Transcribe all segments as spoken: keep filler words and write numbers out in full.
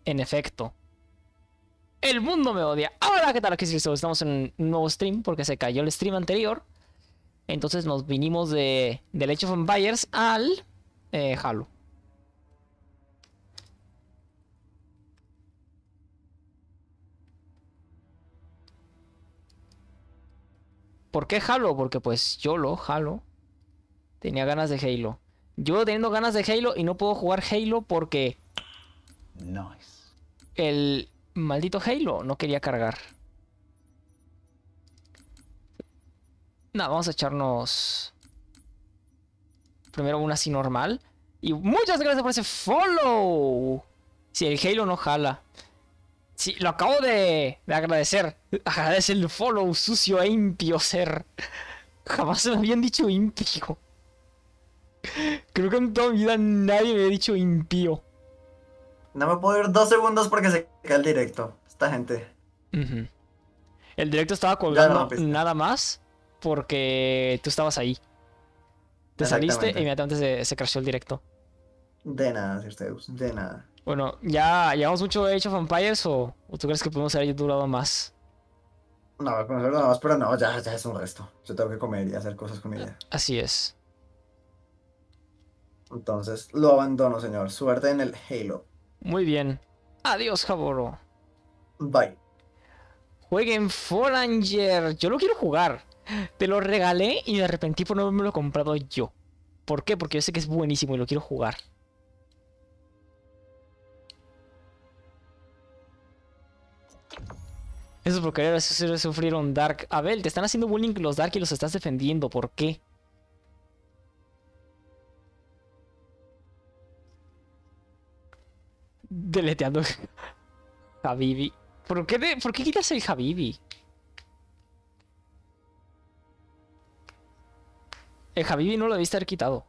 En efecto. El mundo me odia. Hola, ¿qué tal? Aquí sí, estamos en un nuevo stream porque se cayó el stream anterior. Entonces nos vinimos de, de Age of Empires al eh, Halo. ¿Por qué Halo? Porque pues yo lo Halo. Tenía ganas de Halo. Yo teniendo ganas de Halo y no puedo jugar Halo porque... Nice. El maldito Halo no quería cargar. Nada, vamos a echarnos... Primero una así normal. Y muchas gracias por ese follow. Si el Halo no jala. Sí, lo acabo de, de agradecer. Agradece el follow, sucio e impío ser. Jamás me habían dicho impío. Creo que en toda mi vida nadie me había dicho impío. No me puedo ir dos segundos porque se cae el directo. Esta gente. Uh-huh. El directo estaba Ya colgando no, nada más porque tú estabas ahí. Te saliste e inmediatamente se, se crashó el directo. De nada, Circeus, de nada. Bueno, ¿ya llevamos mucho Age of Empires o, o tú crees que podemos haber durado más? No, conocerlo nada más, pero no, ya, ya es un resto. Yo tengo que comer y hacer cosas con ella. Así es. Entonces, lo abandono, señor. Suerte en el Halo. Muy bien. Adiós, Jaboro. Bye. Jueguen Foranger. Yo lo quiero jugar. Te lo regalé y me arrepentí por no haberme lo comprado yo. ¿Por qué? Porque yo sé que es buenísimo y lo quiero jugar. Eso es porque ahora sufrieron Dark. Abel, te están haciendo bullying los Dark y los estás defendiendo. ¿Por qué? Deleteando Habibi. ¿Por qué, de, ¿Por qué quitas el Habibi? El Habibi no lo debiste haber quitado.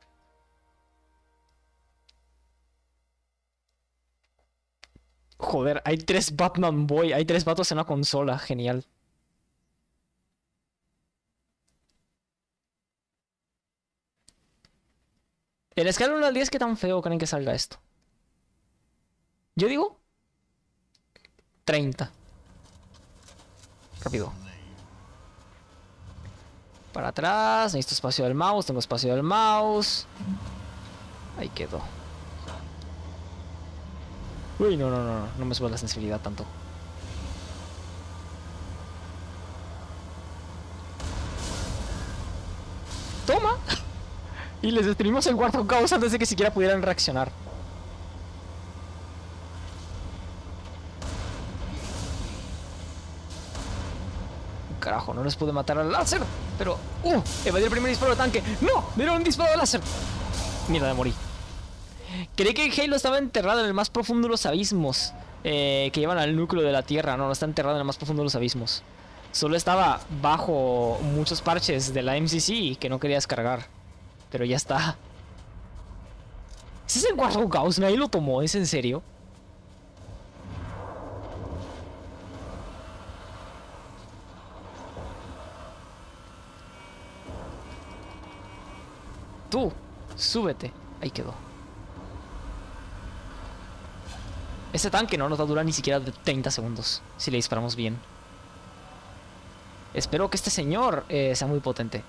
Joder, hay tres Batman Boy. Hay tres vatos en una consola. Genial. El escala uno al diez, ¿qué tan feo creen que salga esto? Yo digo... treinta. Rápido. Para atrás. Necesito espacio del mouse. Tengo espacio del mouse. Ahí quedó. Uy, no, no, no, no. No me sube la sensibilidad tanto. ¡Toma! Y les destruimos el cuarto caos antes de que siquiera pudieran reaccionar. Carajo, no les pude matar al láser. Pero... ¡Uh! Evadí el primer disparo de tanque. ¡No! ¡Me dieron un disparo de láser! Mierda, morí. Creí que Halo estaba enterrado en el más profundo de los abismos. Eh, que llevan al núcleo de la Tierra. No, no está enterrado en el más profundo de los abismos. Solo estaba bajo muchos parches de la M C C que no quería descargar. Pero ya está. ¿Ese es el cuarto caos? Nadie lo tomó, ¿es en serio? Tú, súbete. Ahí quedó. Ese tanque no nos va a durar ni siquiera de treinta segundos si le disparamos bien. Espero que este señor eh, sea muy potente.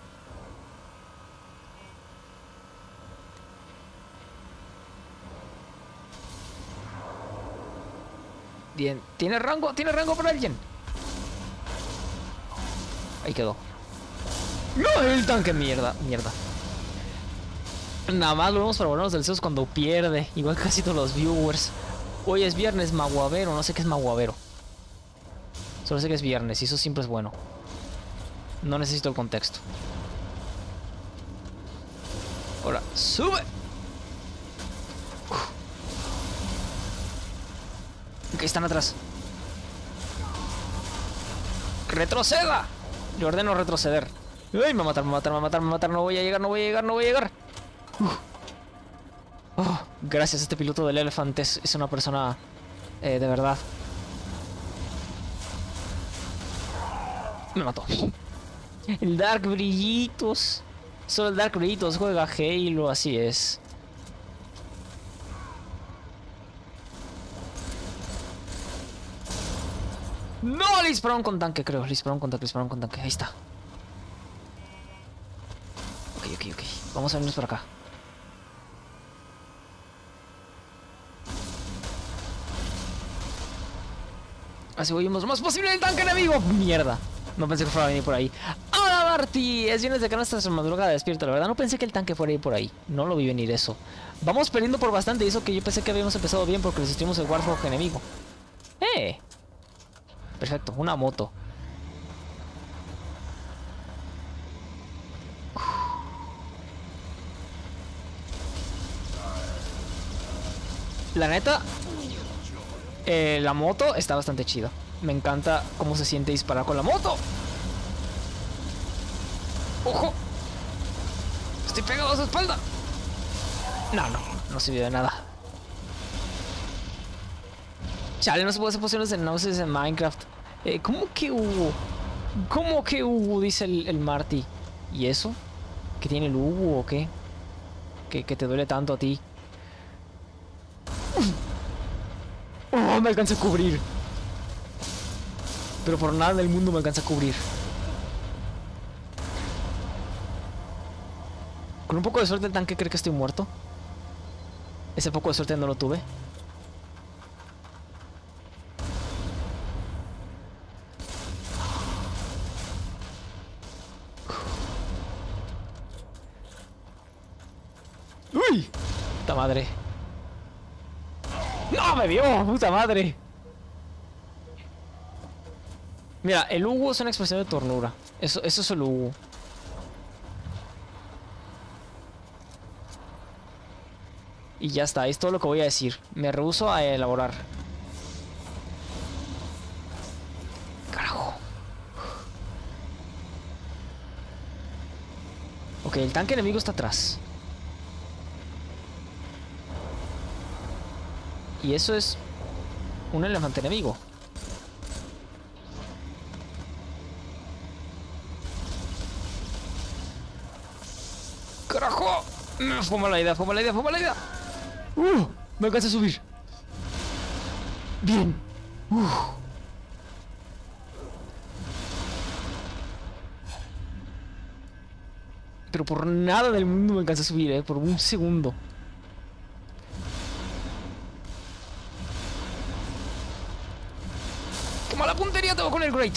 Bien, ¿tiene rango? ¿Tiene rango para alguien? Ahí quedó. ¡No! El tanque, mierda, mierda. Nada más lo vemos para volvernos del Zeus cuando pierde. Igual casi todos los viewers. Hoy es viernes, maguavero. No sé qué es maguavero. Solo sé que es viernes y eso siempre es bueno. No necesito el contexto. Ahora, sube. Uf. Ok, están atrás. ¡Retroceda! Le ordeno retroceder. ¡Ay! Me va a matar, me va a matar, me va a matar, me va a matar. No voy a llegar, no voy a llegar, no voy a llegar. Uf. Oh, gracias, este piloto del Elephant es, es una persona eh, de verdad. Me mató. El Dark Brillitos. Solo el Dark Brillitos juega Halo, así es. No, le dispararon con tanque, creo. Le dispararon con tanque, le dispararon con tanque. Ahí está. Ok, ok, ok. Vamos a venirnos por acá. Así huimos lo más posible del tanque enemigo. Mierda. No pensé que fuera a venir por ahí. ¡Hola, Marty! Es viernes de que no estás en madrugada despierto. La verdad, no pensé que el tanque fuera a ir por ahí. No lo vi venir eso. Vamos perdiendo por bastante. Y eso que yo pensé que habíamos empezado bien porque resistimos el Warthog enemigo. ¡Eh! Perfecto, una moto. La neta, eh, la moto está bastante chida. Me encanta cómo se siente disparar con la moto. ¡Ojo! Estoy pegado a su espalda. No, no, no sirvió de nada. Chale, no se puede hacer pociones en náuseas en Minecraft. Eh, ¿Cómo que hubo? ¿Cómo que hubo? Dice el, el Marty. ¿Y eso? ¿Qué tiene el Hugo o qué? ¿Que, que te duele tanto a ti? Oh, me alcanza a cubrir. Pero por nada del mundo me alcanza a cubrir. Con un poco de suerte el tanque cree que estoy muerto. Ese poco de suerte no lo tuve. ¡Uy! ¡Puta madre! ¡No, me vio! ¡Puta madre! Mira, el Hugo es una expresión de ternura. Eso, eso es el Hugo. Y ya está, es todo lo que voy a decir. Me rehúso a elaborar. Carajo. Ok, el tanque enemigo está atrás. Y eso es un elefante enemigo. ¡Carajo! Fue mala idea, fue mala idea, fue mala idea. ¡Uh! Me alcancé a subir. Bien. Uh. Pero por nada del mundo me alcancé a subir, eh. Por un segundo. ¡Qué mala puntería tengo con el Great!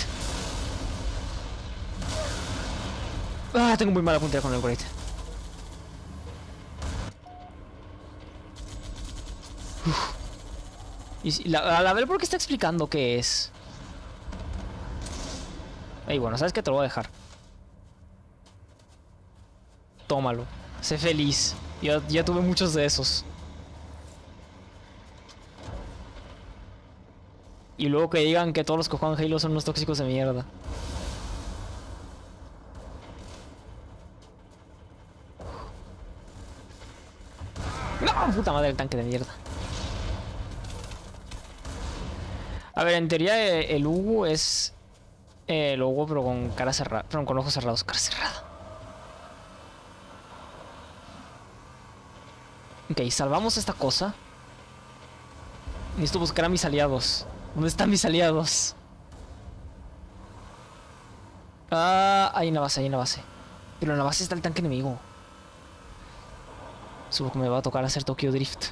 Ah, tengo muy mala puntería con el Great. Uf. Y la, a ver por qué está explicando qué es. Y bueno, ¿sabes qué? Te lo voy a dejar. Tómalo. Sé feliz. Yo ya tuve muchos de esos. Y luego que digan que todos los que juegan Halo son unos tóxicos de mierda. No, puta madre, el tanque de mierda. A ver, en teoría el Hugo es eh, el Hugo pero con cara cerrada, pero con ojos cerrados, cara cerrada. Ok, salvamos esta cosa. Necesito buscar a mis aliados. ¿Dónde están mis aliados? Ah, hay una base, hay una base. Pero en la base está el tanque enemigo. Supongo que me va a tocar hacer Tokyo Drift.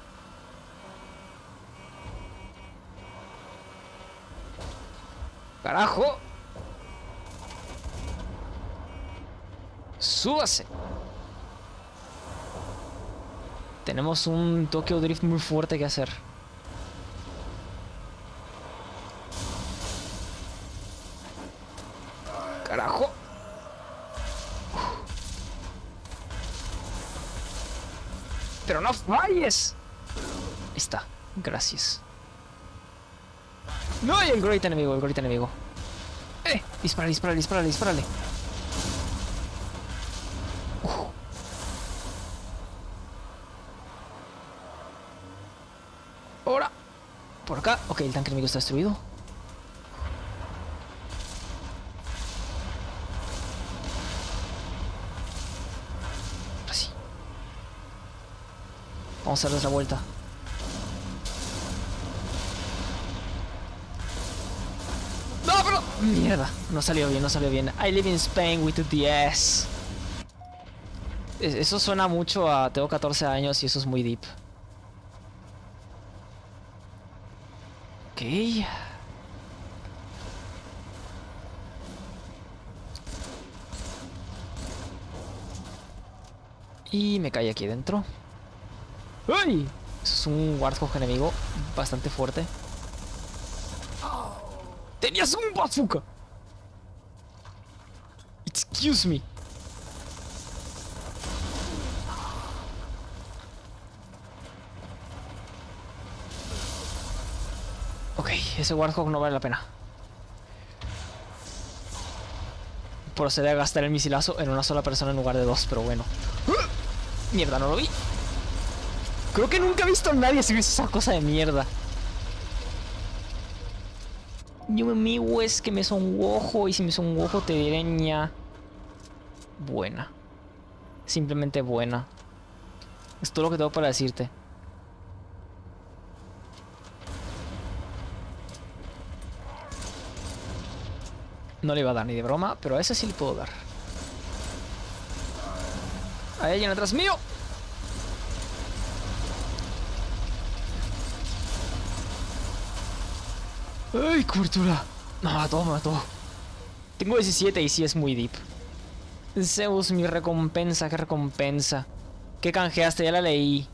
¡Carajo! ¡Súbase! Tenemos un Tokyo Drift muy fuerte que hacer. ¡Carajo! ¡Pero no falles! Ahí está. Gracias. No, hay el Great enemigo, el Great enemigo. ¡Eh! Dispárale, dispárale, dispárale, dispárale. Uh. Ahora. Por acá. Ok, el tanque enemigo está destruido. Ahora sí. Vamos a darles la vuelta. Mierda, no salió bien, no salió bien. I live in Spain with the S. Eso suena mucho a... Tengo catorce años y eso es muy deep. Ok. Y me caí aquí dentro. ¡Uy! Eso es un Warthog enemigo bastante fuerte. ¡Tenías un bazooka! Excuse me. Ok, ese Warthog no vale la pena. Procede a gastar el misilazo en una sola persona en lugar de dos, pero bueno. Mierda, no lo vi. Creo que nunca he visto a nadie subir esa cosa de mierda. Yo me amigo es que me son ojo y si me son ojo te diré ña. Buena. Simplemente buena. Es todo lo que tengo para decirte. No le iba a dar ni de broma, pero a ese sí le puedo dar. Hay alguien atrás mío. ¡Ay, cobertura! Me mató, me mató. Tengo diecisiete y sí es muy deep. Zeus, mi recompensa, qué recompensa. ¿Qué canjeaste? Ya la leí.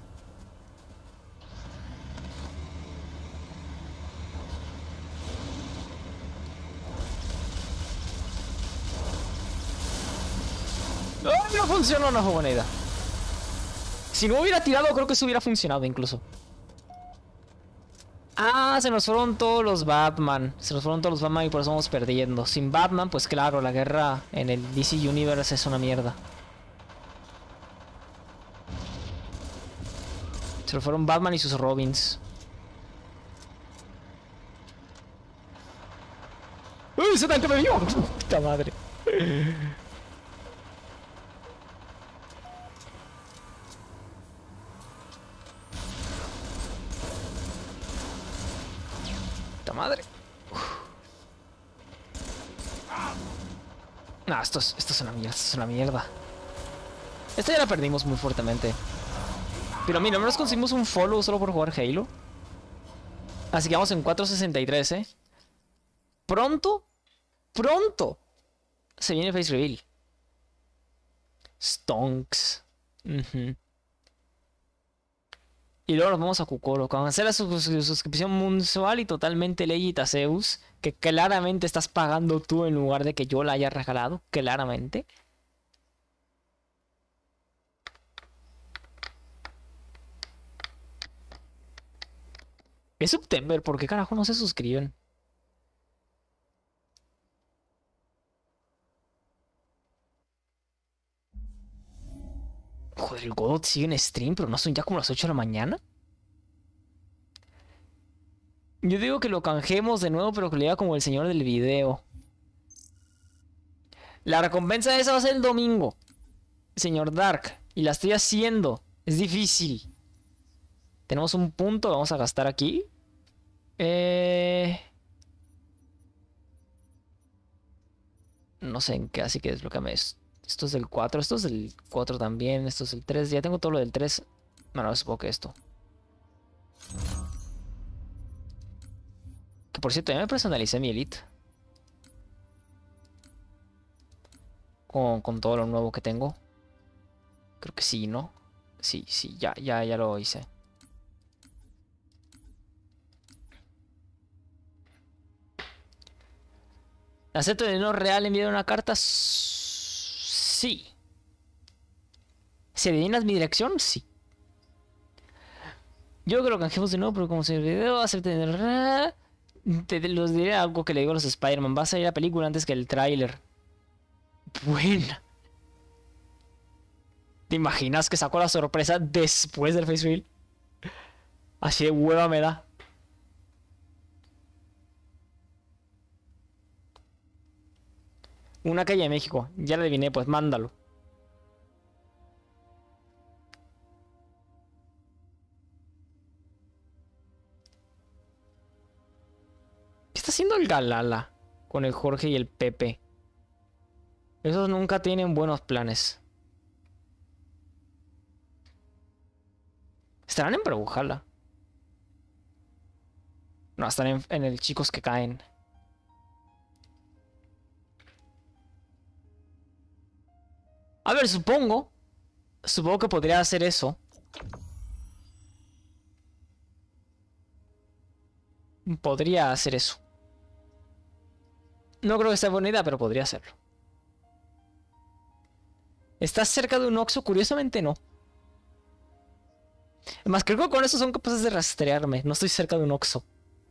¡Ay, no funcionó! No fue buena idea. Si no hubiera tirado, creo que eso hubiera funcionado incluso. Ah, se nos fueron todos los Batman. Se nos fueron todos los Batman y por eso vamos perdiendo. Sin Batman, pues claro, la guerra en el D C Universe es una mierda. Se nos fueron Batman y sus Robins. ¡Uy, ese tanque me vio! ¡Puta madre! Madre. No, esto es, esto es una mierda, esto es una mierda. Esta ya la perdimos muy fuertemente. Pero mira, no nos conseguimos un follow solo por jugar Halo. Así que vamos en cuatro sesenta y tres, eh. Pronto, pronto se viene Face Reveal. Stonks. Uh-huh. Y luego nos vamos a Kukoro. Cancela su, su, su suscripción mensual y totalmente legit a Zeus. Que claramente estás pagando tú en lugar de que yo la haya regalado. Claramente. Es September. ¿Por qué carajo no se suscriben? Joder, el Godot sigue en stream, pero no son ya como las ocho de la mañana. Yo digo que lo canjemos de nuevo, pero que le diga como el señor del video. La recompensa de esa va a ser el domingo, señor Dark. Y la estoy haciendo. Es difícil. Tenemos un punto, vamos a gastar aquí. Eh... No sé en qué, así que desbloqueame esto. Esto es del cuatro, esto es del cuatro también, esto es el tres. Ya tengo todo lo del tres. Bueno, supongo que esto. Que por cierto, ya me personalicé mi Elite. Con, con todo lo nuevo que tengo. Creo que sí, ¿no? Sí, sí, ya, ya, ya lo hice. ¿Acepto el dinero real enviar una carta? Sí. ¿Si adivinas mi dirección? Sí. Yo creo que lo canjeemos de nuevo, pero como se el video, acepto el dinero real. Te, te los diré algo que le digo a los Spider-Man. Vas a ir a la película antes que el tráiler. Buena. ¿Te imaginas que sacó la sorpresa después del face reveal? Así de hueva me da. Una calle de México. Ya la adiviné, pues mándalo. ¿Qué está haciendo el Galala? con el Jorge y el Pepe. Esos nunca tienen buenos planes. ¿Estarán en Brawlhalla? No, están en, en el Chicos que Caen. A ver, supongo. Supongo que podría hacer eso. Podría hacer eso. No creo que sea buena idea, pero podría hacerlo. ¿Estás cerca de un Oxxo? Curiosamente no. Además, creo que con eso son capaces de rastrearme. No estoy cerca de un Oxxo.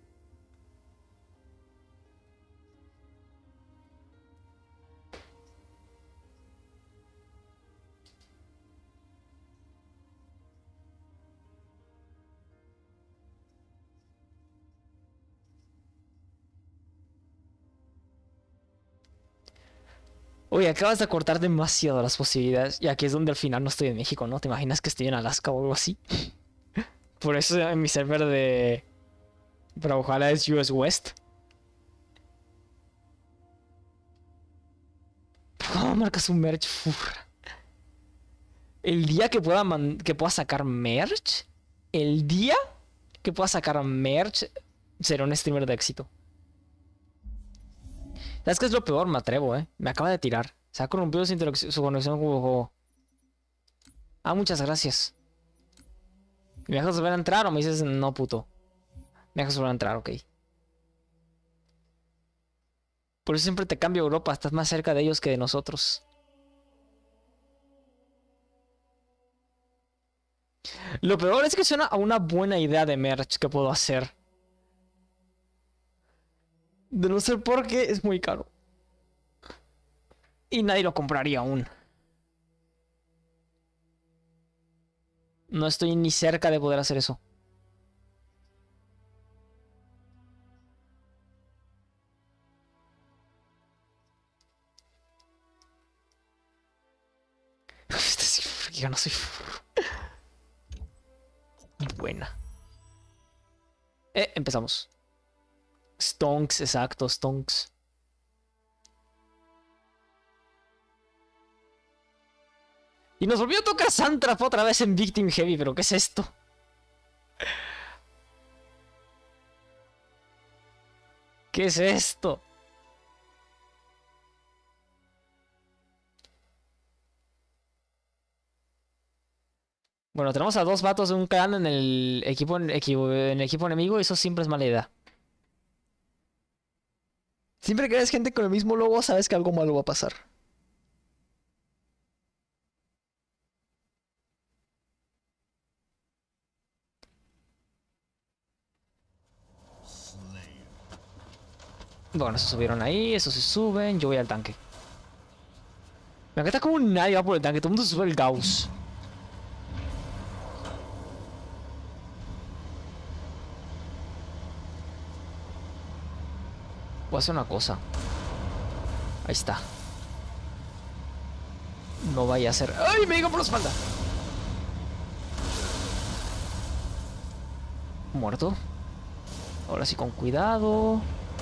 Oye, acabas de cortar demasiado las posibilidades. Y aquí es donde al final no estoy en México, ¿no? ¿Te imaginas que estoy en Alaska o algo así? Por eso en mi server de... Pero ojalá es U S West. ¿Cómo marcas un merch? Uf. El día que pueda, man... que pueda sacar merch. El día que pueda sacar merch será un streamer de éxito. ¿Sabes qué es lo peor? Me atrevo, eh. Me acaba de tirar. Se ha corrompido su, su conexión con el juego. Ah, muchas gracias. ¿Me dejas volver a entrar o me dices no, puto? Me dejas volver a entrar, ok. Por eso siempre te cambio a Europa. Estás más cerca de ellos que de nosotros. Lo peor es que suena a una buena idea de merch que puedo hacer. De no ser porque es muy caro. Y nadie lo compraría aún. No estoy ni cerca de poder hacer eso. Yo no soy... Buena. Eh, empezamos. Stonks, exacto, Stonks. Y nos volvió a tocar Santrap otra vez en Victim Heavy, pero ¿qué es esto? ¿Qué es esto? Bueno, tenemos a dos vatos de un clan en el equipo, en el equipo enemigo y eso siempre es mala idea. Siempre que ves gente con el mismo logo, sabes que algo malo va a pasar. Bueno, se subieron ahí, esos se suben, yo voy al tanque. Me encanta como nadie va por el tanque, todo el mundo se sube el Gauss. Voy a hacer una cosa. Ahí está. No vaya a ser... ¡Ay! Me digo por la espalda. Muerto. Ahora sí con cuidado.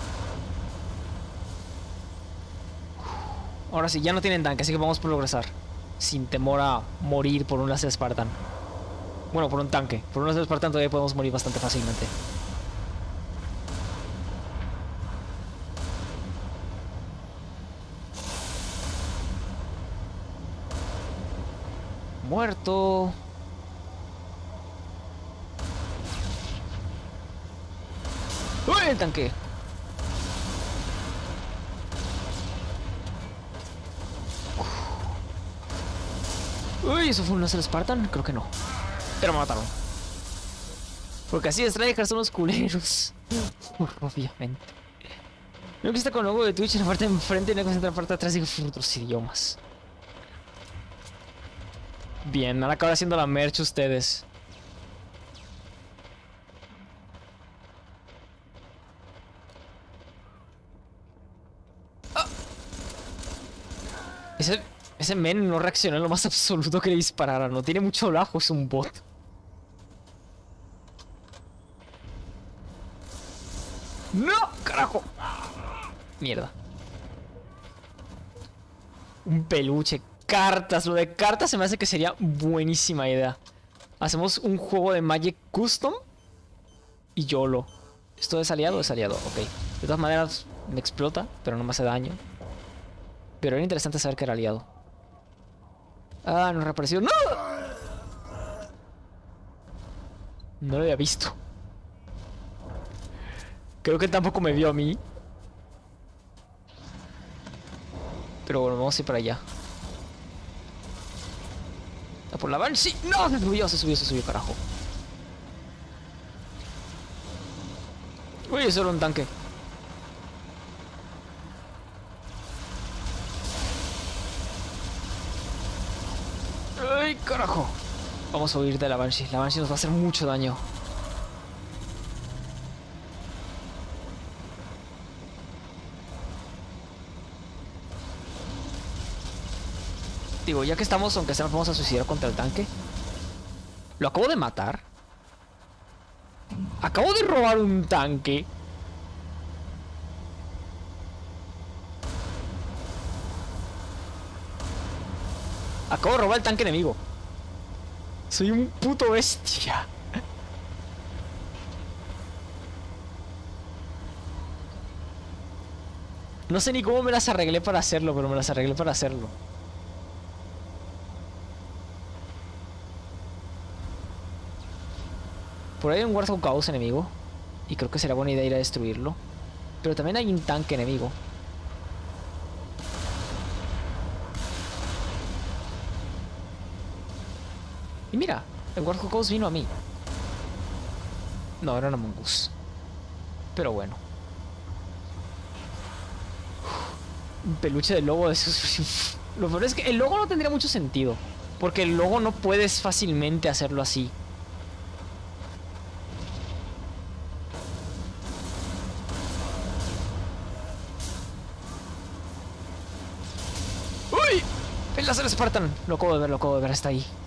Ahora sí, ya no tienen tanque, así que vamos a progresar. Sin temor a morir por un láser Spartan. Bueno, por un tanque. Por un láser Spartan todavía podemos morir bastante fácilmente. Muerto. ¡Uy, el tanque! Uy, ¿eso fue un láser Spartan? Creo que no. Pero me mataron. Porque así de tryhard son los culeros. Obviamente. No que está con el logo de Twitch en la parte de enfrente y no que está en la parte de atrás. Digo, otros idiomas. Bien, ahora acaban haciendo la merch ustedes. ¡Ah! Ese, ese men no reaccionó en lo más absoluto que le disparara. No tiene mucho lajo, es un bot. ¡No! ¡Carajo! Mierda. Un peluche. Cartas. Lo de cartas se me hace que sería buenísima idea. Hacemos un juego de Magic Custom. Y YOLO. ¿Esto es aliado o es aliado? Ok. De todas maneras me explota, pero no me hace daño. Pero era interesante saber que era aliado. Ah, no reapareció. ¡No! No lo había visto. Creo que tampoco me vio a mí. Pero bueno, vamos a ir para allá. ¿A por la van? ¡Sí! ¡No! Se subió, se subió, se subió, carajo. Uy, eso era un tanque. ¡Ay, carajo! Vamos a huir de la Banshee. La Banshee nos va a hacer mucho daño. Digo, ya que estamos, aunque sea, nos vamos a suicidar contra el tanque. Lo acabo de matar. Acabo de robar un tanque. Acabo de robar el tanque enemigo. Soy un puto bestia. No sé ni cómo me las arreglé para hacerlo, pero me las arreglé para hacerlo. Por ahí hay un Warthog Caos enemigo. Y creo que será buena idea ir a destruirlo. Pero también hay un tanque enemigo. Y mira, el Warthog Caos vino a mí. No, era una mongoose. Pero bueno. Un peluche del logo de esos. Lo peor es que el logo no tendría mucho sentido. Porque el logo no puedes fácilmente hacerlo así. ¡Uy! El láser Spartan. Lo acabo de ver, lo acabo de ver, está ahí.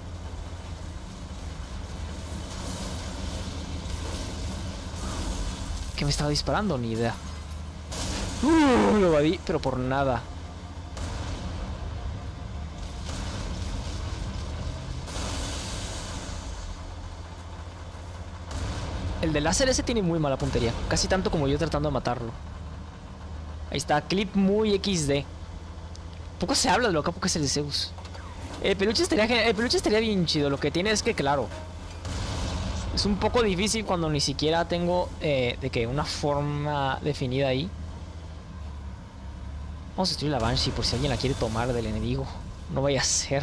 ¿Qué me estaba disparando? Ni idea. Uh, lo evadí, pero por nada. El de láser ese tiene muy mala puntería. Casi tanto como yo tratando de matarlo. Ahí está, clip muy equis de. Poco se habla de lo capo que es el de Zeus. El peluche estaría, el peluche estaría bien chido. Lo que tiene es que, claro, es un poco difícil cuando ni siquiera tengo eh, de que una forma definida ahí. Vamos a destruir la Banshee por si alguien la quiere tomar del enemigo. No vaya a ser.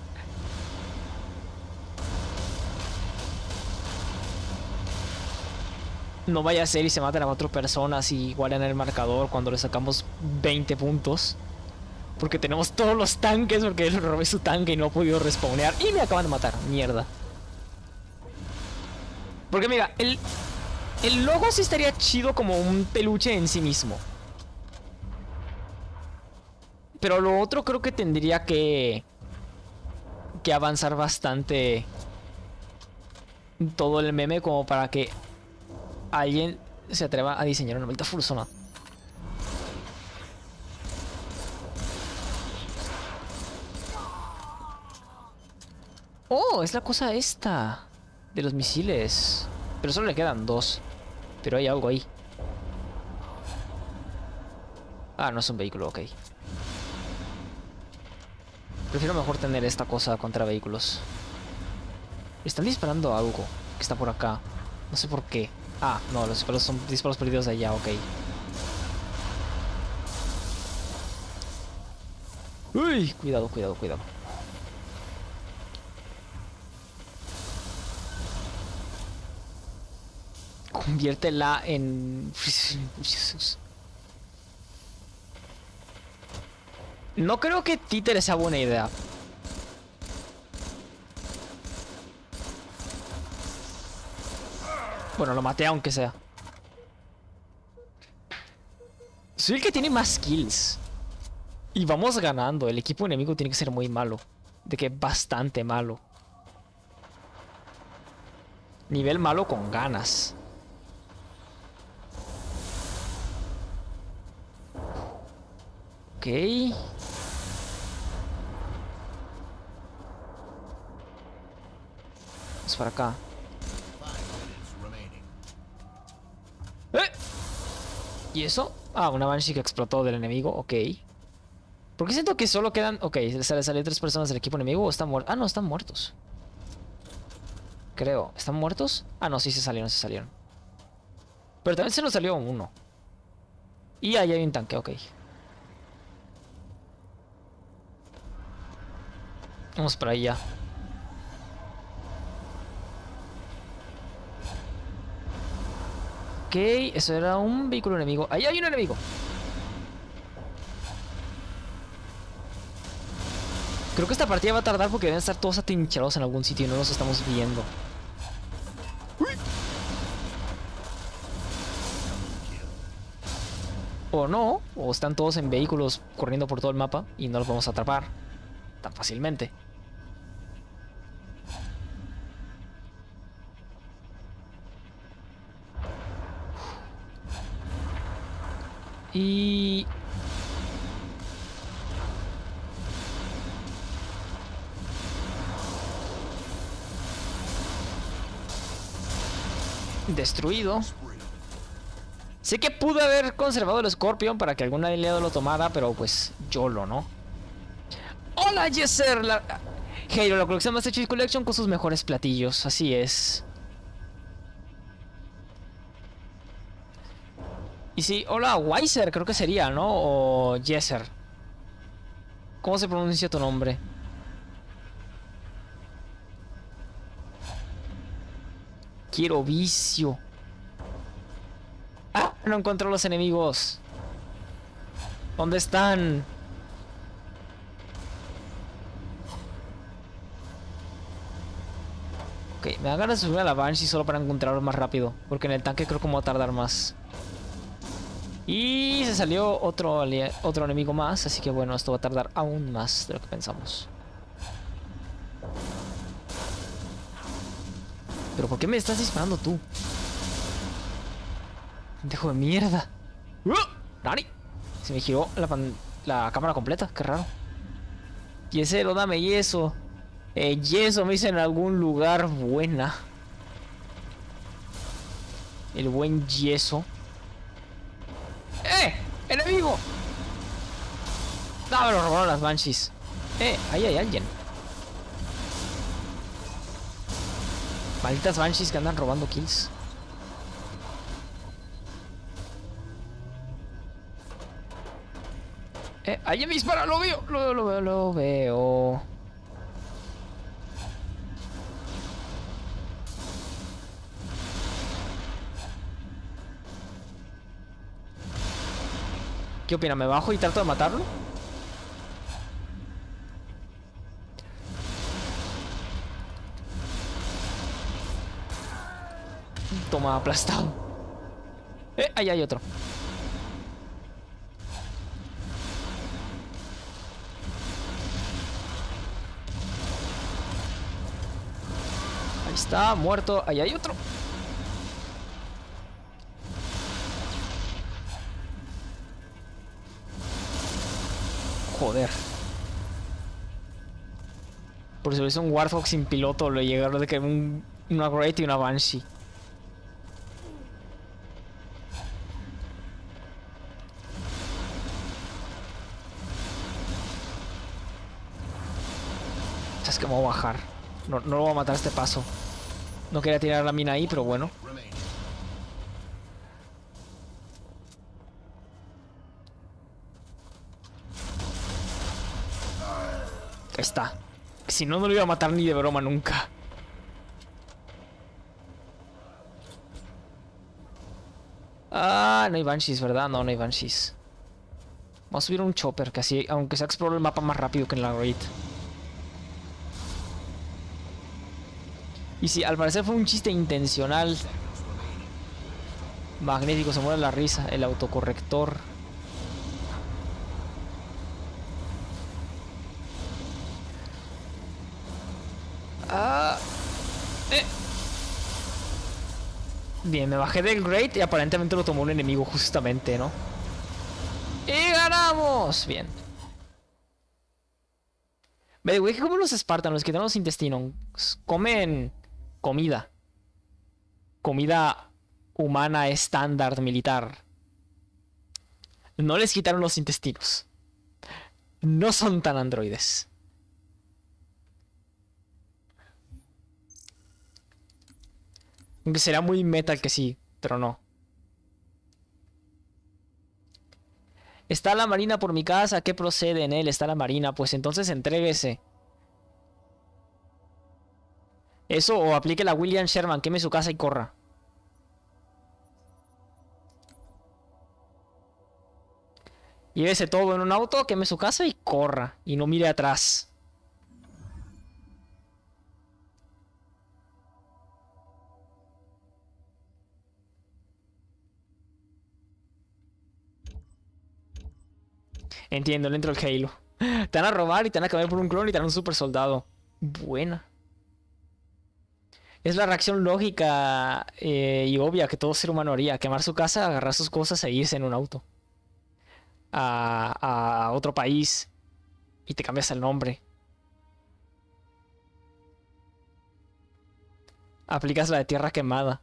No vaya a ser y se matan a cuatro personas y igualan el marcador cuando le sacamos veinte puntos. Porque tenemos todos los tanques, porque él robé su tanque y no ha podido respawnear. Y me acaban de matar, mierda. Porque mira, el, el logo sí estaría chido como un peluche en sí mismo. Pero lo otro creo que tendría que... Que avanzar bastante todo el meme como para que alguien se atreva a diseñar una maldita fursona. Oh, es la cosa esta de los misiles. Pero solo le quedan dos. Pero hay algo ahí. Ah, no es un vehículo, ok. Prefiero mejor tener esta cosa contra vehículos. Están disparando algo que está por acá. No sé por qué. Ah, no, los disparos son disparos perdidos de allá, ok. Uy, cuidado, cuidado, cuidado. Conviértela en... No creo que títere sea buena idea. Bueno, lo maté aunque sea. Soy el que tiene más kills. Y vamos ganando. El equipo enemigo tiene que ser muy malo. De que bastante malo. Nivel malo con ganas. Ok. Vamos para acá. ¿Eh? ¿Y eso? Ah, una Banshee que explotó del enemigo. Ok. ¿Por qué siento que solo quedan... Ok, ¿se le salió tres personas del equipo enemigo o están muertos? Ah, no, están muertos. Creo. ¿Están muertos? Ah, no, sí se salieron, se salieron. Pero también se nos salió uno. Y ahí hay un tanque, ok. Vamos para allá. Ok, eso era un vehículo enemigo. Ahí hay un enemigo. Creo que esta partida va a tardar porque deben estar todos atrincherados en algún sitio y no los estamos viendo. O no, o están todos en vehículos corriendo por todo el mapa y no los vamos a atrapar tan fácilmente. Y... destruido. Sé que pude haber conservado el Scorpion para que algún aliado lo tomara, pero pues yo lo no. Hola, Jesser. La... Halo, la colección Master Chief Collection con sus mejores platillos. Así es. Y sí, hola, Weiser, creo que sería, ¿no? O Jesser. ¿Cómo se pronuncia tu nombre? Quiero vicio. Ah, no encuentro los enemigos. ¿Dónde están? Ok, me da ganas de subir a la Banshee solo para encontrarlos más rápido. Porque en el tanque creo que me va a tardar más. Y se salió otro, otro enemigo más. Así que bueno, esto va a tardar aún más de lo que pensamos. ¿Pero por qué me estás disparando tú? Dejo de mierda. ¡Uh! ¡Nani! Se me giró la, la cámara completa, qué raro. Yesero, dame yeso. Eh, yeso me dice en algún lugar buena. El buen yeso. ¡Eh! ¡Enemigo! ¡Ah, me lo robaron las Banshees! ¡Eh! Ahí hay alguien. Malditas Banshees que andan robando kills. Eh, ahí me dispara, lo veo, lo, lo veo, lo veo. ¿Qué opina? ¿Me bajo y trato de matarlo? Toma, aplastado. Eh, ahí hay otro. Ahí está, muerto. Ahí hay otro. Joder. Por si lo hizo un Warthog sin piloto, le llegaron de que un, una Great y una Banshee. Es que me voy a bajar. No, no lo voy a matar a este paso. No quería tirar la mina ahí, pero bueno. Ahí está. Si no, no lo iba a matar ni de broma nunca. Ah, no hay Banshees, ¿verdad? No, no hay Banshees. Vamos a subir un chopper, que así, aunque sea, exploro el mapa más rápido que en la raid. Y sí, al parecer fue un chiste intencional. Magnífico, se muere la risa. El autocorrector. Ah, eh. Bien, me bajé del Great y aparentemente lo tomó un enemigo justamente, ¿no? ¡Y ganamos! Bien. Ve, güey, ¿cómo los espartanos que tienen los intestinos comen comida? Comida humana estándar militar. No les quitaron los intestinos. No son tan androides. Aunque será muy metal que sí, pero no. Está la marina por mi casa, ¿qué procede en él? Está la marina, pues entonces entréguese. Eso o aplique la William Sherman, queme su casa y corra. Llévese todo en un auto, queme su casa y corra. Y no mire atrás. Entiendo, le entro el Halo. Te van a robar y te van a cambiar por un clon y te dan un super soldado. Buena. Es la reacción lógica eh, y obvia que todo ser humano haría. Quemar su casa, agarrar sus cosas e irse en un auto. A, a otro país. Y te cambias el nombre. Aplicas la de tierra quemada.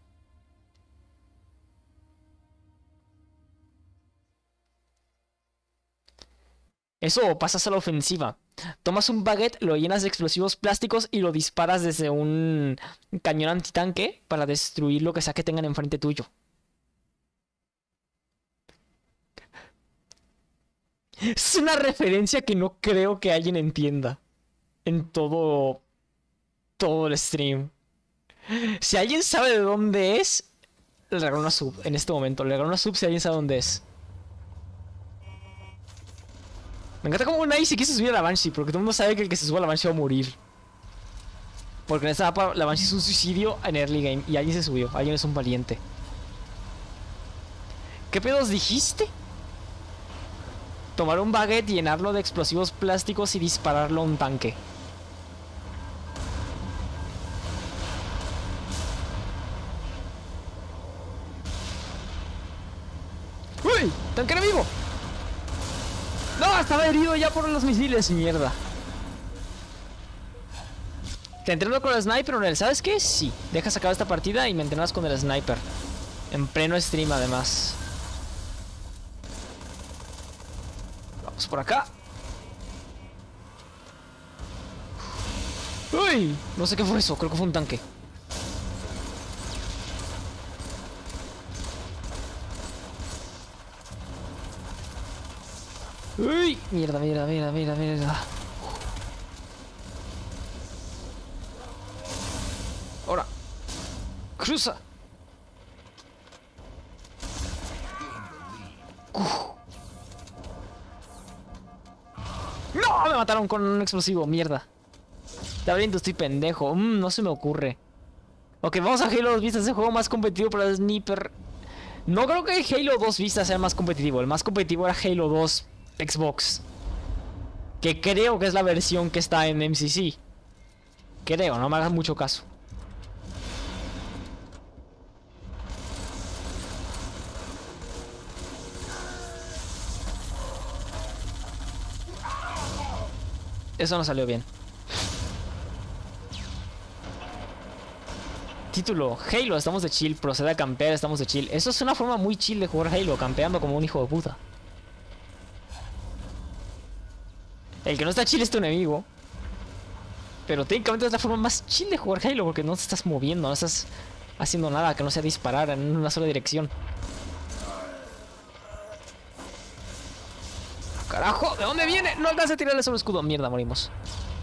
Eso, o pasas a la ofensiva. Tomas un baguette, lo llenas de explosivos plásticos y lo disparas desde un cañón antitanque para destruir lo que sea que tengan enfrente tuyo. Es una referencia que no creo que alguien entienda en todo, todo el stream. Si alguien sabe de dónde es, le regalo una sub en este momento. Le regalo una sub si alguien sabe dónde es. Me encanta como nadie se quiso subir a la Banshee, porque todo el mundo sabe que el que se suba a la Banshee va a morir. Porque en esta mapa la Banshee es un suicidio en early game y alguien se subió, alguien es un valiente. ¿Qué pedos dijiste? Tomar un baguette, llenarlo de explosivos plásticos y dispararlo a un tanque. ¡Uy! ¡Tanque enemigo! ¡No! Estaba herido ya por los misiles, mierda. Te entreno con el sniper, Onel. ¿Sabes qué? Sí. Dejas acabar esta partida y me entrenas con el sniper. En pleno stream, además. Vamos por acá. ¡Uy! No sé qué fue eso. Creo que fue un tanque. ¡Uy! Mierda, mierda, mierda, mierda, mierda. Ahora. Cruza. Uf. ¡No! Me mataron con un explosivo, mierda. Está abriendo, estoy pendejo. Mm, no se me ocurre. Ok, vamos a Halo dos Vistas, el juego más competitivo para el Sniper. No creo que Halo dos Vistas sea el más competitivo. El más competitivo era Halo dos Xbox. Que creo que es la versión que está en M C C. Creo, no me hagas mucho caso. Eso no salió bien. Título, Halo, estamos de chill, procede a campear, estamos de chill. Eso es una forma muy chill de jugar Halo, campeando como un hijo de puta. El que no está chill es tu enemigo. Pero técnicamente es la forma más chill de jugar Halo, porque no te estás moviendo, no estás haciendo nada que no sea disparar en una sola dirección. ¡Carajo! ¿De dónde viene? No alcanza a tirarle sobre el escudo. Mierda, morimos.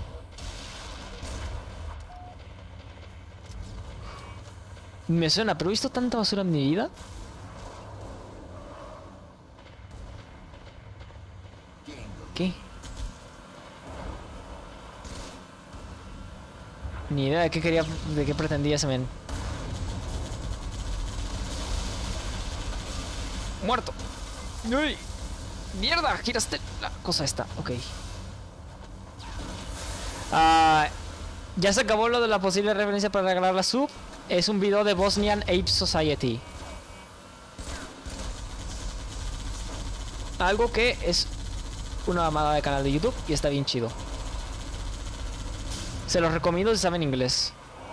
Me suena, pero he visto tanta basura en mi vida. ¿Qué? Ni idea de qué quería, de qué pretendía ese men. Muerto. ¡Uy! ¡Mierda! Giraste la cosa esta. Ok. Uh, ya se acabó lo de la posible referencia para regalar la sub. Es un video de Bosnian Ape Society. Algo que es una mamada de canal de YouTube y está bien chido. Se los recomiendo si saben inglés.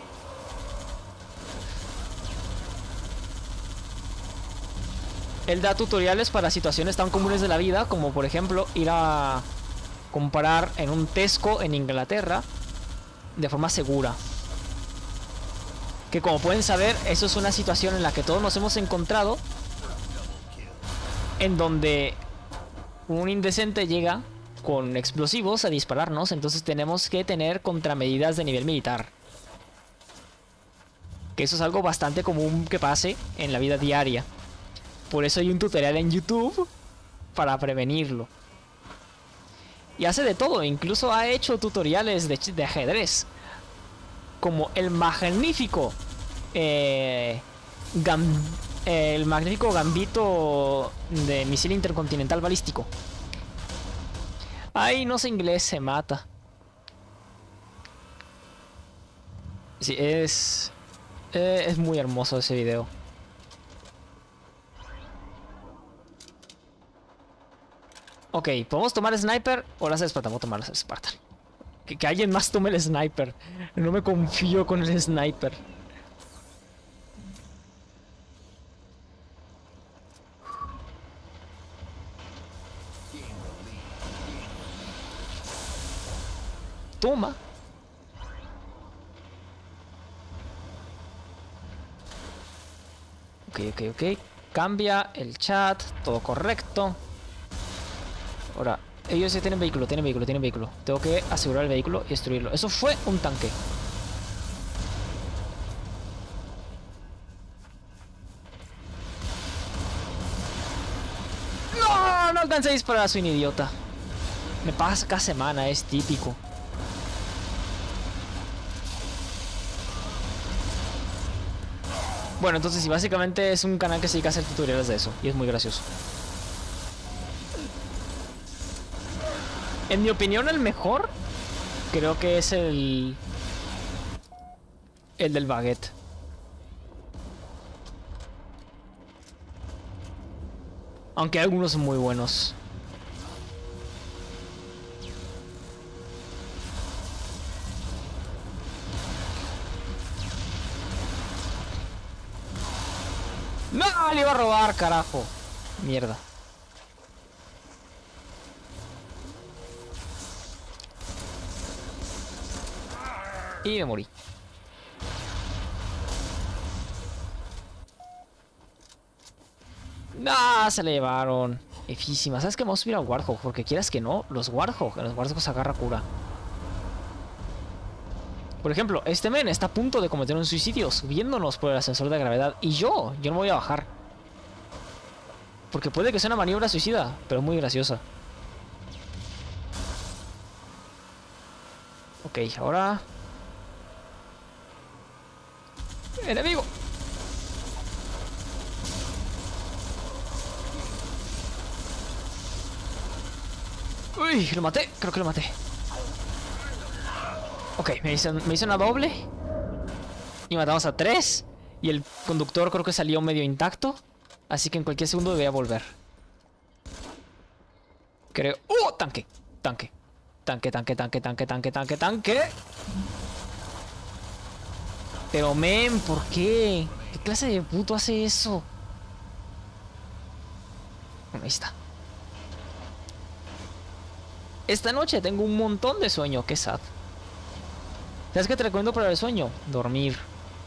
Él da tutoriales para situaciones tan comunes de la vida, como por ejemplo ir a comprar en un Tesco en Inglaterra de forma segura. Que como pueden saber, eso es una situación en la que todos nos hemos encontrado, en donde un indecente llega con explosivos a dispararnos, entonces tenemos que tener contramedidas de nivel militar. Que eso es algo bastante común que pase en la vida diaria. Por eso hay un tutorial en YouTube para prevenirlo. Y hace de todo, incluso ha hecho tutoriales de, de ajedrez. Como el magnífico... Eh, gam, eh, el magnífico gambito de misil intercontinental balístico. Ay, no sé inglés, se mata. Sí, es... Eh, es muy hermoso ese video. Ok, ¿podemos tomar sniper o las Spartan? Voy a tomar las Spartan. Que, que alguien más tome el sniper. No me confío con el sniper. Toma. Ok, ok, ok. Cambia el chat. Todo correcto. Ahora, ellos ya tienen vehículo, tienen vehículo, tienen vehículo. Tengo que asegurar el vehículo y destruirlo. Eso fue un tanque. No, no alcancé a disparar, soy un idiota. Me pasa cada semana, es típico. Bueno, entonces sí, básicamente es un canal que se dedica a hacer tutoriales de eso. Y es muy gracioso. En mi opinión, el mejor creo que es el... El del baguette. Aunque algunos son muy buenos. ¡No! Le iba a robar, carajo. Mierda. Y me morí. ¡No! Se le llevaron. Efísima. ¿Sabes qué? Vamos a subir a Warthog. Porque quieras que no, los Warthog. Los Warthog se agarra cura. Por ejemplo, este men está a punto de cometer un suicidio subiéndonos por el ascensor de gravedad. Y yo, yo no voy a bajar. Porque puede que sea una maniobra suicida, pero muy graciosa. Ok, ahora... ¡Enemigo! Uy, lo maté, creo que lo maté. Ok, me hice, me hice una doble. Y matamos a tres. Y el conductor creo que salió medio intacto. Así que en cualquier segundo debería volver. Creo... ¡Uh! Tanque, tanque. Tanque, tanque, tanque, tanque, tanque, tanque, tanque. Pero men, ¿por qué? ¿Qué clase de puto hace eso? Bueno, ahí está. Esta noche tengo un montón de sueño, qué sad. ¿Sabes qué te recomiendo para el sueño? Dormir.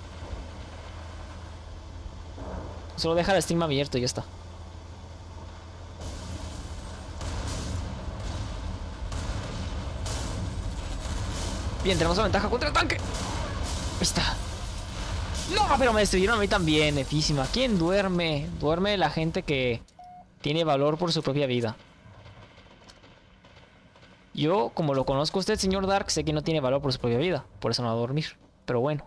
Solo deja el Steam abierto y ya está. Bien, tenemos una ventaja contra el tanque. Ahí está. No, pero me destruyeron a mí también, efísima. ¿Quién duerme? Duerme la gente que tiene valor por su propia vida. Yo, como lo conozco a usted, señor Dark, sé que no tiene valor por su propia vida. Por eso no va a dormir. Pero bueno.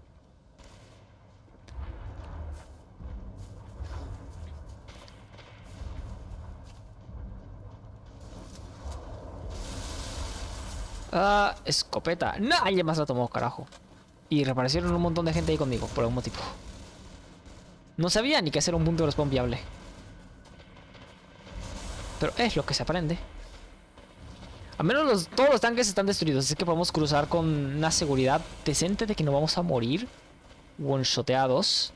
Ah, escopeta. Nadie más la tomó, carajo. Y reaparecieron un montón de gente ahí conmigo, por algún motivo. No sabía ni qué hacer un punto de respawn viable. Pero es lo que se aprende. Al menos los, todos los tanques están destruidos, así que podemos cruzar con una seguridad decente de que no vamos a morir one-shoteados.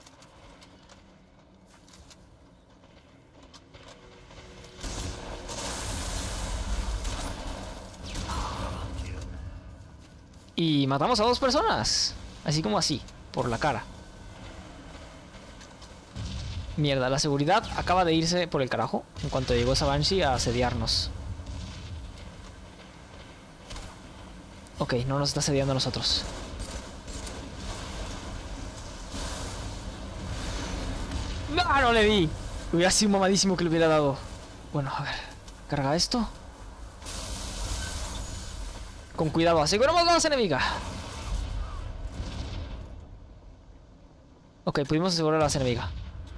Y matamos a dos personas. Así como así, por la cara. Mierda, la seguridad acaba de irse por el carajo en cuanto llegó esa Banshee a asediarnos. Ok, no nos está asediando a nosotros. ¡No, no le di! Hubiera sido mamadísimo que le hubiera dado. Bueno, a ver. Carga esto. Con cuidado, aseguramos la base enemiga. Ok, pudimos asegurar a la base enemiga.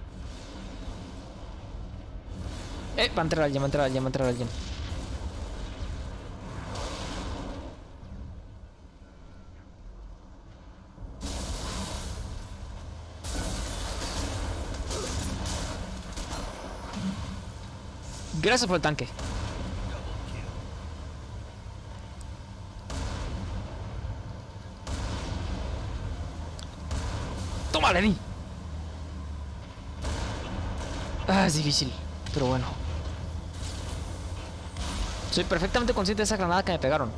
Eh, va a entrar alguien, va a entrar alguien, va a entrar alguien. Gracias por el tanque. Toma, Lenny. Ah, es difícil, pero bueno. Soy perfectamente consciente de esa granada que me pegaron.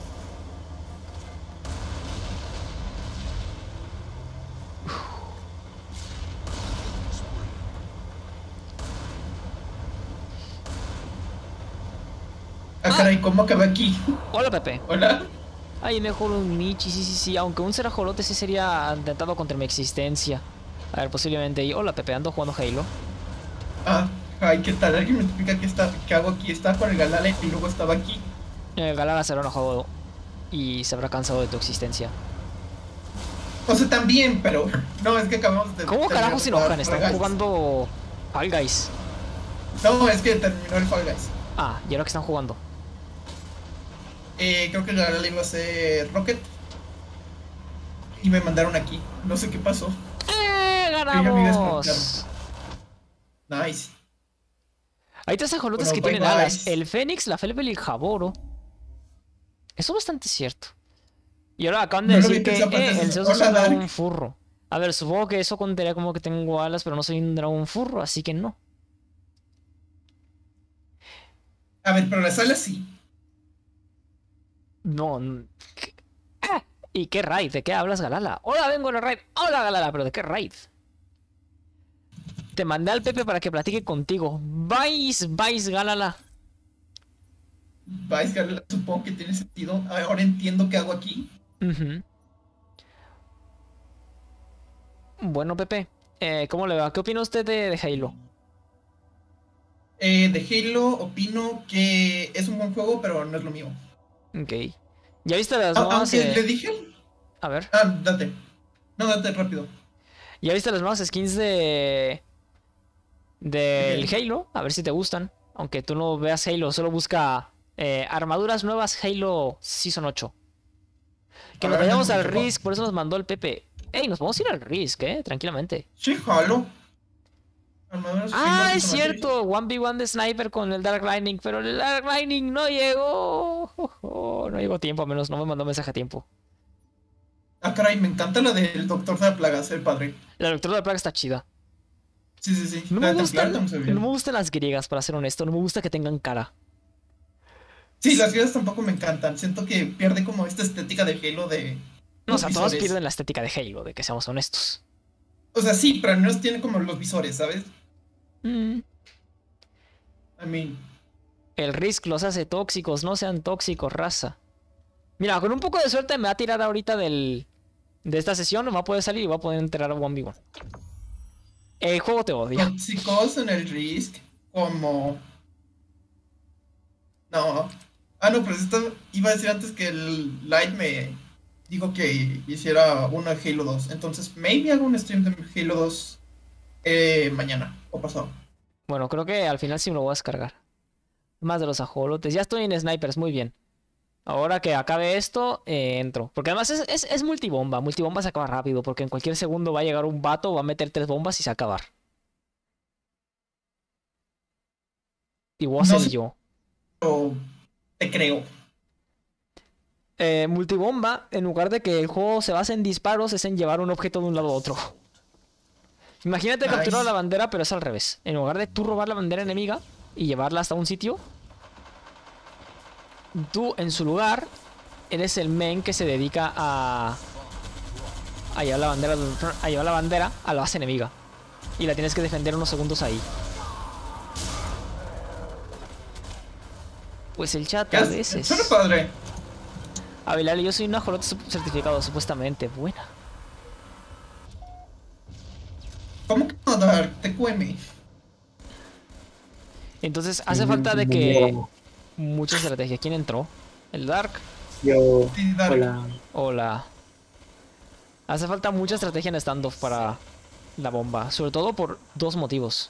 Ah, caray, ¿cómo acabé aquí? Hola, Pepe. Hola. Ay, mejor un Michi, sí, sí, sí. Aunque un Serajolote sí sería atentado contra mi existencia. A ver, posiblemente. Y hola, Pepe, ando jugando Halo. Ah, ay, ¿qué tal? ¿Alguien me explica qué, está, qué hago aquí? Estaba con el Galala y luego estaba aquí. El Galana se habrá enojado y se habrá cansado de tu existencia. O sea, también, pero... No, es que acabamos de... ¿Cómo terminar carajos se de jugar enojan? Están Fall Guys. jugando Fall Guys. No, es que terminó el Fall Guys. Ah, ¿y ahora que están jugando? Eh, creo que el Galala iba a ser Rocket. Y me mandaron aquí. No sé qué pasó. ¡Eh! Yo ya me iba a ¡Ganamos! desconectar. Nice. Hay tres ajolotes Bueno, que bye tienen bye. alas. El Fénix, la Felpe y el Jaboro. Eso es bastante cierto. Y ahora acaban de No lo decir vi que pensar, pero eh, eso el es- Zeus es Hola, un Dark. dragón furro. A ver, supongo que eso contaría como que tengo alas, pero no soy un dragón furro, así que no. A ver, pero las alas sí. No. n- ¿qué? ¡Ah! ¿Y qué raid? ¿De qué hablas, Galala? Hola, vengo a la raid. Hola, Galala, pero ¿de qué raid? Te mandé al Pepe para que platique contigo. Vais, vais, Galala. Vice Galala, supongo que tiene sentido. Ahora entiendo qué hago aquí. Ujú. Bueno, Pepe, eh, ¿cómo le va? ¿Qué opina usted de, de Halo? Eh, de Halo opino que es un buen juego, pero no es lo mío. Ok. ¿Ya viste las A- nuevas? aunque eh, le dije... A ver. Ah, date. No, date rápido. ¿Ya viste las nuevas skins de. del Ok. Halo? A ver si te gustan. Aunque tú no veas Halo, solo busca eh, armaduras nuevas Halo Season ocho. Que A nos ver, vayamos al déjame checo. Risk, por eso nos mandó el Pepe. Ey, nos vamos a ir al Risk, eh, tranquilamente. Sí, Halo. Armaduras Ah, Halo es Season ocho. cierto, uno ve uno de Sniper con el Dark Lightning, pero el Dark Lightning no llegó. Oh, no llegó a tiempo, al menos no me mandó mensaje a tiempo. Ah, caray, me encanta la del Doctor de Plagas, el padre. La lectura de la plaga está chida. Sí, sí, sí. No La me de Templar gustan, también se ve no me bien. gustan las griegas, para ser honesto. No me gusta que tengan cara. Sí, las guías tampoco me encantan. Siento que pierde como esta estética de Halo de No, o los sea, todas visores. pierden la estética de Halo, de que seamos honestos. O sea, sí, pero no tiene como los visores, ¿sabes? Mm. I mean, El Risk los hace tóxicos, no sean tóxicos, raza. Mira, con un poco de suerte me va a tirar ahorita del, de esta sesión, me va a poder salir y va a poder entrar a uno ve uno. El juego te odia. tóxicos en el Risk, como... No. Ah, no, pero esto iba a decir antes que el Light me dijo que hiciera uno de Halo dos. Entonces, maybe hago un stream de Halo dos eh, mañana o pasado. Bueno, creo que al final sí me lo voy a descargar. Más de los ajolotes. Ya estoy en snipers, muy bien. Ahora que acabe esto, eh, entro. Porque además es, es, es multibomba. Multibomba se acaba rápido. Porque en cualquier segundo va a llegar un vato, va a meter tres bombas y se va a acabar. Y Wassen No y sé. yo. Pero te creo. Eh, multibomba, en lugar de que el juego se base en disparos, es en llevar un objeto de un lado a otro. Imagínate Nice. capturar la bandera, pero es al revés. En lugar de tú robar la bandera enemiga y llevarla hasta un sitio, tú en su lugar eres el men que se dedica a a llevar la bandera a llevar la bandera a la base enemiga y la tienes que defender unos segundos ahí. Pues el chat a veces. Suena padre. A ver, yo soy un ajolote certificado, supuestamente. Buena. ¿Cómo que no dar? T Q M. Entonces hace falta de que mucha estrategia. ¿Quién entró? ¿El Dark? Yo. Sí, Dark. Hola. Hola. Hace falta mucha estrategia en standoff para la bomba. Sobre todo por dos motivos.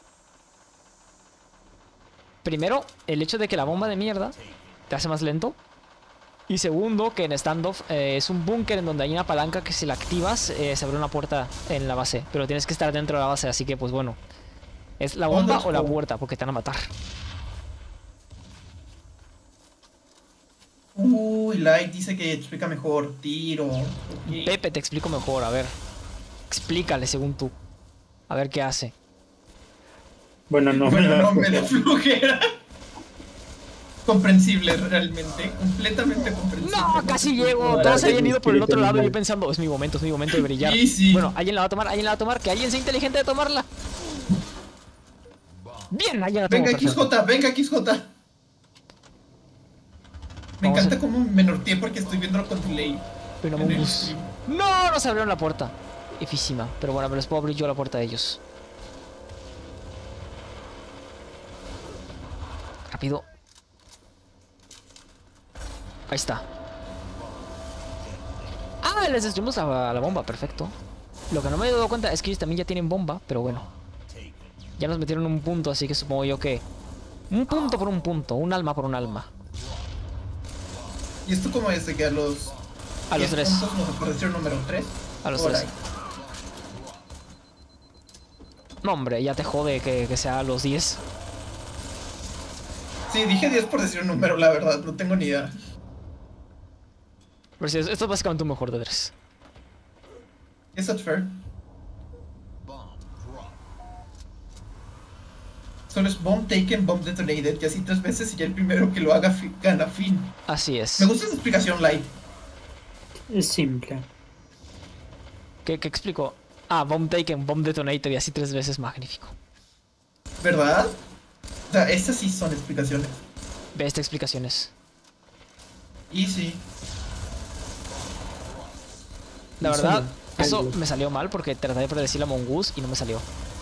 Primero, el hecho de que la bomba de mierda te hace más lento. Y segundo, que en standoff eh, es un búnker en donde hay una palanca que si la activas eh, se abre una puerta en la base. Pero tienes que estar dentro de la base, así que pues bueno. ¿Es la bomba o la puerta? Porque te van a matar. Uy, Light dice que explica mejor. Tiro. Ok. Pepe, te explico mejor, a ver. Explícale según tú. A ver qué hace. Bueno, no Bueno, me da no me da flojera. Comprensible, realmente. Completamente comprensible. No, casi llego. Ahora Todos sí, habían ido por el otro lado y yo espíritu pensando, es mi momento, es mi momento de brillar. Sí, sí. Bueno, alguien la va a tomar, alguien la va a tomar, que alguien sea inteligente de tomarla. Bien, alguien la tomó. Venga, perfecto. X J, venga, X J. Me Vamos encanta a- cómo me norteé porque estoy viéndolo con delay. Pero en el Mongoose. stream. No, no se abrieron la puerta. Efísima. Pero bueno, me les puedo abrir yo la puerta de ellos. Rápido. Ahí está. Ah, les destruimos a la bomba, perfecto. Lo que no me he dado cuenta es que ellos también ya tienen bomba, pero bueno. Ya nos metieron un punto, así que supongo yo que... Un punto por un punto, un alma por un alma. ¿Y esto cómo es? ¿De que a los A los diez tres. puntos nos apareció el número tres? A los tres. No, hombre, ya te jode que, que sea a los diez. Sí, dije diez por decir un número, la verdad, no tengo ni idea. Pero sí, esto es básicamente un mejor de tres. ¿Es that fair? Solo es bomb taken, bomb detonated, y así tres veces y ya el primero que lo haga fi- gana fin. Así es. Me gusta esa explicación, Light. Es simple. ¿Qué, qué explico? Ah, bomb taken, bomb detonator y así tres veces, magnífico. ¿Verdad? O sea, estas sí son explicaciones. Ve esta explicaciones. Easy. La Eso verdad, no. eso Algo. me salió mal porque traté de predecir la Mongoose y no me salió.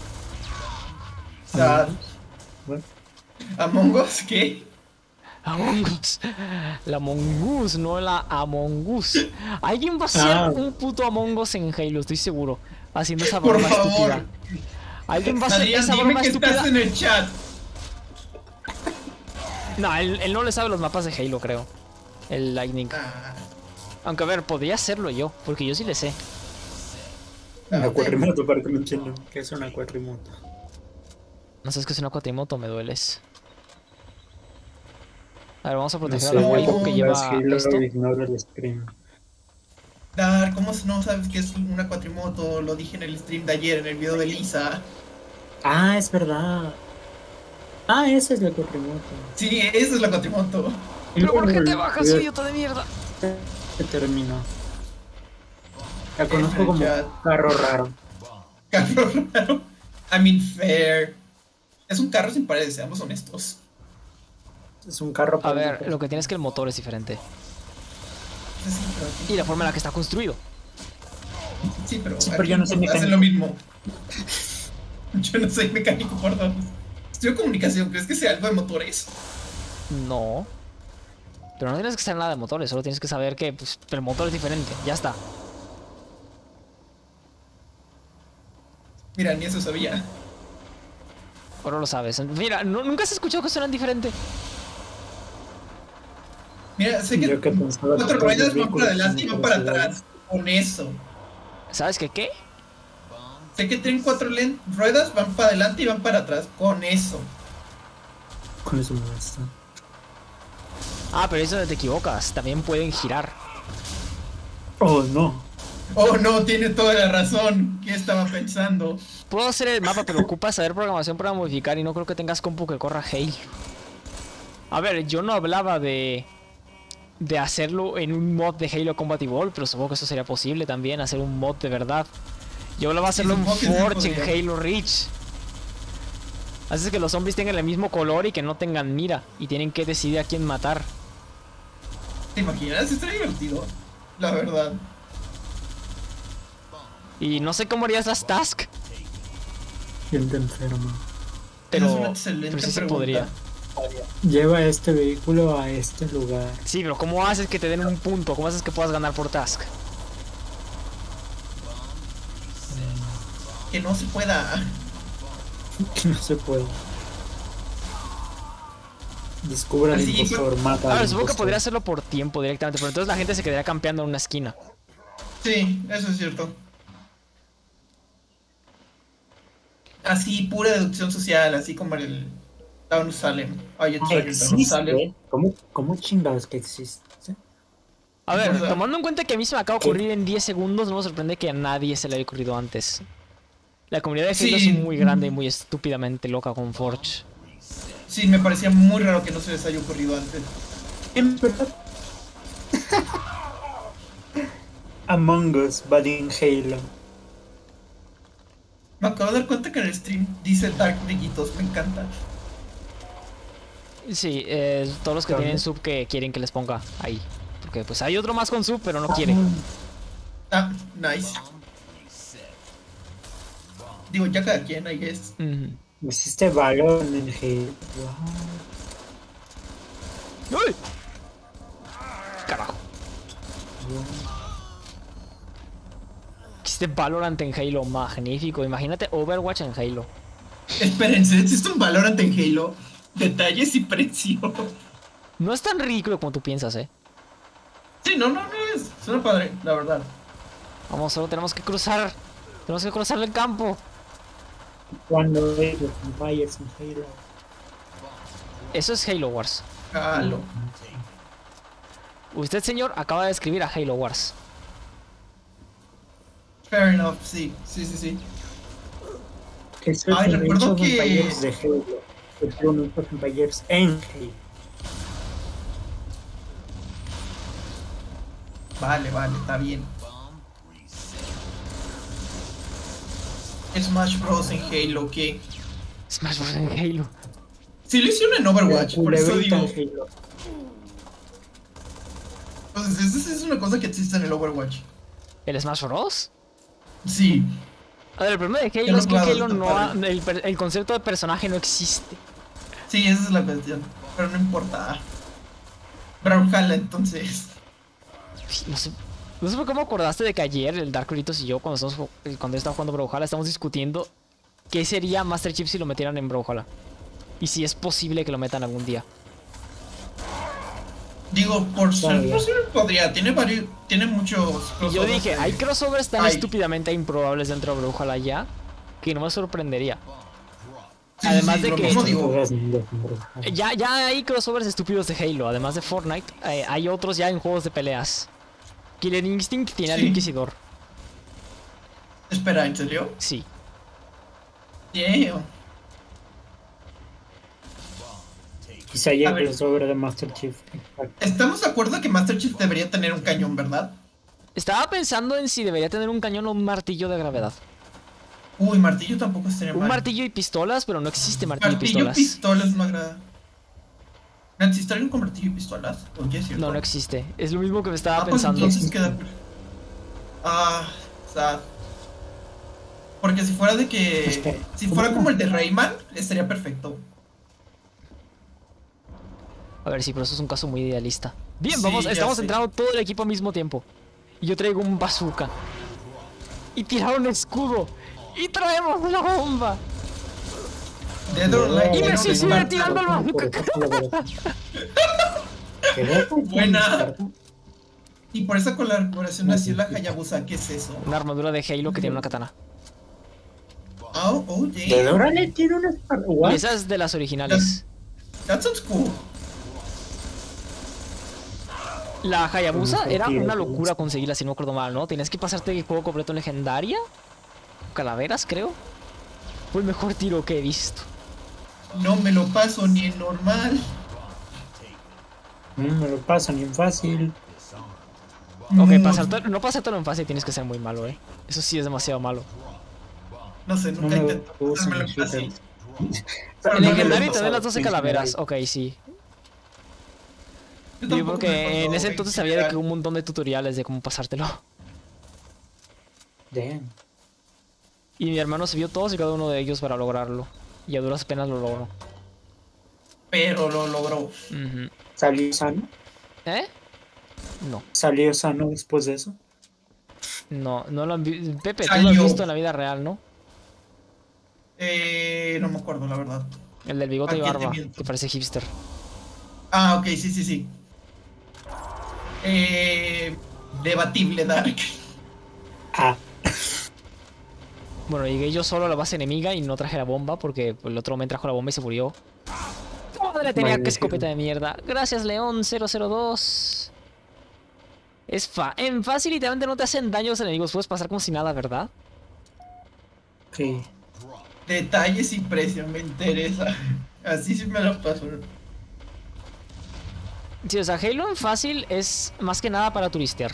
Sad. Bueno, ¿Among Us qué? Among Us. La Mongoose, no la Among Us. Alguien va a hacer Ah. un puto Among Us en Halo, estoy seguro. Haciendo esa Por broma favor. estúpida. Alguien va a hacer Adrián, esa dime broma que estúpida. estás en el chat. No, él, él no le sabe los mapas de Halo, creo. El Lightning. Ah, Aunque a ver, podría hacerlo yo, porque yo sí le sé. una cuatrimoto, para que me entiendan. ¿Qué es una cuatrimoto? No sabes que es una cuatrimoto, me dueles. A ver, vamos a No proteger sé, a la waifu no, que es lleva Halo, esto. ignoro el stream. Dar, ¿cómo no sabes que es una cuatrimoto? Lo dije en el stream de ayer, en el video de Lisa. Ah, es verdad. Ah, esa es la cuatrimoto. Sí, esa es la cuatrimoto. Pero ¿por qué te Lol, bajas, ya idiota de mierda? Se terminó. La En conozco el como chat. carro raro. Carro raro. I mean, fair. Es un carro sin paredes, seamos honestos. Es un carro A para ver, lo que tienes es que el motor es diferente. Sí, pero, Y la forma en la que está construido. sí, pero, Sí, pero yo no soy hacen mecánico. lo mismo. Yo no soy mecánico, por dos. Estudio comunicación, ¿crees que sea algo de motores? No. Pero no tienes que saber nada de motores, solo tienes que saber que pues, el motor es diferente. Ya está. Mira, ni eso sabía. Ahora lo sabes. Mira, ¿no- ¿nunca has escuchado que suenan diferente? Mira, sé que Yo que pensaba que cuatro todos los ruedas van para vehículos adelante y van son para iguales. atrás. Con eso. ¿Sabes qué qué? Sé que tienen cuatro len- ruedas, van para adelante y van para atrás. Con eso. Con eso me basta. Ah, pero eso te equivocas. También pueden girar. Oh, no. Oh, no, tiene toda la razón. ¿Qué estaba pensando? Puedo hacer el mapa, pero ocupas saber programación para modificar y no creo que tengas compu que corra Halo. A ver, yo no hablaba de... de hacerlo en un mod de Halo Combat Evolved, pero supongo que eso sería posible también, hacer un mod de verdad. Yo hablaba de hacerlo en supongo que sí Forge, en podría. Halo Reach. Haces que los zombies tengan el mismo color y que no tengan mira. Y tienen que decidir a quién matar. ¿Te imaginas? Estaría divertido. La verdad. Y no sé cómo harías las tasks, Gente enferma. pero, Esa es una excelente pero sí se pregunta. podría. Lleva este vehículo a este lugar. Sí, pero ¿cómo haces que te den un punto? ¿Cómo haces que puedas ganar por task? Que no se pueda. Que no se puede. Descubra el Así, impostor, mata A al ver, supongo que impostor. podría hacerlo por tiempo directamente, pero entonces la gente se quedaría campeando en una esquina. Sí, eso es cierto. Así, pura deducción social, así como el Down Salem. Ay, yo soy el Down Salem. ¿Existe? ¿Cómo, cómo chingados que existe? A ver, ¿Verdad? tomando en cuenta que a mí se me acaba de ocurrir en diez segundos, no me sorprende que a nadie se le haya ocurrido antes. La comunidad de Halo Sí. es muy grande y muy estúpidamente loca con Forge. Sí, me parecía muy raro que no se les haya ocurrido antes. En verdad. Among Us, but in Halo. Me acabo de dar cuenta que en el stream dice Dark Brillitos, me encanta. Sí, eh, todos los que ¿Dónde? tienen sub que quieren que les ponga ahí. Porque pues hay otro más con sub, pero no quiere. Ah, nice. Digo, ya cada quien, I guess. Ujú. Existe valor en Halo. Wow. ¡Uy! Carajo. Existe Valorant en Halo, magnífico. Imagínate Overwatch en Halo. Espérense, existe un Valorant en Halo. Detalles y precio. No es tan ridículo como tú piensas, eh. Sí, no, no, no es. Suena padre, la verdad. Vamos, solo tenemos que cruzar. Tenemos que cruzar el campo. Cuando hay los vampires en Halo. Eso es Halo Wars. Jalo. Usted, señor, acaba de escribir a Halo Wars. Fair enough, sí, sí, sí, sí. Eso Ay, es recuerdo muchos que- vampires de Halo. Pero muchos vampires en Halo. Vale, vale, está bien. Smash Bros. En Halo, ¿qué? Smash Bros. En Halo. Sí lo hicieron en Overwatch, La por eso culebrita digo. en Halo. Pues esa es una cosa que existe en el Overwatch. ¿El Smash Bros? Sí. A ver, el problema de Que Halo no es que puedo, Halo está no ha- padre. el, per- el concepto de personaje no existe. Sí, esa es la cuestión. Pero no importa. Brawlhalla, entonces. No sé, no sé por cómo acordaste de que ayer el Dark Ritos y yo, cuando, estamos, ju- cuando estaba jugando Brawlhalla, estamos discutiendo qué sería Master Chief si lo metieran en Brawlhalla. Y si es posible que lo metan algún día. Digo, por ser Vale. posible podría. Tiene varios. Tiene muchos. Y yo crossovers dije, de- hay crossovers tan Ay. estúpidamente improbables dentro de Brawlhalla ya que no me sorprendería. Sí, además sí, de lo que- mismo digo. Juegas en los nombres. Ya, ya hay crossovers estúpidos de Halo, además de Fortnite, eh, hay otros ya en juegos de peleas. Killer Instinct tiene al Sí. Inquisidor, Espera, ¿en serio? sí. Damn. Quizá haya A ver. crossover de Master Chief. Exacto. Estamos de acuerdo que Master Chief debería tener un cañón, ¿verdad? Estaba pensando en si debería tener un cañón o un martillo de gravedad. Uy, martillo tampoco estaría Un mal. martillo y pistolas, pero no existe martillo, y Martillo y pistolas. pistolas me agrada. ¿No existe alguien con martillo y pistolas? Oye, es cierto. No, no existe. Es lo mismo que me estaba Ah, pues pensando. entonces queda. Ah, sad. Porque si fuera de que. Espera, Si ¿cómo fuera no? como el de Rayman, estaría perfecto. A ver, sí, pero eso es un caso muy idealista. Bien, Sí, vamos, ya estamos sé. entrando todo el equipo al mismo tiempo. Y yo traigo un bazooka. Y tiraron escudo. Y traemos una bomba. Dead or Alive Y me tiene estoy un subiendo martillo. tirando el bazooka. Buena. Y por esa colaboración nació la Hayabusa, ¿qué es eso? Una armadura de Halo que tiene una katana. Oh, oh, ¿De yeah. Dora le tiene una espada? Y ¿What? esa es de las originales. That sounds cool. La Hayabusa Sí, era sí, una sí. locura conseguirla, si no me acuerdo mal, ¿no? Tenías que pasarte el juego completo en legendaria. Calaveras, creo. Fue el mejor tiro que he visto. No me lo paso ni en normal. No me lo paso ni en fácil. Ok, Muy- pasarte, no pasártelo en fase tienes que ser muy malo, eh. Eso sí es demasiado malo. No sé, No nunca me intenté gustan pasármelo los fácil. shooters. Pero En no me legendario lo te dan las doce en calaveras. general. Ok, sí. Yo Yo tampoco me porque en pasó, ese entonces había de que un montón de tutoriales de cómo pasártelo. Damn. Y mi hermano se vio todos y cada uno de ellos para lograrlo. Y a duras penas lo logró. Pero lo logró. Ujú. ¿Salió sano? ¿Eh? No, ¿Salió sano después de eso? no, no lo han visto. Pepe, tú lo has Salió. visto en la vida real, ¿no? Eh, no me acuerdo, la verdad. El del bigote y ¿A quién te barba, miento? que parece hipster. Ah, ok, sí, sí, sí. Eh, debatible, Dark. Ah, Bueno, llegué yo solo a la base enemiga y no traje la bomba porque el otro me trajo la bomba y se murió. Madre, tenía que Magnífico. escopeta de mierda. Gracias, León cero cero dos. Es fa en fácil literalmente no te hacen daño los enemigos. Puedes pasar como si nada, ¿verdad? sí. Detalles y precio, me interesa. Así sí me lo paso. Sí, o sea, Halo en fácil es más que nada para turistear.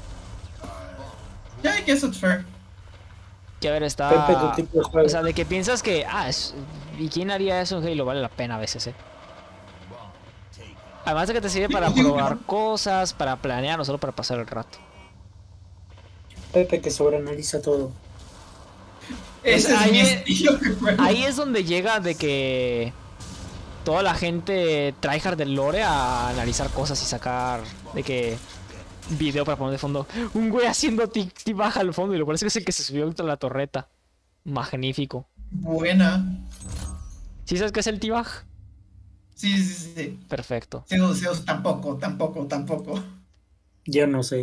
Yeah, I guess it's fair. Que a ver, está... Pepe, tu tipo de juego. O sea, de que piensas que... Ah, es... ¿y quién haría eso en Halo? Vale la pena a veces, eh. Además de que te sirve para probar cosas, para planear, no solo para pasar el rato. Pepe que sobreanaliza todo. Ese es ahí mi es- estilo de juego. Ahí es donde llega de que... Toda la gente tryhard del lore a analizar cosas y sacar de que... Video para poner de fondo. Un güey haciendo ti baja al fondo y lo parece que es el que se subió contra la torreta. Magnífico. Buena. ¿Sí sabes qué es el T-Bag? Sí, sí, sí. Perfecto. Zeus, Zeus, tampoco, tampoco, tampoco. Yo no sé.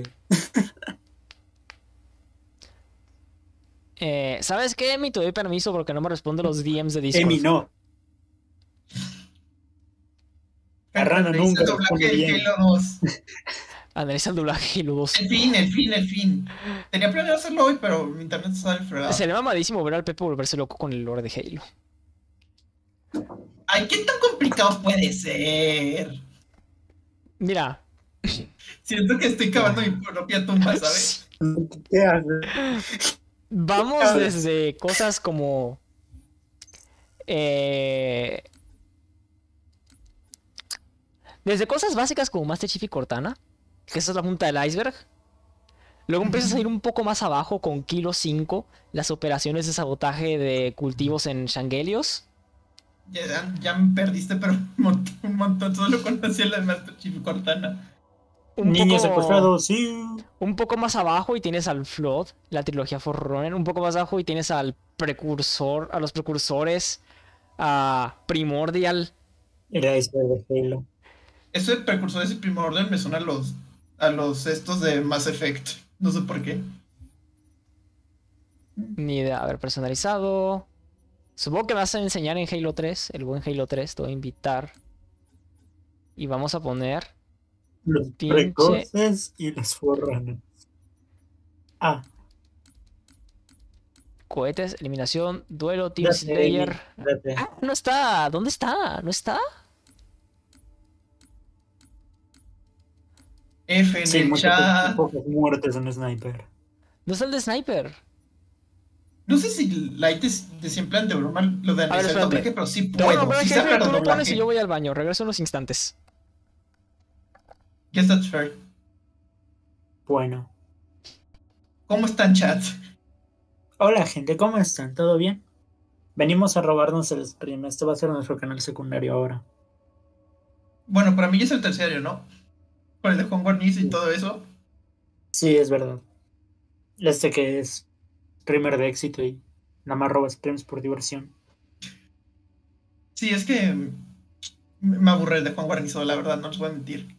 Eh, ¿Sabes qué, Emi? Te doy permiso porque no me responde los D Ms de Discord. Emi no. Carrano Le hice nunca el doblaje responde del bien. Halo dos. Analiza el doblaje y Halo dos. El fin, el fin, el fin. Tenía planeado hacerlo hoy, pero mi internet está del fregado. Sería mamadísimo ver al Pepe volverse loco con el lore de Halo. Ay, ¿qué tan complicado puede ser? Mira, Siento que estoy cavando mi propia tumba, ¿sabes? ¿Qué haces? vamos desde cosas como... Eh... Desde cosas básicas como Master Chief y Cortana, que esa es la punta del iceberg. Luego empiezas a ir un poco más abajo con Kilo cinco, las operaciones de sabotaje de cultivos en Shangelios. Ya, ya me perdiste, pero un montón, un montón. Solo conocí a la Master Chief Cortana. Un Niño poco, secuestrado, sí. un poco más abajo y tienes al Flood, la trilogía Forerunner. Un poco más abajo y tienes al precursor, a los precursores, a Primordial. Era ese de Halo. Eso de precursores y primordial me suena a los, a los estos de Mass Effect. No sé por qué. Ni idea, a ver, personalizado. Supongo que me vas a enseñar en Halo tres, el buen Halo tres, te voy a invitar. Y vamos a poner Los Pinche- precoces y las forranas. Ah, cohetes, eliminación, duelo, Team date, Slayer. Emi, date. Ah, no está, ¿dónde está? ¿No está? F en Sí, el muchas chat. pocas muertes en Sniper. ¿No está el de Sniper? No sé si Light es de siempre de broma lo de A ver, analizar el espérate. doblaje, pero sí Te voy a puedo. nombrar Sí el sé jefe, hablar tú lo pones doblaje. y yo voy al baño. Regreso en unos instantes. Guess that's fair. Bueno. ¿Cómo están, chat? Hola gente, ¿cómo están? ¿Todo bien? Venimos a robarnos el stream. Este va a ser nuestro canal secundario ahora. Bueno, para mí ya es el terciario, ¿no? Con el de Juan Guarniz y todo eso. Sí, es verdad. Este que es streamer de éxito y nada más roba streams por diversión. Sí, es que mm, me aburre el de Juan Guarnizo, la verdad, no les voy a mentir.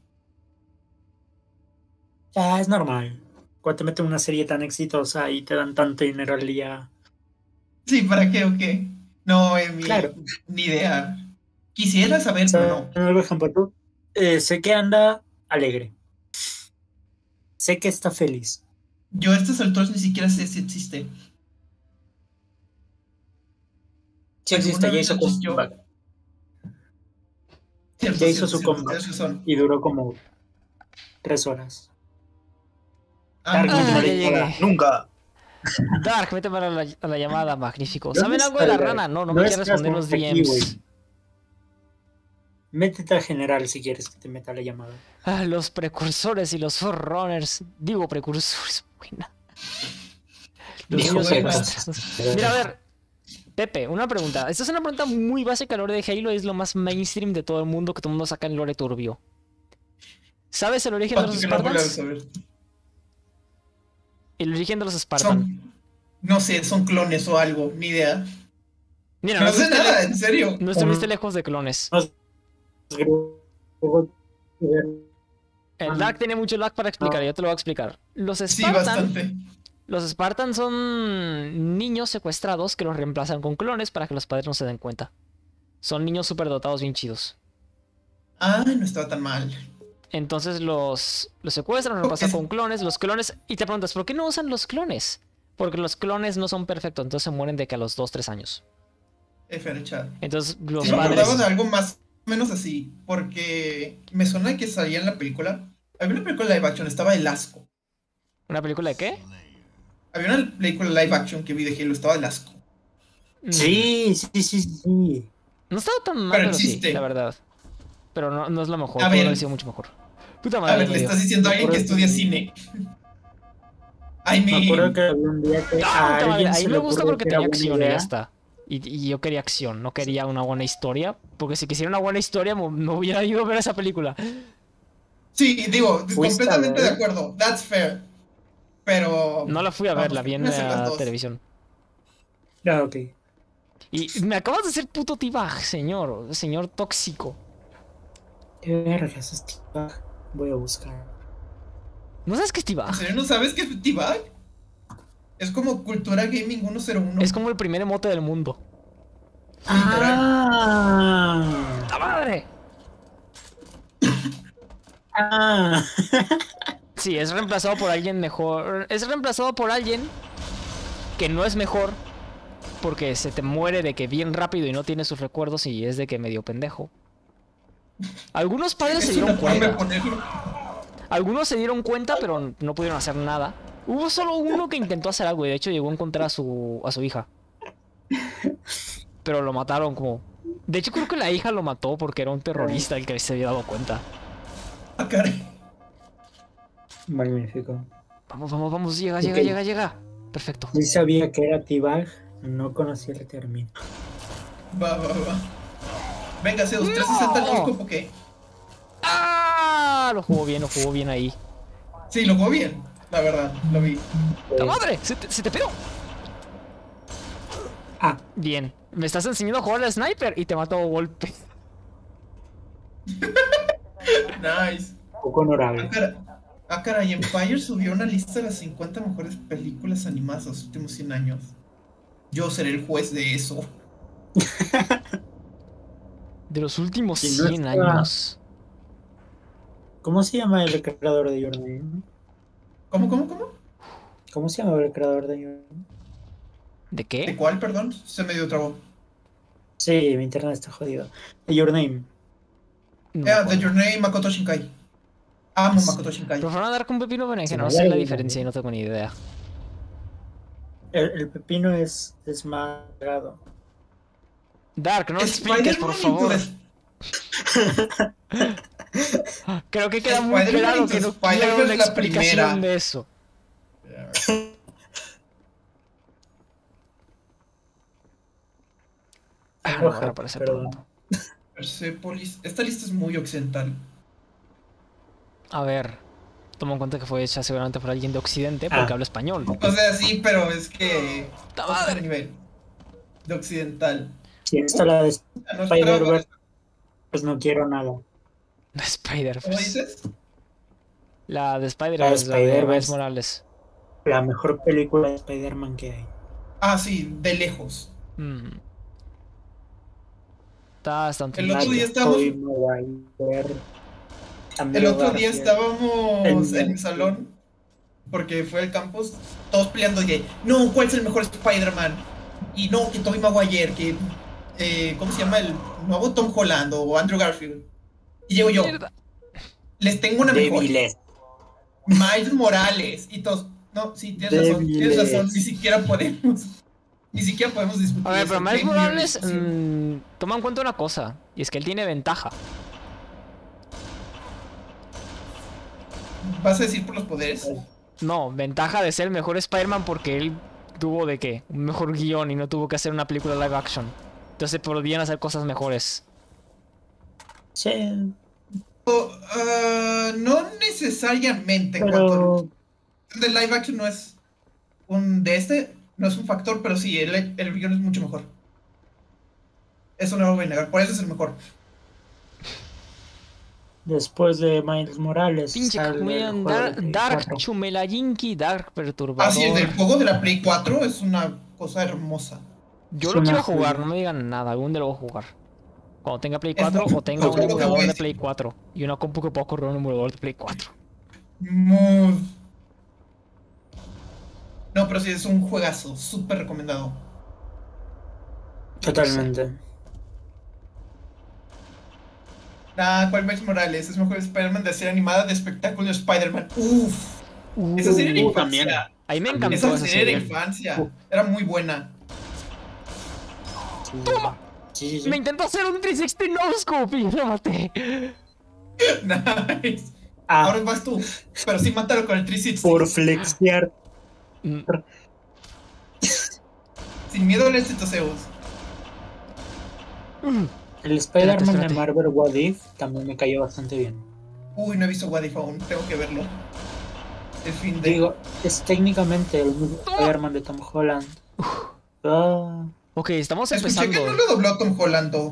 Ah, es normal. Cuando te meten una serie tan exitosa y te dan tanto dinero al día. Sí, ¿para qué o qué? No, Emi, Claro. ni idea. Quisiera saber, pero no. Por ejemplo, tú, eh, sé que anda alegre. Sé que está feliz. Yo a estas alturas ni siquiera sé si existe. Sí existe, ¿Alguna ya vez hizo lo existió? comeback. Cierto, Ya hizo cierto, su cierto, comeback. tienes razón. Y duró como tres horas. Ah, Dark, no, Ah, méteme ya la llamada. llegué. Nunca. Dark, méteme a la, a la llamada, magnífico. ¿Dónde ¿Saben algo de está la el rana? Dark? No, no, No me quiere estás responder los aquí, güey. D Ms. Métete al general si quieres que te meta la llamada. Ah, los precursores y los forerunners. Digo precursores, buena. Los Dijo niños buena. secuestrados. Mira, a ver, Pepe, una pregunta. Esta es una pregunta muy básica. El lore de Halo es lo más mainstream de todo el mundo que todo el mundo saca en lore turbio. ¿Sabes el origen de Pato, los que no vuelvas a Spartans? saber. El origen de los Spartans. Son, no sé, son clones o algo, ni idea. Mira, No no sé estuviste, nada, le- en serio. no estuviste Um, lejos de clones. No sé. El Dark tiene mucho lag para explicar, yo te lo voy a explicar. Los Sí, Spartans, bastante. los Spartans son niños secuestrados que los reemplazan con clones para que los padres no se den cuenta. Son niños superdotados bien chidos. Ah, no estaba tan mal. Entonces los, los secuestran, los reemplazan Es- con clones, los clones... Y te preguntas, ¿por qué no usan los clones? Porque los clones no son perfectos, entonces se mueren de que a los dos tres años. F en el chat. Entonces los Sí me padres... acordaba de algo más o menos así, porque me suena que salía en la película. Había una película live action, estaba El Asco. ¿Una película de qué? Había una película live action que vi de Halo, estaba El Asco. Mm, Sí, sí, sí, sí. No estaba tan mal, Pero pero, sí, existe. la verdad. Pero no, no es lo mejor, A pudo ver. haber sido mucho mejor. Puta A madre, ver, le me dio. estás diciendo a alguien que Me acuerdo estudia que- cine. I Me acuerdo mean, que había un día que ¡Ah, a puta madre! alguien Ahí se me le gusta ocurrió porque que era tenía buena acción y ya idea. está. Y, y yo quería acción, no quería una buena historia. Porque si quisiera una buena historia, me, me hubiera ido a ver esa película. sí, digo, ¿Fuiste a completamente de ver? acuerdo. That's fair. Pero. No la fui a ver, vamos, la vi en ¿qué hacen las la dos? televisión. Ah, ok. Y me acabas de ser puto T-Bag, señor. Señor tóxico. ¿Qué vergas es T-Bag? Voy a buscar. ¿No sabes qué es ¿En T-Bag? serio no sabes qué es T-Bag? Es como Cultura Gaming ciento uno. Es como el primer emote del mundo. Ah, ¡La madre! ah. Sí, es reemplazado por alguien mejor. Es reemplazado por alguien que no es mejor. Porque se te muere de que bien rápido y no tiene sus recuerdos y es de que medio pendejo. Algunos padres se Es dieron una forma de cuenta. ponerlo. Algunos se dieron cuenta, pero no pudieron hacer nada. Hubo solo uno que intentó hacer algo y de hecho llegó a encontrar a su, a su hija. Pero lo mataron como... De hecho creo que la hija lo mató porque era un terrorista el que se había dado cuenta. Ah, caray. Magnífico. Vamos, vamos, vamos, llega, llega, Ok. llega, llega. Perfecto. Sí sabía que era T-Bag, no conocía el término. Va, va, va. Venga, Zeus, trescientos sesenta No. no scope, ¿o qué? ¡Ah! Lo jugó bien, lo jugó bien ahí. Sí, lo jugó bien, la verdad, lo vi. ¡La madre! ¡Se te, se te pegó! Ah, Bien. Me estás enseñando a jugar al sniper y te mató a golpe. Nice. poco honorable. Ah, cara- ah, caray, Empire subió una lista de las cincuenta mejores películas animadas de los últimos cien años. Yo seré el juez de eso. De los últimos Si no cien estaba- años. ¿Cómo se llama el creador de Your Name? ¿Cómo, cómo, cómo? ¿Cómo se llama el creador de Your Name? ¿De ¿De qué? cuál, perdón? Se me dio trabó. Sí, mi internet está jodido. De Your Name. No me Ah, acuerdo. The Your Name, Makoto Shinkai. Amo Makoto Shinkai. Pero fueron a dar con pepino berenjena, Sí, no me sé la alegro. diferencia y no tengo ni idea. El, el pepino es, es más delgado. Dark, no expliques, por Spider-Man favor. into the- Creo que queda muy Spider-Man claro into que no Spider-Verse quiero una es la explicación primera. de eso. Ah, no, Ojalá, ahora parece perdón. pronto. Persepolis. Esta lista es muy occidental. A ver, toma en cuenta que fue hecha seguramente por alguien de Occidente porque Ah. habla español. O sea, sí, pero es que. ¡Ta Otro madre! nivel. De occidental. Si está la de Ah, no esperaba- Spider-Verse, pues no quiero nada. La Spider. ¿Cómo dices? La de Spider, La de la de Miles Spider-Verse. Morales. La mejor película de Spider-Man que hay. Ah, sí, de lejos. Mm. Está, está un El otro día estábamos- Tobey Maguire, El Andrew otro día Garfield. estábamos El- en el salón, porque fue el campus, todos peleando de, no, ¿cuál es el mejor Spider-Man? Y no, que Tobey Maguire, que, eh, ¿cómo se llama? El nuevo Tom Holland o Andrew Garfield. Y llego yo, Mierda. les tengo una mejor. Débiles. Miles Morales. Y todos, no, sí, tienes razón, tienes Débiles. razón, ni siquiera podemos, ni siquiera podemos discutir A ver, eso, pero Miles qué Morales, discusión. mmm, toma en cuenta una cosa, y es que él tiene ventaja. ¿Vas a decir por los poderes? No, ventaja de ser el mejor Spider-Man porque él tuvo de qué, un mejor guión y no tuvo que hacer una película live action. Entonces podían hacer cosas mejores. Sí, O, ah, no necesariamente en cuanto pero de live action no es un de este, no es un factor, pero sí, el, el guión es mucho mejor. Eso no lo voy a negar, por eso es el mejor. después de Miles Morales Pinche sale el comedian juego de Dark, Play Dark cuatro. Chumelayinki, Dark Perturbador. Ah, sí, el del juego de la Play cuatro es una cosa hermosa. Yo Es lo una quiero jugar, joya. no me digan nada, algún día lo voy a jugar. Cuando tenga Play Es cuatro muy- o tenga es un lo que voy a emulador de decir. Play cuatro y una compu que pueda correr un emulador de Play cuatro. Muy... No, pero sí es un juegazo, súper recomendado. Totalmente. Ah, ¿cuál Miles Morales? Es mejor Spider-Man de serie animada de espectáculo de Spider-Man. Uf, esa serie era Uh, infancia. también. Ahí me También. encantó Esa esa serie era serie. infancia. Era muy buena. Sí. Sí, sí, sí. Me intentó hacer un trescientos sesenta no-scope y lo maté. Nice. Ah, Ahora vas tú. Pero sí, mátalo con el trescientos sesenta. por flexear. Mm, Sin miedo al éxito, Zeus. mm. El Spider-Man de espérate. Marvel What If también me cayó bastante bien. Uy, no he visto What If aún. Tengo que verlo. El fin de... Digo, es técnicamente el mismo Toma. Spider-Man de Tom Holland. Ah, Ok, estamos Escuché empezando. que no lo dobló Tom Holland. ¿O?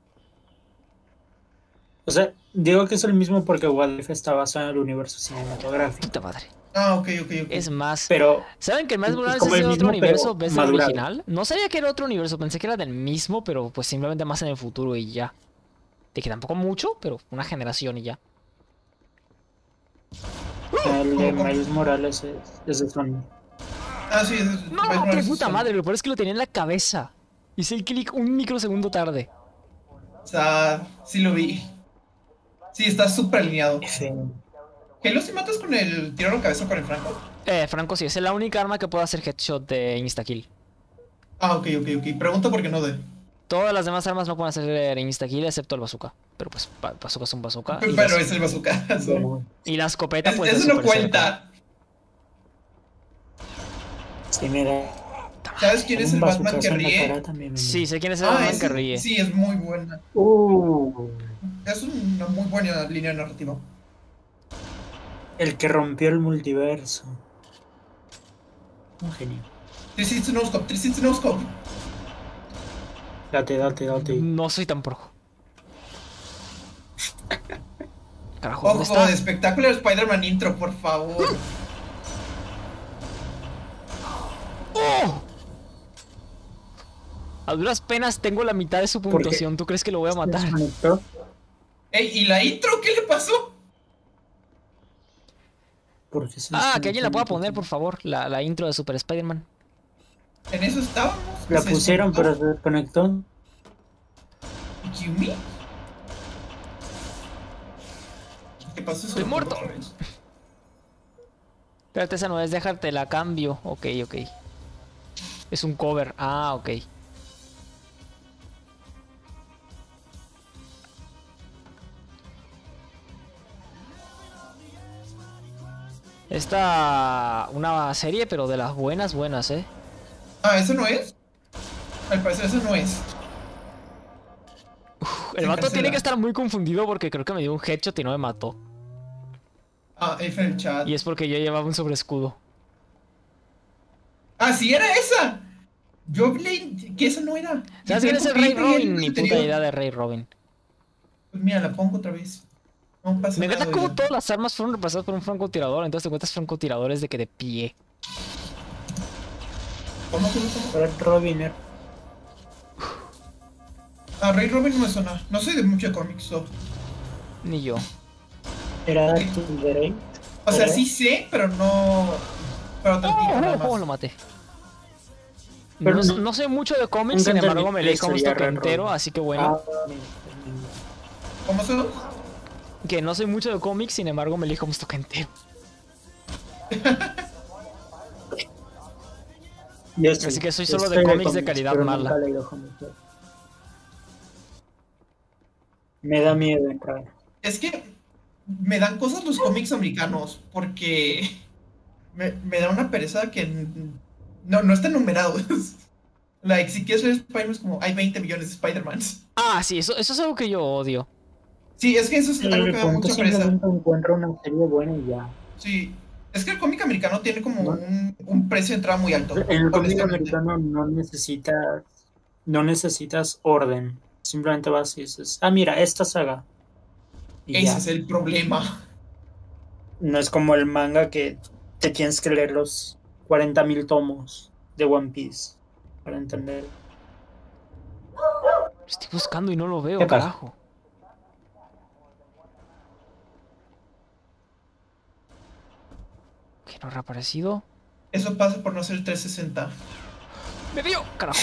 o sea, digo que es el mismo porque What If está basado en el universo cinematográfico. Puta madre. Ah, ok, ok, ok. Es más. Pero ¿Saben que el Miles es Morales como es el de otro mismo, universo pero ves del madurado. original? No sabía que era otro universo, pensé que era del mismo, pero pues simplemente más en el futuro y ya. De que tampoco mucho, pero una generación y ya. el de Miles Morales es, es de Sony. Ah, sí. Es, es- No, Miles qué Morales puta es- madre, lo peor es que lo tenía en la cabeza. Hice el clic un microsegundo tarde. O sea, sí lo vi. Sí, está súper alineado. F. Halo si matas con el tiro a la cabeza con el franco. Eh, Franco, sí, es la única arma que puede hacer headshot de instakill. Ah, ok, ok, ok. Pregunta por qué no de. Todas las demás armas no pueden hacer instakill excepto el bazooka. Pero pues, ba- bazooka es un bazooka. Y, Pero la, es el bazookazo. y la escopeta, Es- pues. eso es no súper cerca. cuenta. Sí, mira. ¿Sabes quién es Un el Batman bazucazo que en la ríe? cara también me Sí, sé quién es el Ah, Batman ese- que ríe. sí, es muy buena. Uh, Es una muy buena línea narrativa. el que rompió el multiverso. Un genio. trescientos sesenta no scope, trescientos sesenta no scope. Date, date, date. No soy tan pro. Carajo, ¿dónde Ojo, está? de espectacular Spider-Man intro, por favor. ¡Oh! A duras penas tengo la mitad de su ¿Por qué? puntuación. ¿Tú crees que lo voy a ¿Se matar? desconectó? Ey, ¿y la intro qué le pasó? ¿Por qué se Ah, que alguien la pueda desconectó? poner, por favor. La, la intro de Super Spider-Man. En eso estábamos. La Se pusieron, pero desconectó. se desconectó. ¿Yumi? ¿Qué pasó? Estoy muerto. Espérate, esa no es, déjate la cambio. Ok, ok. Es un cover. Ah, ok. Esta... Una serie, pero de las buenas, buenas, ¿eh? Ah, ¿eso no es? Al parecer eso no es. El Se vato tiene cancela. que estar muy confundido porque creo que me dio un headshot y no me mató. Ah, F en el chat. Y es porque yo llevaba un sobreescudo. Ah, sí, era esa. Yo leí que esa no era. ¿Sabes Y quién es fue el Rey porque leí Robin? el Ni puta anterior. idea de Rey Robin. Pues mira, la pongo otra vez. No pasa Me nada. encanta cómo oigan. todas las armas fueron reemplazadas por un francotirador. Entonces te encuentras francotiradores de que de pie. ¿Cómo, cómo, cómo? Red Robin. eh. A Ray Robin no me suena. No soy de mucho cómics, so. Ni yo. Era Sí. Tilbury. O sea, ¿Verdad? sí sé, pero no. Pero tantito Oh, nada oh, oh, más. lo maté. Pero no, no- no sé mucho de cómics, nunca sin embargo entendí me la leí como historia esto de Red entero, Robin. así que bueno. Ah, mi- mi- ¿Cómo son? Que no soy mucho de cómics, sin embargo me leí como esto entero. Yo sí, Así que soy yo solo de estoy cómics de calidad pero mala. nunca he leído cómics. Me da miedo entrar. Es que me dan cosas los cómics americanos porque me, me da una pereza que n- no, no están numerados. Like, si quieres ver Spider-Man es como hay veinte millones de Spider-Mans. Ah, sí, eso, eso es algo que yo odio. Sí, es que eso es algo que El me da punto mucha pereza. simplemente encuentro una serie buena y ya. Sí, es que el cómic americano tiene como No. un, un precio de entrada muy alto. En el cómic honestamente. americano no necesitas, no necesitas orden. Simplemente vas y dices, ah, mira, esta saga. Y Ese ya. es el problema. No es como el manga que te tienes que leer los cuarenta mil tomos de One Piece para entender. Estoy buscando y no lo veo, ¿Qué pasa? carajo. ¿Que no ha reaparecido? Eso pasa por no ser trescientos sesenta. ¡Me vio! ¡Carajo!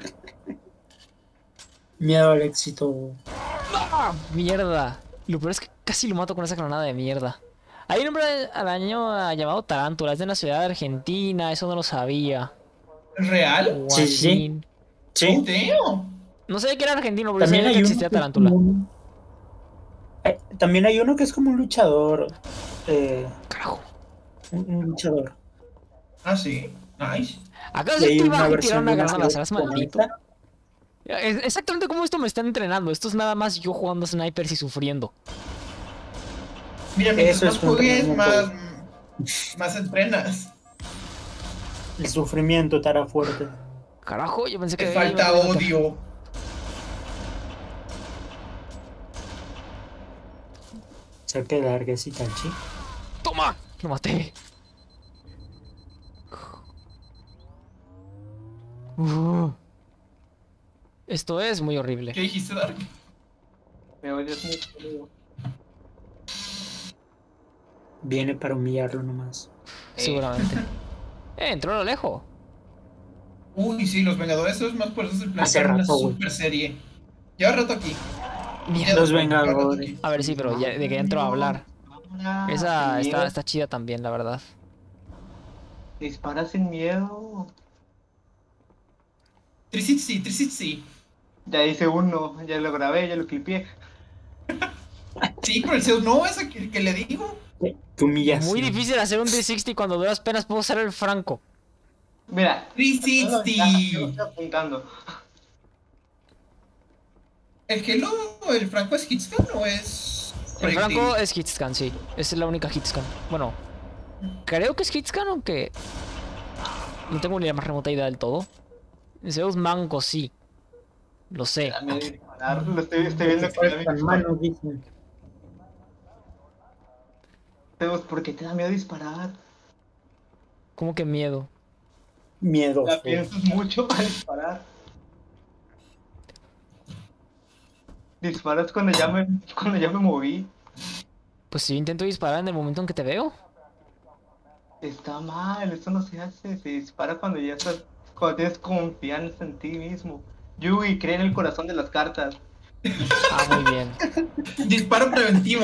Miedo al éxito. ¡Ah! ¡Mierda! Lo peor es que casi lo mato con esa granada de mierda. Hay un hombre al año ah, llamado Tarántula, es de una ciudad de Argentina, eso no lo sabía. ¿Real? Sí, sí, sí. Guachín. Oh, Sí. damn. No sabía que era argentino, pero También sabía hay que uno existía que es Tarántula. como un- eh, También hay uno que es como un luchador. eh, Carajo. un, un luchador. Ah, sí. Nice. Acabas Y de hay activar una y tirar versión una de una granada, ciudad serás maldito. japonesa. Es exactamente como esto me está entrenando. Esto es nada más yo jugando snipers y sufriendo. Mira, mientras Eso más es un juegues, más, entrenamiento. más entrenas. El sufrimiento te hará fuerte. Carajo, yo pensé que... Te iba a falta poder matar. odio. Se que largues y Itachi. ¡Toma! Lo maté. Uh. Esto es muy horrible. ¿Qué dijiste, Dark? Me odias mucho, amigo. Viene para humillarlo nomás. Seguramente. Eh, entró a lo lejos. Uy, sí, los Vengadores son los más poderosos del planeta. Hace en una rato, güey. super serie. Lleva rato aquí. Mierda. Los Lleva rato Vengadores. aquí. A ver, sí, pero ya, de que entró a hablar. Ah, Esa sin está, miedo. está chida también, la verdad. Dispara sin miedo. trescientos sesenta, trescientos sesenta. Ya hice uno, ya lo grabé, ya lo clipeé. Sí, pero el Zeus no es el que, que le digo. Qué qué humillación. Muy difícil hacer un D sesenta cuando a duras penas puedo usar el franco. Mira, trescientos ya, ya lo sesenta. estoy apuntando. ¿El Halo, el Franco es Hitscan o es El proyectil? franco es hitscan, sí. Esa es la única hitscan. Bueno, creo que es hitscan, aunque no tengo ni la más remota idea del todo. Zeus Manco, sí. Lo sé. A mí disparar, lo estoy, estoy viendo que Faltan manos, dicen. Zeus, ¿por qué te da miedo disparar? Como que miedo. Miedo. La piensas mucho para disparar. Disparas cuando ya me, cuando ya me moví. Pues si yo intento disparar en el momento en que te veo. Está mal, eso no se hace. Se dispara cuando ya estás, cuando tienes confianza en ti mismo. Yugi, cree en el corazón de las cartas. Ah, muy bien. Disparo preventivo.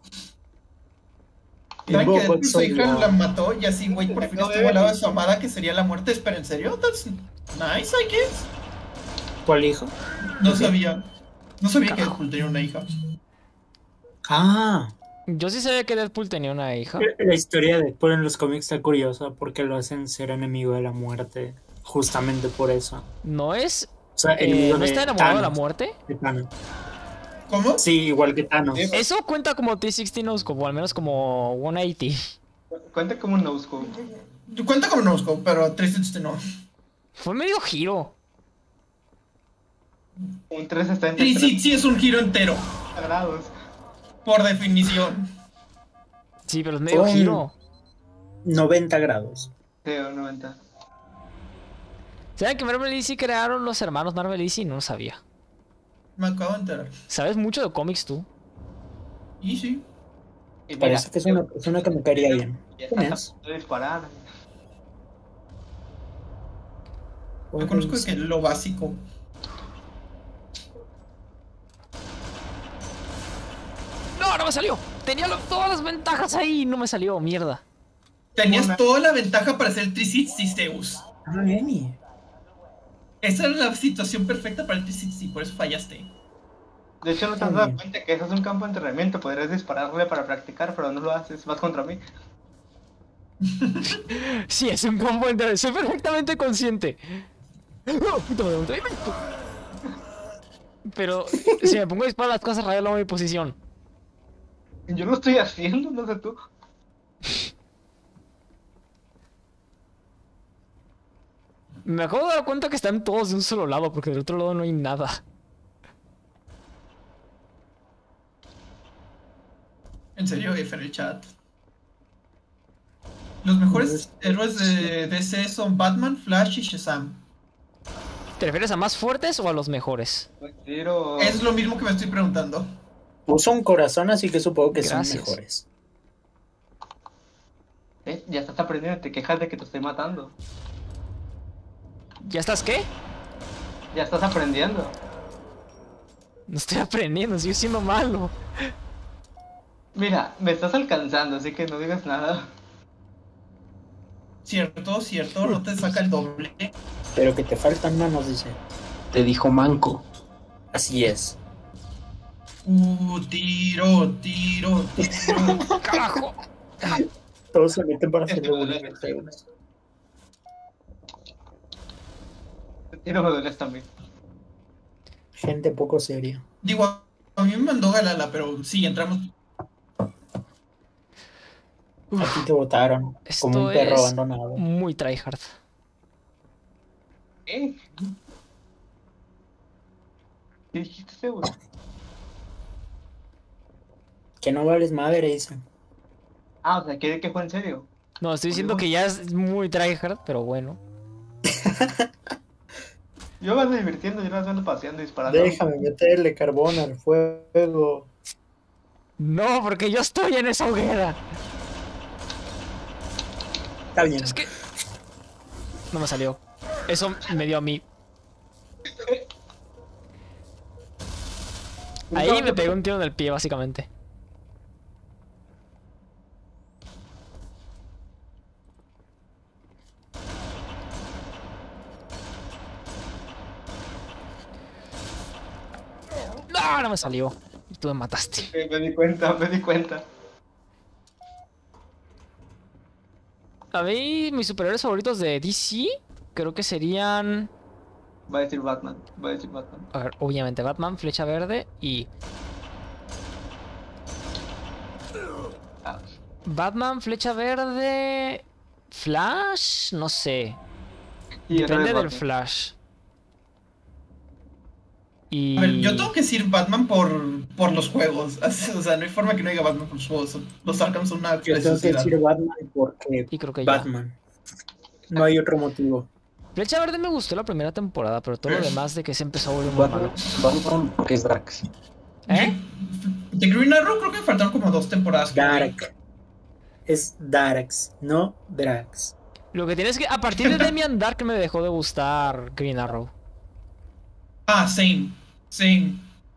¿Saben que Invoco su hija Exodia. la mató y así, güey, por fin No, estuvo al lado de bebé. su amada, que sería la muerte? Espera, ¿en serio? That's nice, I guess. ¿Cuál hijo? No sabía. No sabía que Deadpool tenía una hija. Ah, Yo sí sabía que Deadpool tenía una hija. la historia de Deadpool en los cómics está curiosa porque lo hacen ser enemigo de la muerte. Justamente por eso. ¿No es? O sea, eh, enemigo ¿No de está enamorado de la Thanos, muerte? de Thanos. ¿Cómo? Sí, igual que Thanos. Eh, Eso cuenta como T sesenta o como al menos como ciento ochenta. Cuenta como un no-scope. Cuenta como no-scope, pero trescientos sesenta no. Fue medio giro. Un trescientos setenta Sí, sí, sí, es un giro entero, grados. por definición. Sí, pero es medio Fue un- giro. noventa grados. Sí, un noventa. ¿Saben que Marvel y D C crearon los hermanos Marvel y D C? No lo sabía. Me acabo de enterar. ¿Sabes mucho de cómics tú? Y sí. Y mira, Parece que es una persona que me caería bien. ya ¿Quién estás es? a punto de disparar. Yo conozco de que lo básico. ¡No, no me salió! Tenía lo- todas las ventajas ahí y no me salió, mierda. Tenías Una- toda la ventaja para hacer el trescientos sesenta Zeus. Ah, Emi. Esa era la situación perfecta para el trescientos sesenta, por eso fallaste. De hecho, no te has dado cuenta que eso es un campo de entrenamiento. Podrías dispararle para practicar, pero no lo haces. Vas contra mí. Sí, es un combo entre... Soy perfectamente consciente. ¡Oh, puta madre, puta madre! Pero si me pongo a disparar las cosas, revelo mi posición. Yo lo estoy haciendo, no sé tú. Me acabo de dar cuenta que están todos de un solo lado, porque del otro lado no hay nada. En serio, F en el chat. Los mejores héroes de D C son Batman, Flash y Shazam. ¿Te refieres a más fuertes o a los mejores? Buen tiro. Es lo mismo que me estoy preguntando. Puso un corazón, así que supongo que Gracias. son mejores. Eh, Ya estás aprendiendo, te quejas de que te estoy matando. ¿Ya estás qué? Ya estás aprendiendo. No estoy aprendiendo, sigo siendo malo. Mira, me estás alcanzando, así que no digas nada. Cierto, cierto, no te saca el doble. Pero que te faltan manos, dice. Te dijo manco. Así es. Uh, tiro, tiro, tiro. ¡Carajo! Todos se meten para hacer Este me duele, regular. Este tiro me duele también. Gente poco seria. Digo, a mí me mandó Galala, pero sí, entramos. A ti te votaron Esto como un perro es abandonado. muy tryhard. ¿Eh? ¿Qué dijiste, Zeus? Que no vales madre, dice. Ah, o sea, ¿quiere que fue en serio? No, estoy diciendo que ya es muy tryhard, pero bueno. Yo me ando divirtiendo, yo no ando paseando y disparando. Déjame meterle carbón al fuego. No, porque yo estoy en esa hoguera. Está bien. Es que... No me salió. Eso me dio a mí. Ahí me pegué un tiro en el pie, básicamente. No, no me salió. Y tú me mataste. Eh, Me di cuenta, me di cuenta. A mí, mis superhéroes favoritos de D C, creo que serían... Va a decir Batman, va a decir Batman. A ver, obviamente Batman, Flecha Verde y... Ah, Batman, Flecha Verde... Flash, no sé. y el Depende rey del Batman. Flash. Y... A ver, yo tengo que decir Batman por, por los juegos. O sea, no hay forma que no diga Batman por los juegos. Los Arkham son una Yo tengo que preciosidad. decir Batman porque Y creo que ya. Batman. No hay otro motivo. Flecha Verde me gustó la primera temporada, pero todo lo demás de que se empezó a volver muy malo. Batman, Batman, porque es Drax. ¿Eh? De Green Arrow creo que me faltaron como dos temporadas. creo. Dark. Es Darks, no Drax. Lo que tienes que... A partir de Demian Dark me dejó de gustar Green Arrow. Ah, same. Same.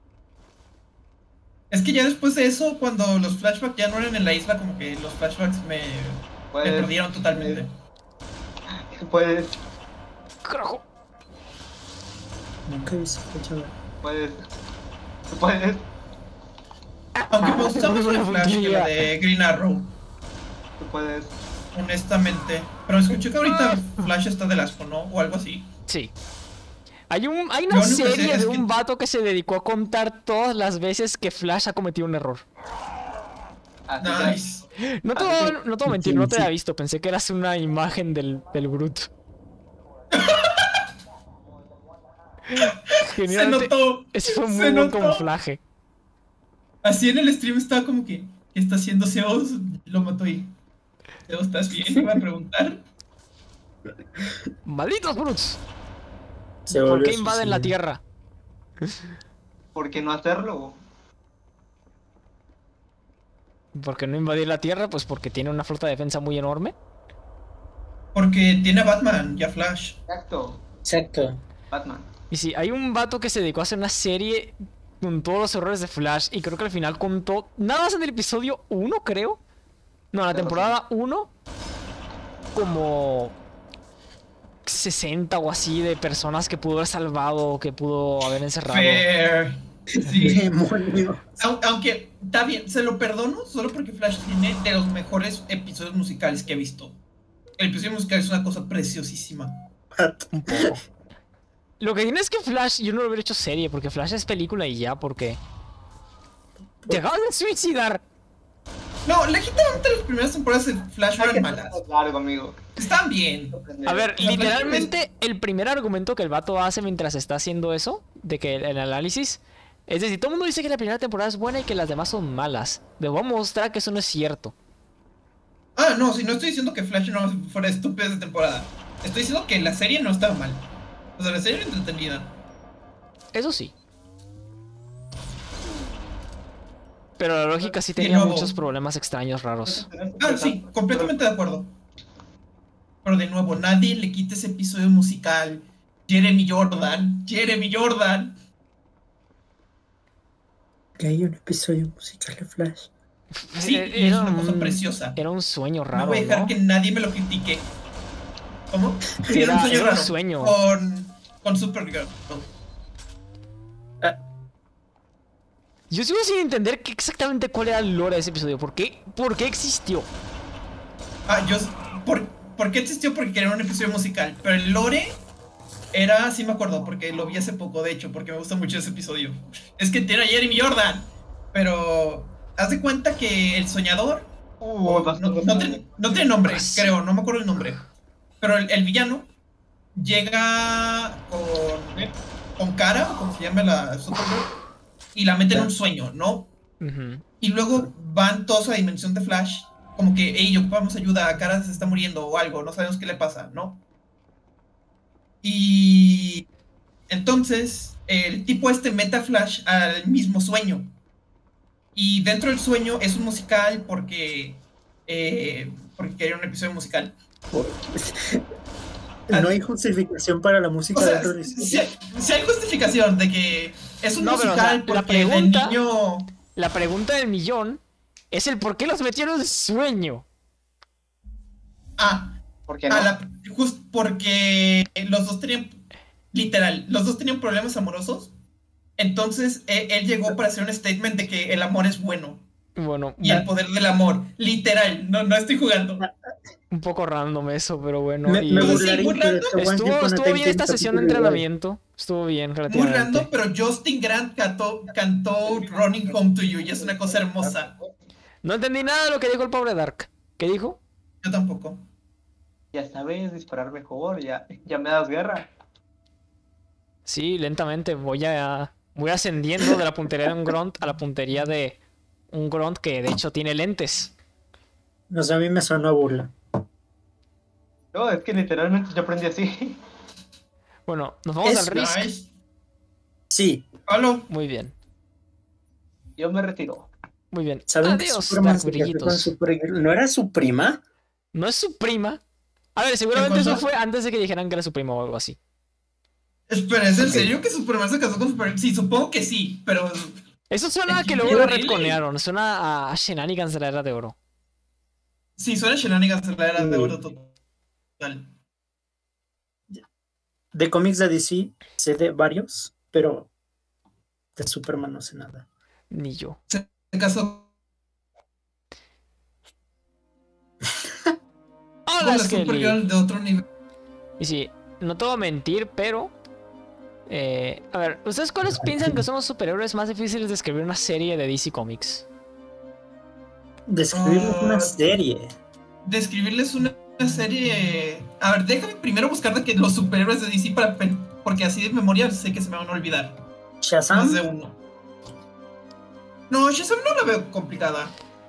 Es que ya después de eso, cuando los flashbacks ya no eran en la isla, como que los flashbacks me, me Puedes, perdieron totalmente. puedes, ¡Carajo! Nunca he visto Flecha Verde. puedes, puedes, Aunque me gusta más la Flash que la de Green Arrow, tú puedes. honestamente. Pero escuché que ahorita Flash está de asco, ¿no? O algo así. Sí. Hay, un, hay Lo una único que sé serie es de que- un vato que se dedicó a contar todas las veces que Flash ha cometido un error. Así que- Nice. No te, Ah, voy- sí. no te voy a mentir, no te había visto. Pensé que eras una imagen del, del Brute. Se Genuinamente, notó. ese fue un muy se buen notó. camuflaje. Así en el stream estaba como que, ¿qué está haciendo Zeus? Lo mató y... Zeus, ¿estás bien? Me iba a preguntar. ¡Malditos Brutes! Se ¿Por volvió qué invaden la suicida. Tierra? ¿Por qué no hacerlo? ¿Por qué no invadir la Tierra? Pues porque tiene una flota de defensa muy enorme. Porque tiene a Batman y a Flash. Exacto, Exacto. Batman. Y sí, hay un vato que se dedicó a hacer una serie con todos los errores de Flash y creo que al final contó, nada más en el episodio uno, creo. No, en la Pero temporada uno, como sesenta o así de personas que pudo haber salvado o que pudo haber encerrado. Fair. Sí. Demonio. Au- Aunque está bien, se lo perdono solo porque Flash tiene de los mejores episodios musicales que he visto. El episodio musical es una cosa preciosísima. Un poco. Lo que tiene es que Flash, yo no lo hubiera hecho serie, porque Flash es película y ya, porque... Te acabas de suicidar. No, legítimamente las primeras temporadas de Flash Hay que eran malas. hacerlo largo, amigo. Están bien. A ver, O sea, literalmente el primer argumento que el vato hace mientras está haciendo eso, de que el análisis, es decir, todo el mundo dice que la primera temporada es buena y que las demás son malas. Debo mostrar que eso no es cierto. Ah, no, si no estoy diciendo que Flash no fuera estúpida de temporada. Estoy diciendo que la serie no estaba mal. O sea, la serie era entretenida. Eso sí. Pero la lógica sí De tenía nuevo. muchos problemas extraños, raros. Ah, sí, completamente de acuerdo. Pero de nuevo, nadie le quita ese episodio musical. Jeremy Jordan, Jeremy Jordan. Que hay un episodio musical de Flash. Sí, Eh, y es era una cosa un- preciosa. Era un sueño No raro, voy a dejar ¿no? que nadie me lo critique. ¿Cómo? Sí, Era- era un sueño era un raro. sueño. Con, con Supergirl. Yo sigo sin entender qué exactamente cuál era el lore de ese episodio. ¿Por qué? ¿Por qué existió? Ah, yo. ¿Por, ¿por qué existió? Porque era un episodio musical. Pero el lore era. Sí me acuerdo, porque lo vi hace poco, de hecho, porque me gusta mucho ese episodio. Es que tiene a Jeremy Jordan. Pero. Haz de cuenta que el soñador. Uh, o- no, bastante. no tiene, no tiene nombre, Pues- creo, no me acuerdo el nombre. Pero el, el villano llega con. Con Kara, o como se llama la Supergirl. Y la mete en un sueño, ¿no? Ujú. Y luego van todos a la dimensión de Flash. Como que, hey, ocupamos ayuda, Kara se está muriendo o algo, no sabemos qué le pasa, ¿no? Y entonces el tipo este mete a Flash al mismo sueño. Y dentro del sueño es un musical porque... Eh, porque quería un episodio musical. No hay justificación para la música O sea, dentro de si hay, sí hay justificación de que es un No, pero, o musical sea, la porque el pregunta- niño... La pregunta del millón es el por qué los metieron en sueño. Ah, ¿Por qué no? A la- just porque los dos tenían, literal, los dos tenían problemas amorosos. Entonces él, él llegó para hacer un statement de que el amor es bueno Bueno, y el poder del amor, literal, no, no estoy jugando. un poco random eso, pero bueno. Me, y- me O sea, sí, burlaría muy que random. este One Estuvo, Upon a estuvo Time bien tiene esta sesión de capítulo igual. entrenamiento. Estuvo bien, Muy relativamente. random, pero Justin Grant cantó, cantó Running Home to You y es una cosa hermosa. No entendí nada de lo que dijo el pobre Dark. ¿Qué dijo? Yo tampoco. Ya sabes disparar mejor, ya, ya me das guerra. Sí, lentamente voy a voy ascendiendo de la puntería de un grunt a la puntería de un grunt que de hecho tiene lentes. No sé, a mí me sonó a burla. No, es que literalmente yo aprendí así. Bueno, nos vamos Es al Risk. Nice. Sí, Halo. Muy bien, Yo me retiro. muy bien. ¿saben que Adiós, Superman Dark se casó con Brillitos. Supergirl? ¿No era su prima? No es su prima. A ver, seguramente ¿Qué eso cosa? fue antes de que dijeran que era su prima o algo así. Espera, ¿es en Ok. serio que Superman se casó con Superman? Sí, supongo que sí, pero... Eso suena a que luego ¿Really? lo retconearon. Suena a Shenanigans de la Era de Oro. Sí, suena Shenanigans en la era de oro total. De cómics de D C sé de varios, pero de Superman no sé nada. Ni yo. Se casó Hola, con la Skelly. Supergirl de otro nivel. Y sí, no te voy a mentir, pero... eh, a ver, ¿ustedes cuáles piensan que son los superhéroes más difíciles de escribir una serie de D C Comics? Describirlo es una Ah. serie. Describirles una, una serie... A ver, déjame primero buscar de que los superhéroes de D C para... pe- Porque así de memoria sé que se me van a olvidar. Shazam. Más de uno. No, Shazam no la veo complicada.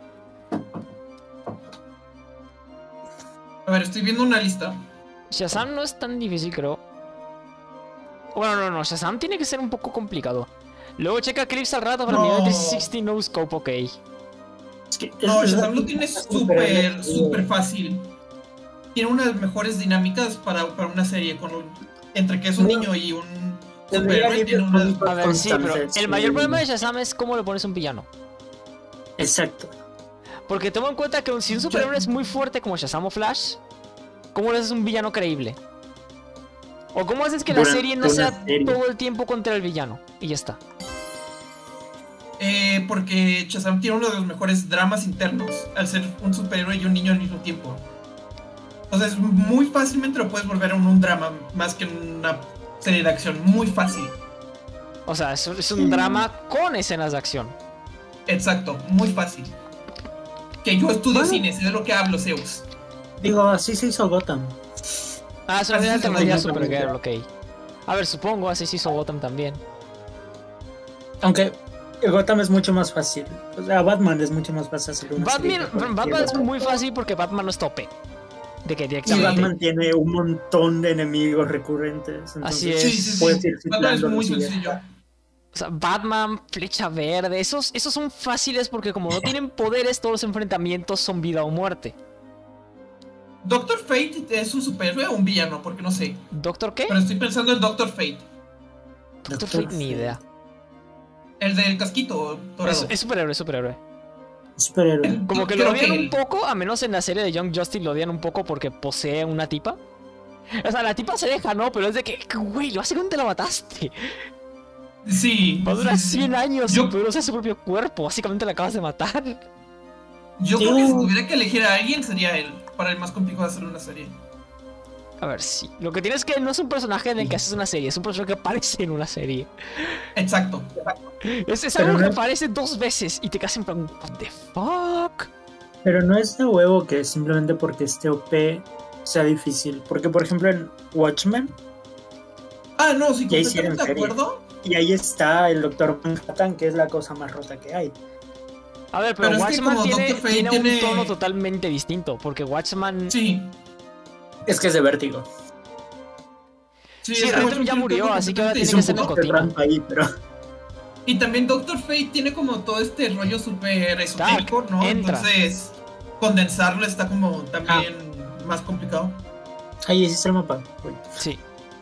A ver, estoy viendo una lista. Shazam no es tan difícil, creo. Bueno, no, no, Shazam tiene que ser un poco complicado. Luego checa clips al rato para No. mi trescientos sesenta no scope, ok. Es que No, es- Shazam lo tiene súper, súper fácil. Tiene unas mejores dinámicas para, para una serie. Con un- entre que es un No. niño y un Tendría superhéroe, tiene alivio unas. cómico. A ver, sí, pero Constantes, el mayor sí. problema de Shazam es cómo le pones un villano. Exacto. Porque toma en cuenta que si un superhéroe es muy fuerte como Shazam o Flash, ¿cómo le haces un villano creíble? ¿O cómo haces que la Durante serie no una sea serie. todo el tiempo contra el villano? Y ya está. Eh, porque Shazam tiene uno de los mejores dramas internos al ser un superhéroe y un niño al mismo tiempo. Entonces, muy fácilmente lo puedes volver un, un drama más que una serie de acción. Muy fácil. O sea, es, es un drama con escenas de acción. Exacto, muy fácil. Que yo estudio Bueno. cine, sé de lo que hablo, Zeus. Digo, así se hizo Gotham. Ah, es una Así serie se alternativa a llama. Supergirl, ok. A ver, supongo, así se hizo Gotham también. Aunque Gotham es mucho más fácil. O sea, Batman es mucho más fácil hacer una serie Batman, que cualquier Batman es otro. muy fácil porque Batman no es tope. De que Y directamente. Batman tiene un montón de enemigos recurrentes. Entonces Así es. Sí, sí, puedes sí. ir Batman es ciclando muy y ya sencillo. está. O sea, Batman, Flecha Verde, esos, esos son fáciles porque como no tienen poderes, todos los enfrentamientos son vida o muerte. Doctor Fate es un superhéroe o un villano, porque no sé. ¿Doctor qué? Pero estoy pensando en Doctor Fate. Doctor Fate, ni idea. El del casquito dorado. Es, es superhéroe, es superhéroe. Superhéroe. Como que lo Creo odian que un él- poco, a menos en la serie de Young Justice lo odian un poco porque posee una tipa. O sea, la tipa se deja, ¿no? Pero es de que, güey, básicamente la mataste. Sí. Va a durar sí, sí, sí. cien años Yo- sin poder usar su propio cuerpo. Básicamente la acabas de matar. Yo creo que si Yo- tuviera que elegir a alguien sería él. Para el más complicado de hacer una serie. A ver, sí. Lo que tienes que no es un personaje en el que haces una serie, es un personaje que aparece en una serie. Exacto. Es, es Pero algo no que es- aparece dos veces y te quedas en plan, what the fuck. Pero no es de huevo que simplemente porque esté O P sea difícil. Porque, por ejemplo, en Watchmen, Ah, no, sí, Ya hicieron completamente de serie. acuerdo. y ahí está el Doctor Manhattan, que es la cosa más rota que hay. A ver, pero, Pero es que Watchman como tiene, Doctor Fate tiene un tiene- tono totalmente distinto, porque Watchman... Sí. Es que es de vértigo. Sí, Sí, es Rhythm otro ya tipo murió, así que ahora completamente tiene que ser distinto. Nicotina. de trampa ahí, pero Y también Doctor Fate tiene como todo este rollo súper esotérico, ¿no? entra. Entonces, condensarlo está como también más complicado. ahí hiciste el mapa. Uy. Sí.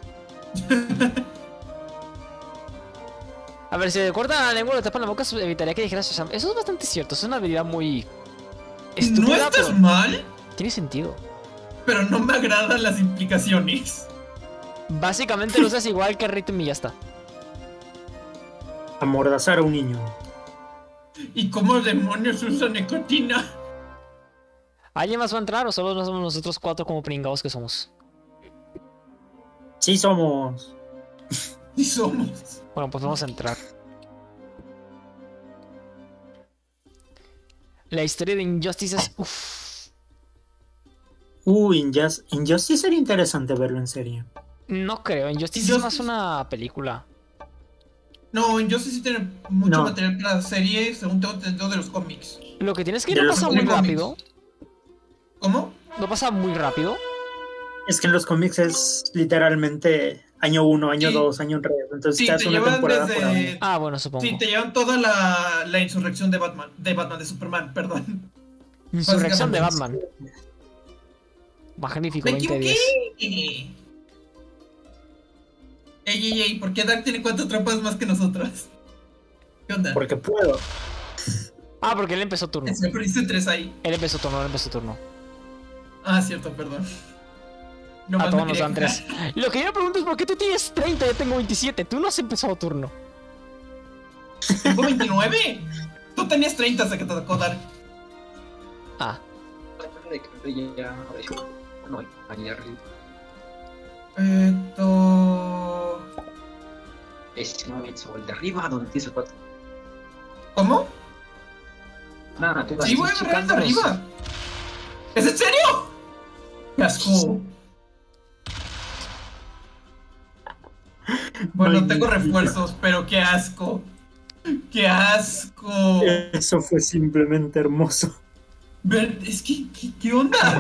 A ver, si le cortan la lengua o le tapan la boca, evitaría que dijeras Shazam. Eso es bastante cierto, es una habilidad muy... No estúpida, estás pero mal, tiene sentido. pero no me agradan las implicaciones. Básicamente lo usas igual que Rhythm y ya está. Amordazar a un niño. ¿Y cómo demonios usa nicotina? ¿Alguien más va a entrar o solo no somos nosotros cuatro como pringados que somos? Sí somos. Y somos. Bueno, pues vamos a entrar. La historia de Injustice es... Uff. Uh, Injust- Injustice sería interesante verlo en serie. No creo, Injustice es más Injustice- una película. No, yo sé si tiene mucho No. material para serie, según tengo entendido de los cómics. Lo que tienes es que De no los pasa muy cómics. rápido. ¿Cómo? No pasa muy rápido. Es que en los cómics es literalmente año uno, año Sí. dos, año tres. Entonces Sí, te te hace una llevan temporada por año. desde... Ah, bueno, supongo. Sí, te llevan toda la, la insurrección de Batman. De Batman, de Superman, perdón. Insurrección de básicamente. Batman. Magnífico, Me veinte equivoqué. diez. Ey, ey, ey, ¿por qué Dark tiene cuatro trampas más que nosotras? ¿Qué onda? Porque puedo. Ah, porque él empezó turno. Siempre hice tres ahí. Él empezó turno, él empezó turno. Ah, cierto, perdón. A Nomás todos me nos quería dan tres. quejar. Lo que yo me pregunto es por qué tú tienes treinta y yo tengo veintisiete. Tú no has empezado turno. Tengo veintinueve. Tú tenías treinta hasta que te tocó Dark. Ah, Ya, no, ahí arriba. Esto... Ese no es el de arriba, donde dice cuatro. ¿Cómo? Nada, tú Sí, voy a estoy agarrar de checándolos. arriba. ¿Es en serio? ¡Qué asco! Bueno, Ay, tengo Dios. refuerzos, pero qué asco. ¡Qué asco! Eso fue simplemente hermoso. Ver, es que, ¿qué, qué onda?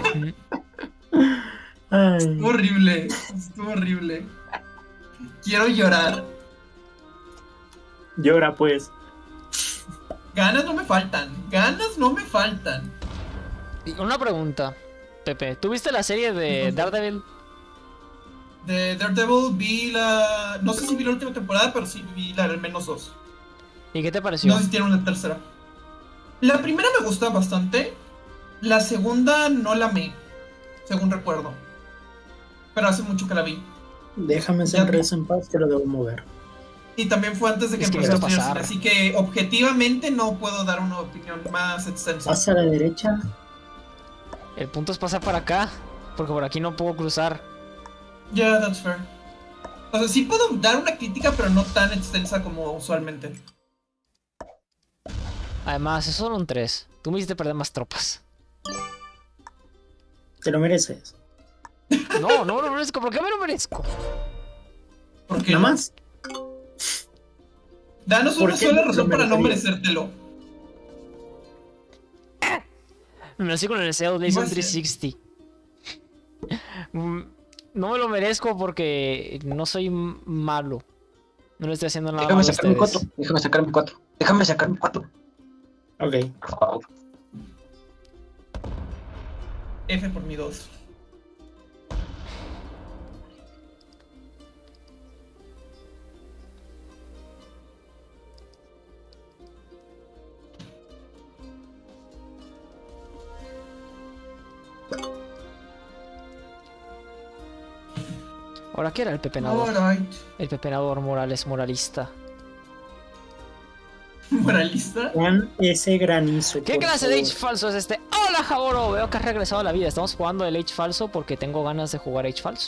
Ay. Estuvo horrible. Estuvo horrible. Quiero llorar. Llora, pues. Ganas no me faltan. Ganas no me faltan. Y una pregunta, Pepe. ¿Tú viste la serie de Ujú. Daredevil? De Daredevil vi la... No sé si vi la última temporada, pero sí vi la al menos dos. ¿Y qué te pareció? No sé si tiene una tercera. La primera me gustó bastante. La segunda no la amé, según recuerdo. Pero hace mucho que la vi. Déjame Ya. ser en paz que lo debo mover. Y también fue antes de que Es que empezara a me estudiar pasar. cine, así que objetivamente no puedo dar una opinión más extensa. Pasa a la derecha. El punto es pasar para acá, porque por aquí no puedo cruzar. Ya, yeah, that's fair. O sea, sí puedo dar una crítica, pero no tan extensa como usualmente. Además, eso son un tres. Tú me hiciste perder más tropas. Te lo mereces. No, no me lo merezco. ¿Por qué me lo merezco? ¿Por qué Nada no? más. Danos ¿Por una qué sola no razón lo para no merecerías? merecértelo. Me nací con el deseo de Iba a PlayStation ser- trescientos sesenta. Mm, No me lo merezco porque no soy m- malo. No le estoy haciendo nada Déjame malo a sacar mi ustedes. cuatro. Déjame sacar mi cuatro. Déjame sacar mi cuatro. Ok. Por favor. F por mi dos. Ahora, ¿qué era el pepenador? Alright. El pepenador Morales moralista. Moralista. Juan ese granizo. ¿Qué por clase de favor. Age falso es este? ¡Hola, Jaboro! Veo que has regresado a la vida. Estamos jugando el Age falso porque tengo ganas de jugar Age falso.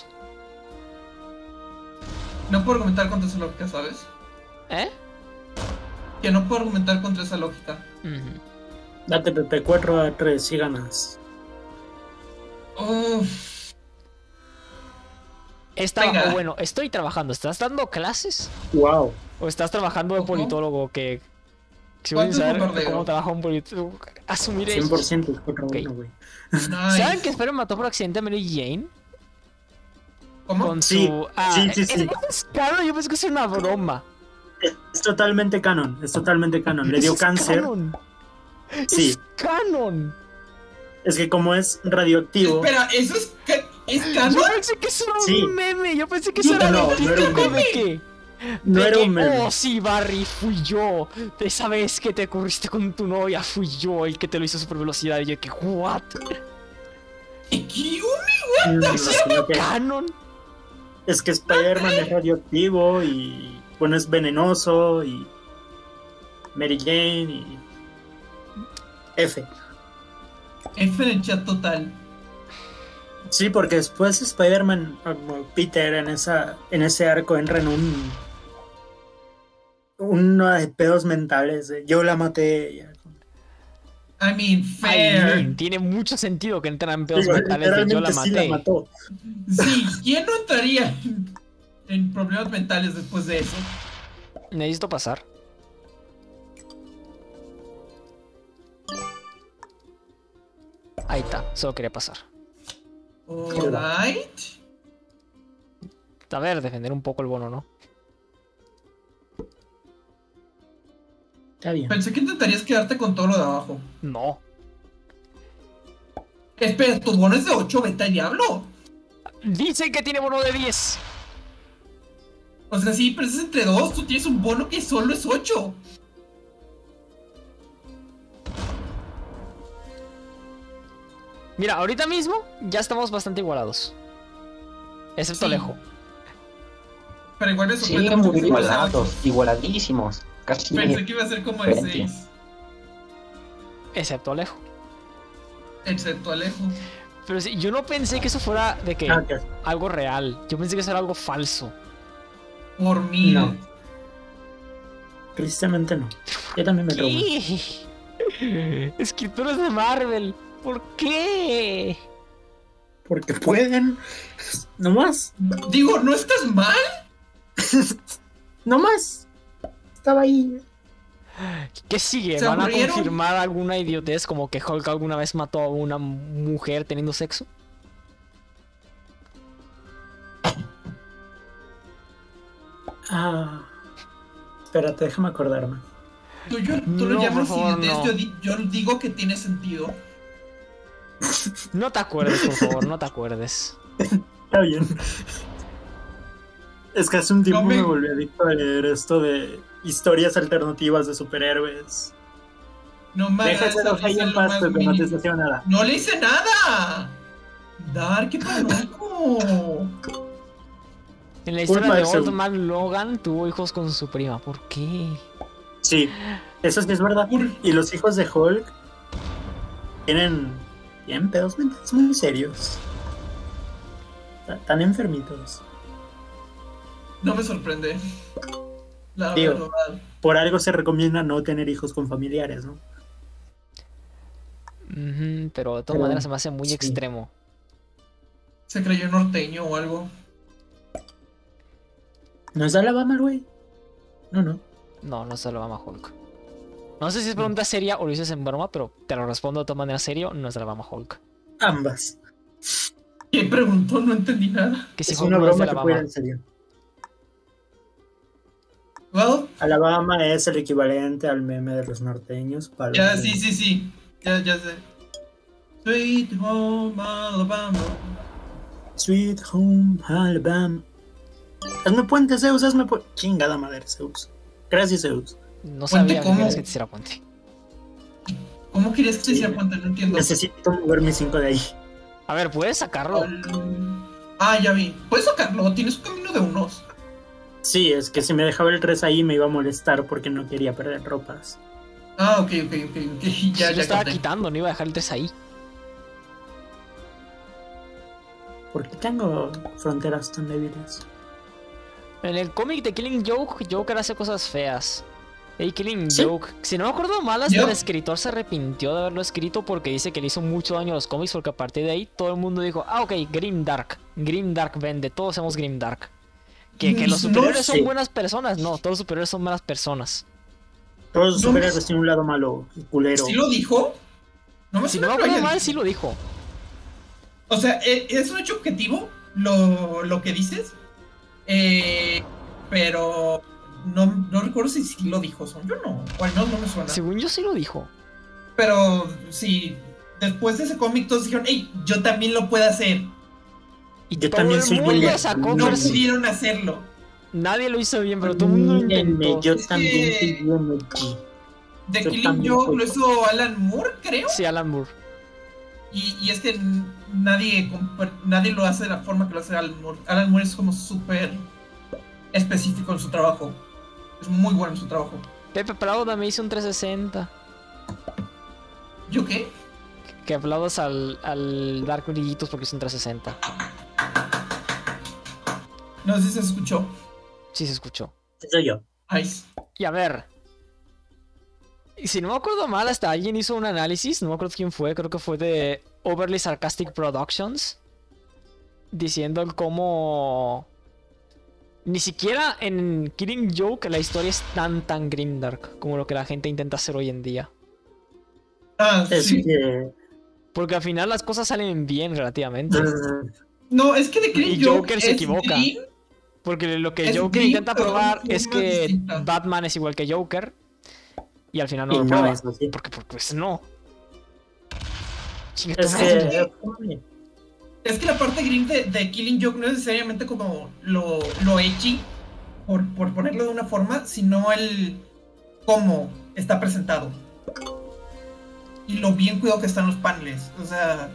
No puedo argumentar contra esa lógica, ¿sabes? ¿Eh? Que no puedo argumentar contra esa lógica. Ujú. Date Pepe cuatro a tres y ganas. Uff. Estaba, Venga. o bueno, estoy trabajando. ¿Estás dando clases? Wow. ¿O estás trabajando de Ojo. politólogo? Que, que si ¿Cuánto voy a es saber bombardeo? cómo trabaja un politólogo. Asumiré. cien por ciento es cuatro a Ok. uno, güey. ¿Saben que Nice. Espero mató por accidente a Mary Jane? ¿Cómo? Con Sí, su. Ah, sí, sí, ¿es- sí. ¿Es caro? Yo pensé que era una broma. Es totalmente canon. Es totalmente canon. Le dio Es cáncer. Canon. Sí. Es canon. Es que como es radioactivo. Espera, ¿eso es, ca- es Yo canon? pensé que eso era Sí. un meme. Yo pensé que Yo eso era no, no típico era un de meme. que. No de era que, un meme. Oh, sí, Barry, fui yo. De esa vez que te corriste con tu novia, fui yo el que te lo hizo a super velocidad. Y yo, que, ¿what? ¿Kiumi? Mm, ¿Es sino que- canon? Es que Spider-Man es radioactivo y bueno, es venenoso y Mary Jane y F. F en el chat total. Sí, porque después Spider-Man, como Peter en esa en ese arco entra en un uno de pedos mentales. De, yo la maté. Ya. I mean, I fair. mean, tiene mucho sentido que entran en pedos Digo, mentales de yo la literalmente sí maté. la mató. Sí, ¿quién no entraría en, en problemas mentales después de eso? Necesito pasar. Ahí está, solo quería pasar. Alright. A ver, defender un poco el bono, ¿no? Está bien. Pensé que intentarías quedarte con todo lo de abajo. No. Espera, tu bono es de ocho, vete al diablo. Dicen que tiene bono de diez. O sea, sí, pero es entre dos. Tú tienes un bono que solo es ocho. Mira, ahorita mismo ya estamos bastante igualados. Excepto Sí. Alejo. Pero igual me Sí, sorprende mucho muy que sea ocho. igualados. Igualadísimos. Casi. Pensé que iba a ser como de Diferencia. seis. Excepto Alejo. Excepto Alejo. Pero sí, yo no pensé que eso fuera de que Ah, ok. algo real. Yo pensé que eso era algo falso. Por mí. No. Tristemente no. Yo también me traumé. ¿Qué? Escritores de Marvel. ¿Por qué? Porque pueden. No más. Digo, ¿no estás mal? No más. Estaba ahí. ¿Qué sigue? ¿Se ¿Van a aburrieron? confirmar alguna idiotez como que Hulk alguna vez mató a una mujer teniendo sexo? Ah. Espérate, déjame acordarme. Tú, yo, tú No, lo llamas por favor, idiotes, no. yo, di- yo digo que tiene sentido. No te acuerdes, por favor, no te acuerdes. Está bien. Es que hace un tiempo No me- me volví adicto a leer esto de historias alternativas de superhéroes. No me Deja hagas ese dos ahí ahorita en lo paz, más Pepe, no te mínimo. está haciendo nada. ¡No le hice nada! Dar, qué paranoico. En la Culpa historia de de Zeus. Old Man Logan tuvo hijos con su prima. ¿Por qué? Sí, eso sí es verdad. Por- Y los hijos de Hulk tienen, tienen pedos mentales muy serios. Ta- Tan enfermitos. No me sorprende. La Digo. verdad. Por algo se recomienda no tener hijos con familiares, ¿no? Ujú, pero de todas Pero, maneras se me hace muy sí. extremo. Se creyó norteño o algo. ¿No es de Alabama el güey? No, no. No, no se lo Alabama Hulk. No sé si es pregunta seria o lo dices en broma, pero te lo respondo de todas maneras serio, no es Alabama Hulk. Ambas. ¿Qué preguntó? No entendí nada. Que si Es Hulk una no es de broma que puede ir Alabama. en serio. Well, Alabama es el equivalente al meme de los norteños. Para ya, los sí, gringos. sí, sí. Ya, ya sé. Sweet Home Alabama. Sweet Home Alabama. Hazme puente, Zeus, hazme puente. Chingada madre, Zeus. Gracias, Zeus. No Puente, sabía que ¿cómo? querías que te hiciera puente. ¿Cómo querías que te Sí. hiciera puente? No entiendo. Necesito mover mis cinco de ahí. A ver, ¿puedes sacarlo? Ah, ya vi. Puedes sacarlo, tienes un camino de unos. Sí, es que si me dejaba el tres ahí me iba a molestar porque no quería perder ropas. Ah, ok, ok, ok, ok. Ya, Sí, lo ya estaba capté. quitando, no iba a dejar el tres ahí. ¿Por qué tengo fronteras tan débiles? En el cómic de Killing Joke, Joker hace cosas feas. Hey, Killing ¿Sí? Joke. Si no me acuerdo mal, hasta ¿Yo? el escritor se arrepintió de haberlo escrito porque dice que le hizo mucho daño a los cómics porque a partir de ahí todo el mundo dijo, ah, ok, Grim Dark. Grim Dark vende, todos somos Grim Dark. Que, que los No superiores son sé. buenas personas. No, todos los superiores son malas personas. Todos los No superhéroes me- tienen un lado malo y culero. ¿Sí lo dijo? No me Si no suena me que lo acuerdo haya mal, dicho. sí lo dijo. O sea, e- es un hecho objetivo lo, lo que dices. Eh, pero no, no recuerdo si sí lo dijo. Son yo no. O al menos no me suena. Según yo sí lo dijo. Pero sí, después de ese cómic todos dijeron, hey, yo también lo puedo hacer. Y Yo todo también el soy mundo William. sacó No por sí. pudieron hacerlo. Nadie lo hizo bien, pero todo el mundo lo Mírenme, intentó. yo Es también que- soy bien aquí. The Yo Killing también Joke soy- lo hizo Alan Moore, creo. Sí, Alan Moore. Y, y es que n- nadie, compa- nadie lo hace de la forma que lo hace Alan Moore. Alan Moore es como súper específico en su trabajo. Es muy bueno en su trabajo. Pepe Plauda me hizo un trescientos sesenta. ¿Yo qué? Que aplaudas al, al Dark Brillitos porque hizo un trescientos sesenta. No sé si se escuchó. Sí se escuchó. Soy yo. Nice. Y a ver. Y si no me acuerdo mal, hasta alguien hizo un análisis, no me acuerdo quién fue, creo que fue de Overly Sarcastic Productions, diciendo el cómo ni siquiera en Killing Joke la historia es tan tan grimdark como lo que la gente intenta hacer hoy en día. Ah, Es sí. que... Porque al final las cosas salen bien relativamente. No, es que The Killing Y Joke Joker se es equivoca. Dream. Porque lo que Es Joker Dream, intenta pero de probar una es forma que distinta. Batman es igual que Joker. Y al final no Y lo no prueba. es así. Porque pues, pues no. Chinga tu Es madre. que... Es que la parte grim de, de Killing Joke no es necesariamente como lo, lo edgy, por, por ponerlo de una forma, sino el cómo está presentado. Y lo bien cuidado que están los paneles. O sea.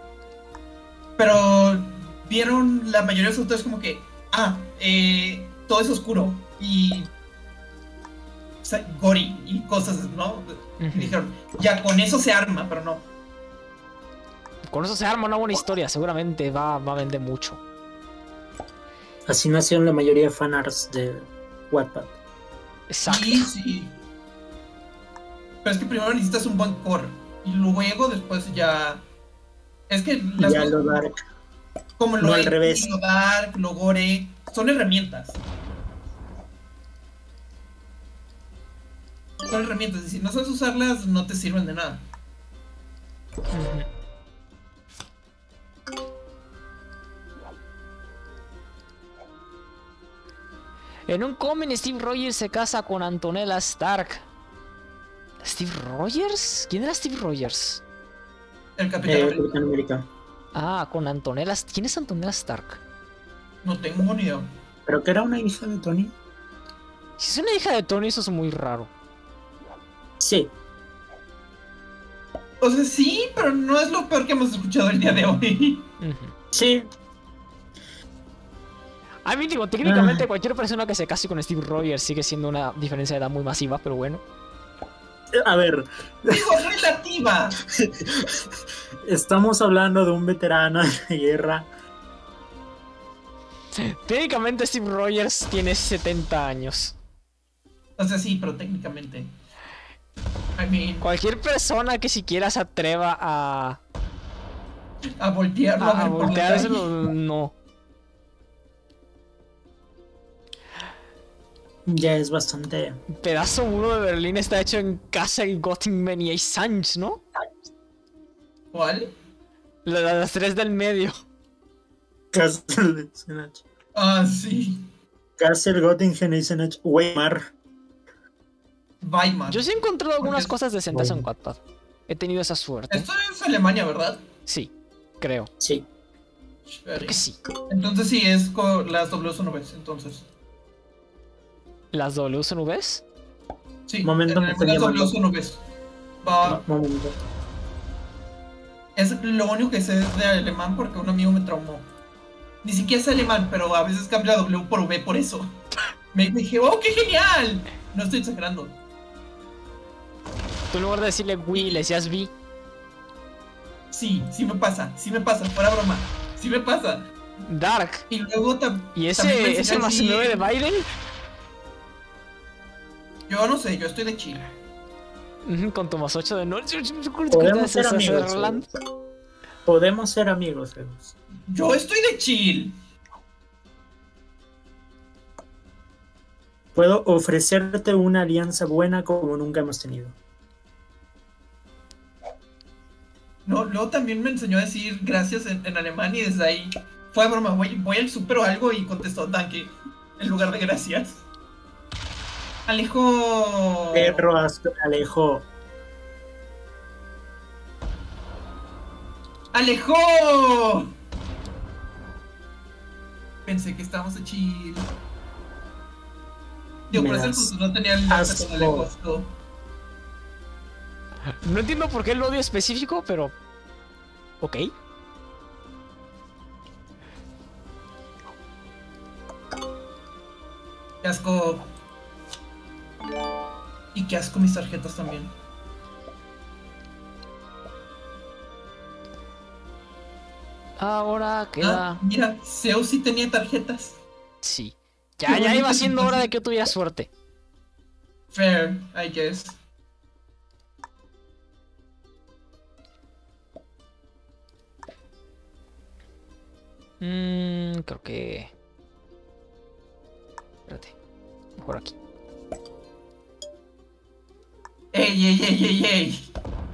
Pero vieron la mayoría de los autores como que, ah, eh, todo es oscuro y o sea, gory y cosas, ¿no? Y Ujú. dijeron, ya con eso se arma, pero no. Con eso se arma una buena historia. Seguramente va, va a vender mucho. Así nacieron la mayoría de fanarts de Wattpad. Exacto. Sí, sí. Pero es que primero necesitas un buen core. Y luego después ya. Es que las Ya cosas lo como- dark. como lo no al edgy, revés. lo dark, lo gore, son herramientas. Son herramientas. Y si no sabes usarlas, no te sirven de nada. Ujú. En un cómic, Steve Rogers se casa con Antonella Stark. ¿Steve Rogers? ¿Quién era Steve Rogers? El Capitán Eh, América. Capitán América. Ah, con Antonella. ¿Quién es Antonella Stark? No tengo ni idea. Creo que era una hija de Tony. Si es una hija de Tony, eso es muy raro. Sí. O sea, sí, pero no es lo peor que hemos escuchado el día de hoy. Ujú. Sí. A mí, digo, técnicamente Ah. cualquier persona que se case con Steve Rogers sigue siendo una diferencia de edad muy masiva, pero bueno. A ver, Digo, relativa. estamos hablando de un veterano de guerra. Técnicamente Steve Rogers tiene setenta años. O sea, sí, pero técnicamente. I mean, Cualquier persona que siquiera se atreva a, a voltearlo a, a, a ver por la volteárselo, calle. no. Ya es bastante. Pedazo uno de Berlín está hecho en Kassel, Göttingen y Eisenach, ¿no? ¿Cuál? La- Las tres del medio. Castle Eisenach. Ah, sí. Castle Göttingen Eisenach Weimar. Weimar. Yo sí he encontrado algunas Porque- cosas decentes en Bueno. Wattpad. He tenido esa suerte. Esto es Alemania, ¿verdad? Sí, creo. Sí. Creo que sí. Entonces sí, es con las W son Vs, entonces. ¿Las W son Vs? Sí, Momento, en me el están las llamando. W son Vs. Va, Un momento. es lo único que sé de alemán porque un amigo me traumó. Ni siquiera es alemán, pero a veces cambia la W por V por eso. Me me dije, ¡oh, qué genial! No estoy exagerando. Tú en lugar de decirle Wii, le decías V. Sí, sí me pasa, sí me pasa, fuera broma. Sí me pasa. Dark. Y luego tam ¿Y también me ese, ese enseñó más así- nueve de Biden? Yo no sé, yo estoy de Chile. Ujú, con tu más ocho de no. Podemos ser amigos. Erland. Zeus. Podemos ser amigos, Zeus. Yo estoy de chill. Puedo ofrecerte una alianza buena como nunca hemos tenido. No, luego también me enseñó a decir gracias en, en alemán y desde ahí fue broma. Voy, voy al súper o algo y contestó danke en lugar de gracias. Alejo. Perro asco, Alejo. ¡Alejo! Pensé que estábamos de chill. Digo, Me por eso el das punto no tenía el lance asco. con Alejo. asco. No entiendo por qué el odio específico, pero. Ok. Qué asco. Y qué asco mis tarjetas también. Ahora queda. Ah, mira, Zeus sí tenía tarjetas. Sí. Qué Ya, ya bonito iba siendo hora situación. de que tuviera suerte. Fair, I guess. Mmm, creo que. Espérate. Mejor aquí. ¡Ey, ey, ey, ey, ey!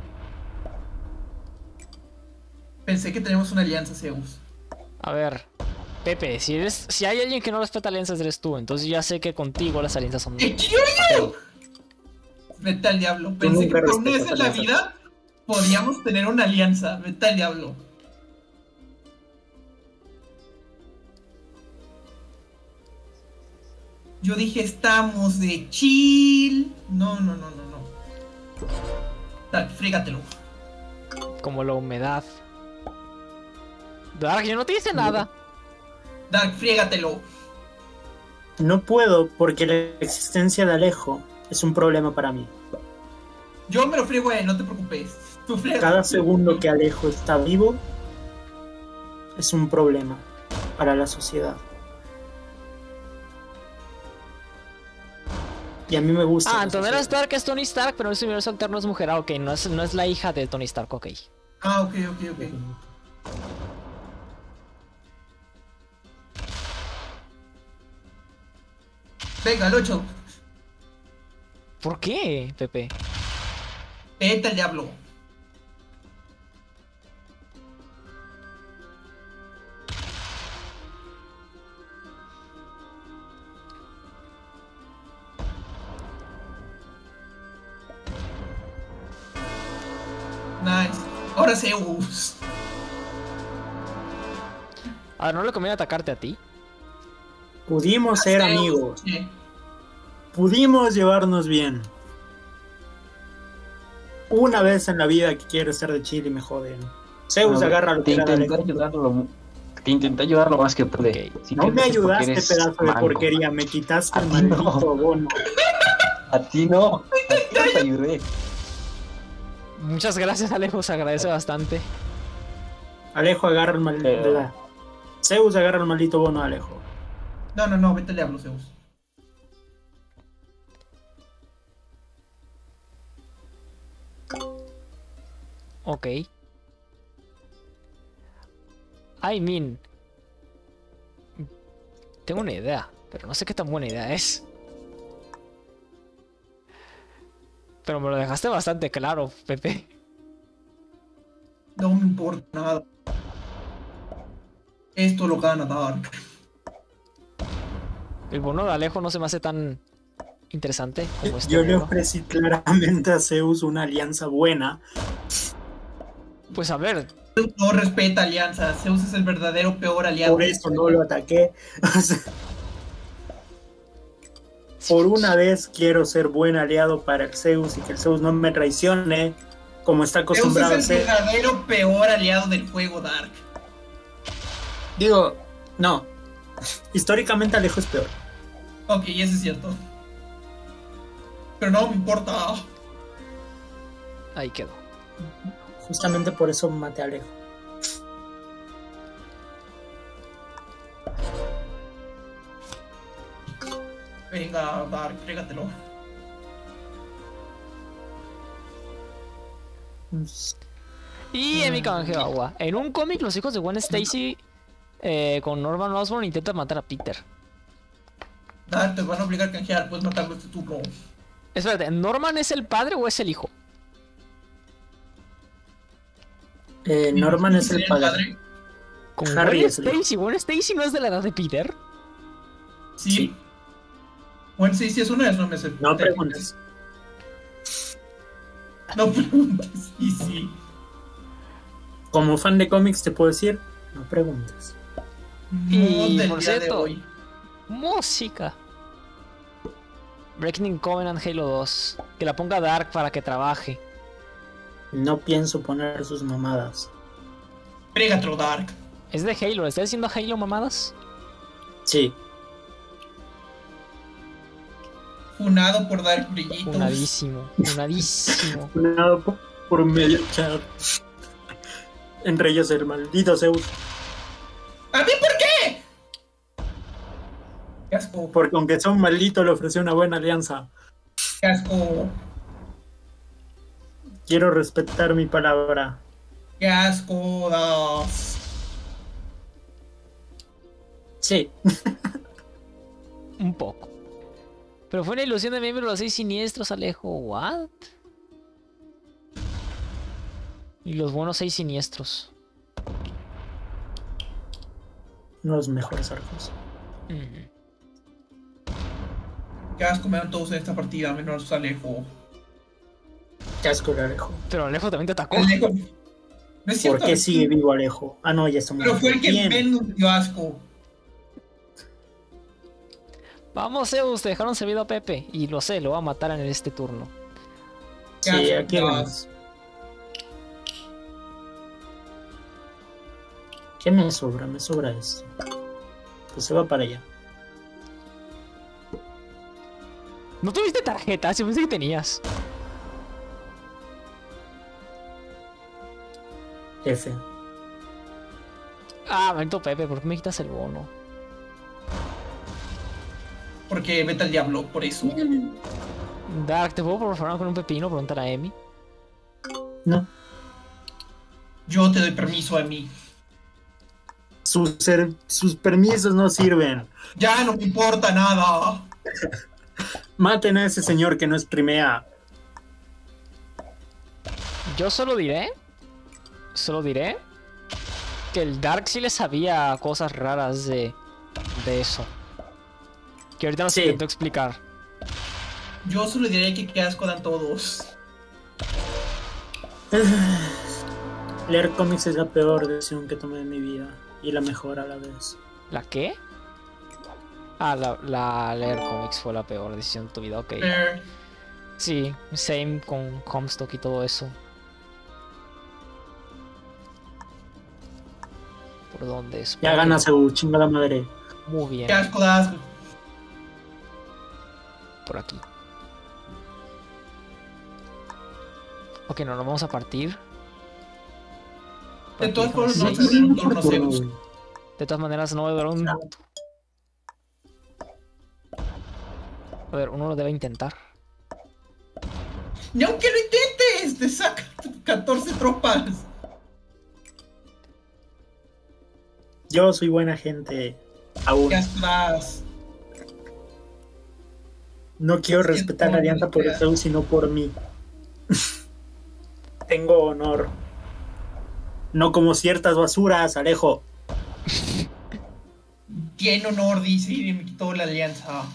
Pensé que teníamos una alianza, Zeus. A ver. Pepe, si eres, si hay alguien que no respeta alianzas eres tú, entonces ya sé que contigo las alianzas son. ¡Eh, tío! Vete al diablo. Pensé que nunca por una vez respetas en la alianzas. vida podíamos tener una alianza. Vete al diablo. Yo dije, estamos de chill. No, no, no, no, no. Dale, frígatelo. Como la humedad. Dark, yo no te hice nada. Dark, frígatelo. No puedo porque la existencia de Alejo es un problema para mí. Yo me lo friego a él, no te preocupes. Tú frígatelo. Cada segundo que Alejo está vivo es un problema para la sociedad. Y a mí me gusta. Ah, la Antonella sociedad. Stark es Tony Stark, pero en ese universo alterno es mujer. Ah, ok, no es, no es la hija de Tony Stark, ok. Ah, ok, ok, ok. Venga, el ocho. ¿Por qué, Pepe? Vete al diablo. Nice. Ahora Zeus. A ver, ¿no le conviene atacarte a ti? Pudimos ser Zeus, amigos. sí. Pudimos llevarnos bien. Una vez en la vida que quiero ser de Chile y me joden. Zeus, Bueno, agarra lo te que era intenté Alejo. ayudarlo. Te intenté ayudar lo más que pude. Si No me pierdes es porque ayudaste, eres pedazo de manco. porquería. Me quitaste A el ti no. maldito bono. A ti no. A ti no te ayudé. Muchas gracias, Alejo, se agradece bastante. Alejo, agarra el maldito. Pero- Zeus, agarra el maldito bono, Alejo. No, no, no, vete al diablo, Zeus. Ok. I mean... Tengo una idea, pero no sé qué tan buena idea es. Pero me lo dejaste bastante claro, Pepe. No me importa nada. Esto lo gana Dark. El bono de Alejo no se me hace tan interesante como este Yo le bono. ofrecí claramente a Zeus una alianza buena. Pues a ver, Zeus no respeta alianzas. Zeus es el verdadero peor aliado. Por eso no lo ataqué. O sea, por una vez quiero ser buen aliado para el Zeus y que el Zeus no me traicione como está Zeus acostumbrado a es el ser. verdadero peor aliado del juego Dark. Digo, no. Históricamente Alejo es peor. Ok, eso es cierto. Pero no me importa. ahí quedó. Justamente por eso maté a Alejo. Venga, Dark, frégatelo. Y en mi canje de agua. En un cómic, los hijos de Gwen Stacy eh, con Norman Osborn intentan matar a Peter. Dark, te van a obligar a canjear. Puedes matarlo este turno. Espérate, ¿Norman es el padre o es el hijo? Eh, Norman es el ¿Sí, padre. Con Harry Gwen es el hijo. Stacy. Gwen Stacy no es de la edad de Peter. Sí. Sí. Bueno, sí, sí es una de no me sé. No preguntes. No preguntes. Y sí. Como fan de cómics te puedo decir, no preguntes. No Y, del por día de cierto, hoy. Música. Breaking Covenant Halo dos. Que la ponga Dark para que trabaje. No pienso poner sus mamadas. Frégatelo, Dark. Es de Halo. ¿Estás diciendo Halo mamadas? Sí. Funado por Dark Brillitos. Unadísimo. Unadísimo. Nada por, por medio chat. Entre ellos el maldito Zeus. ¿A mí por qué? Qué asco. Porque aunque sea un maldito le ofreció una buena alianza. Qué asco. Quiero respetar mi palabra. Qué asco das. Sí. Un poco. Pero fue una ilusión de miembro de los seis siniestros, Alejo. ¿What? Y los buenos seis siniestros. Uno de los mejores arcos. Ujú. Qué asco me dan todos en esta partida, menos Alejo. Qué asco le Alejo. Pero Alejo también te atacó. Alejo. No es cierto. ¿Por qué sigue vivo Alejo? Ah, no, ya está muerto. Pero fue el que Bien. menos dio asco. Vamos, Zeus, te dejaron servido a Pepe. Y lo sé, lo va a matar en este turno. Qué Sí, asco aquí das. vamos. ¿Qué me sobra? Me sobra esto. Pues se va para allá. ¿No tuviste tarjetas? Yo pensé que tenías. F. Ah, maldito Pepe, ¿por qué me quitas el bono? Porque vete al diablo, por eso. Dark, ¿te puedo por favor con un pepino? Preguntar a Emi. No. Yo te doy permiso a mí. Sus, ser- sus permisos no sirven. Ya no me importa nada. Maten a ese señor que no streamea. Yo solo diré. Solo diré. Que el Dark sí le sabía cosas raras de. de eso. Que ahorita nos Sí. intentó explicar. Yo solo diré que qué asco dan todos. Leer cómics es la peor decisión que tomé en mi vida. Y la mejor a la vez. ¿La qué? Ah, la, la leer cómics fue la peor decisión de tu vida, ok. Eh, Sí, same con Comstock y todo eso. ¿Por dónde es? Ya gana Zeus, chinga la madre. Muy bien, qué asco da asco. por aquí. Ok, no, nos vamos a partir. Por De aquí todas dejamos formas, vamos a seis. hacer un turno Zeus. De todas maneras, no va a durar un minuto. A ver, uno lo debe intentar. Ni aunque lo intentes, te saca catorce tropas. Yo soy buena gente. Aún. ¿Qué asco? No quiero respetar la alianza por Zeus, sino por mí. Tengo honor. No como ciertas basuras, Alejo. Tiene honor, dice, y me quitó la alianza.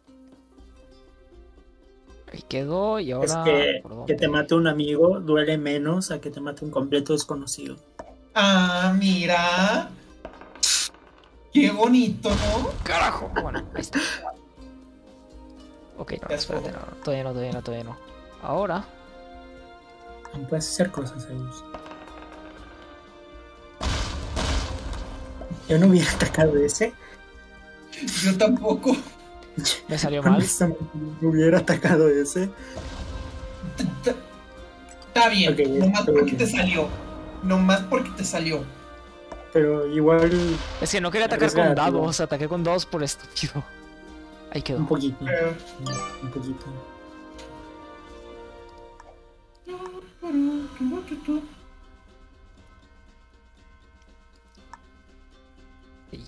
Ahí quedó y ahora... Es que, ¿por dónde? que te mate un amigo duele menos a que te mate un completo desconocido. Ah, mira. Qué bonito, ¿no? ¡Carajo! Bueno, ahí está. Ok, no, Ya espérate, no, no, todavía no, todavía no, todavía no. Ahora... No puedes hacer cosas, Zeus. Yo no hubiera atacado ese. Yo tampoco. Me salió mal. Honestamente, no hubiera atacado ese. Está bien, Ok, nomás está porque bien. te salió. Nomás porque te salió. Pero igual Es que no quería atacar con Arriesgado. dados, ataqué con dados por estúpido. Ahí quedó. un poquito. Eh, Un poquito. Sí.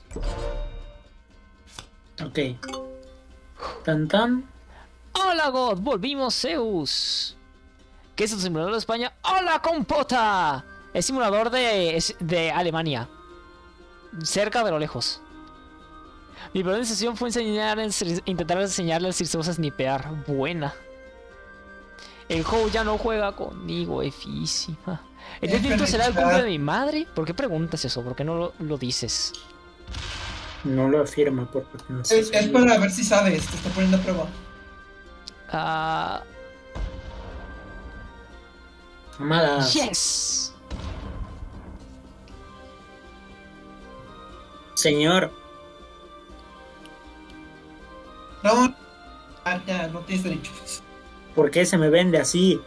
Ok. Tan tan. ¡Hola, God! ¡Volvimos, Zeus! ¿Qué es el simulador de España? ¡Hola, compota! Es simulador de, es de Alemania. Cerca de lo lejos. Mi primera decisión fue enseñar, intentar enseñarle al Circeus a snipear. Buena. El juego ya no juega conmigo, efísima. ¿El día quinto será el cumple de mi madre? ¿Por qué preguntas eso? ¿Por qué no lo, lo dices? No lo afirma porque no sé. es, es para ver si sabes, te está poniendo a prueba. Ah... Amadas. ¡Yes! Señor, No, ah, ya, no tienes derechos. ¿por qué se me vende así?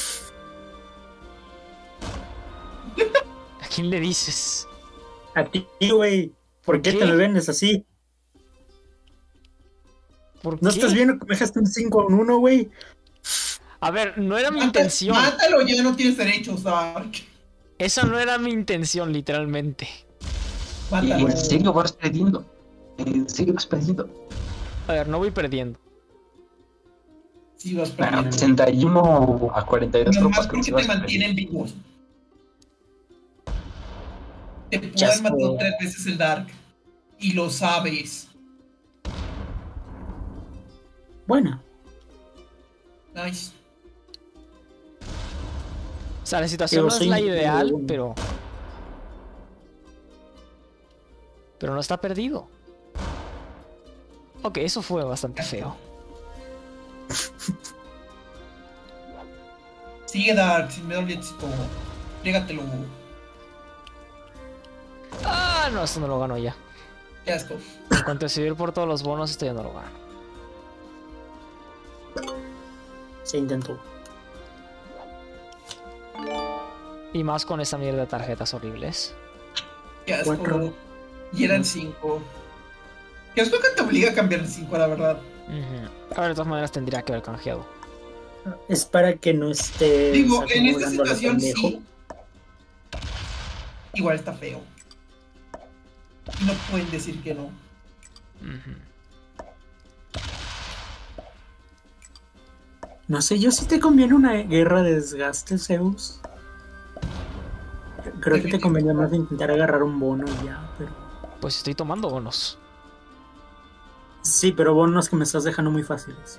¿A quién le dices? A ti, güey. ¿Por qué ¿Qué? te me vendes así? ¿Por ¿No qué? estás viendo que me dejaste un cinco a un uno, güey? A ver, no era mi Mata- intención. Mátalo, ya no tienes derechos, Dark. Esa no era mi intención, literalmente. Mátalo. ¿En serio vas perdiendo? ¿En serio vas perdiendo? A ver, no voy perdiendo. Sí, vas Bueno, perdiendo. sesenta y uno a cuarenta y dos Nomás tropas. creo que porque sí te vas mantienen vivos. Te puede Ya haber matado sé. tres veces el Dark. Y lo sabes. Bueno, Nice. O sea, la situación Digo, no es soy la un- ideal, un- pero... Pero no está perdido. Ok, eso fue bastante feo. Sigue Dark, sin miedo al éxito. Trégatelo. Ah, no, esto no lo gano ya. Qué asco. En cuanto a subir por todos los bonos, esto ya no lo gano. se intentó. Y más con esa mierda de tarjetas horribles. Qué asco. Cuatro. Y eran cinco. Qué asco que te obliga a cambiar de cinco, la verdad. Ujú. A ver, de todas maneras tendría que haber canjeado. Es para que no esté. Digo, en esta acumulando lo situación pendejo. sí. Igual está feo. Y no pueden decir que no. Ujú. No sé, yo sí te conviene una guerra de desgaste, Zeus. Creo que te convenía más intentar agarrar un bono y ya, pero. Pues estoy tomando bonos. Sí, pero bonos que me estás dejando muy fáciles.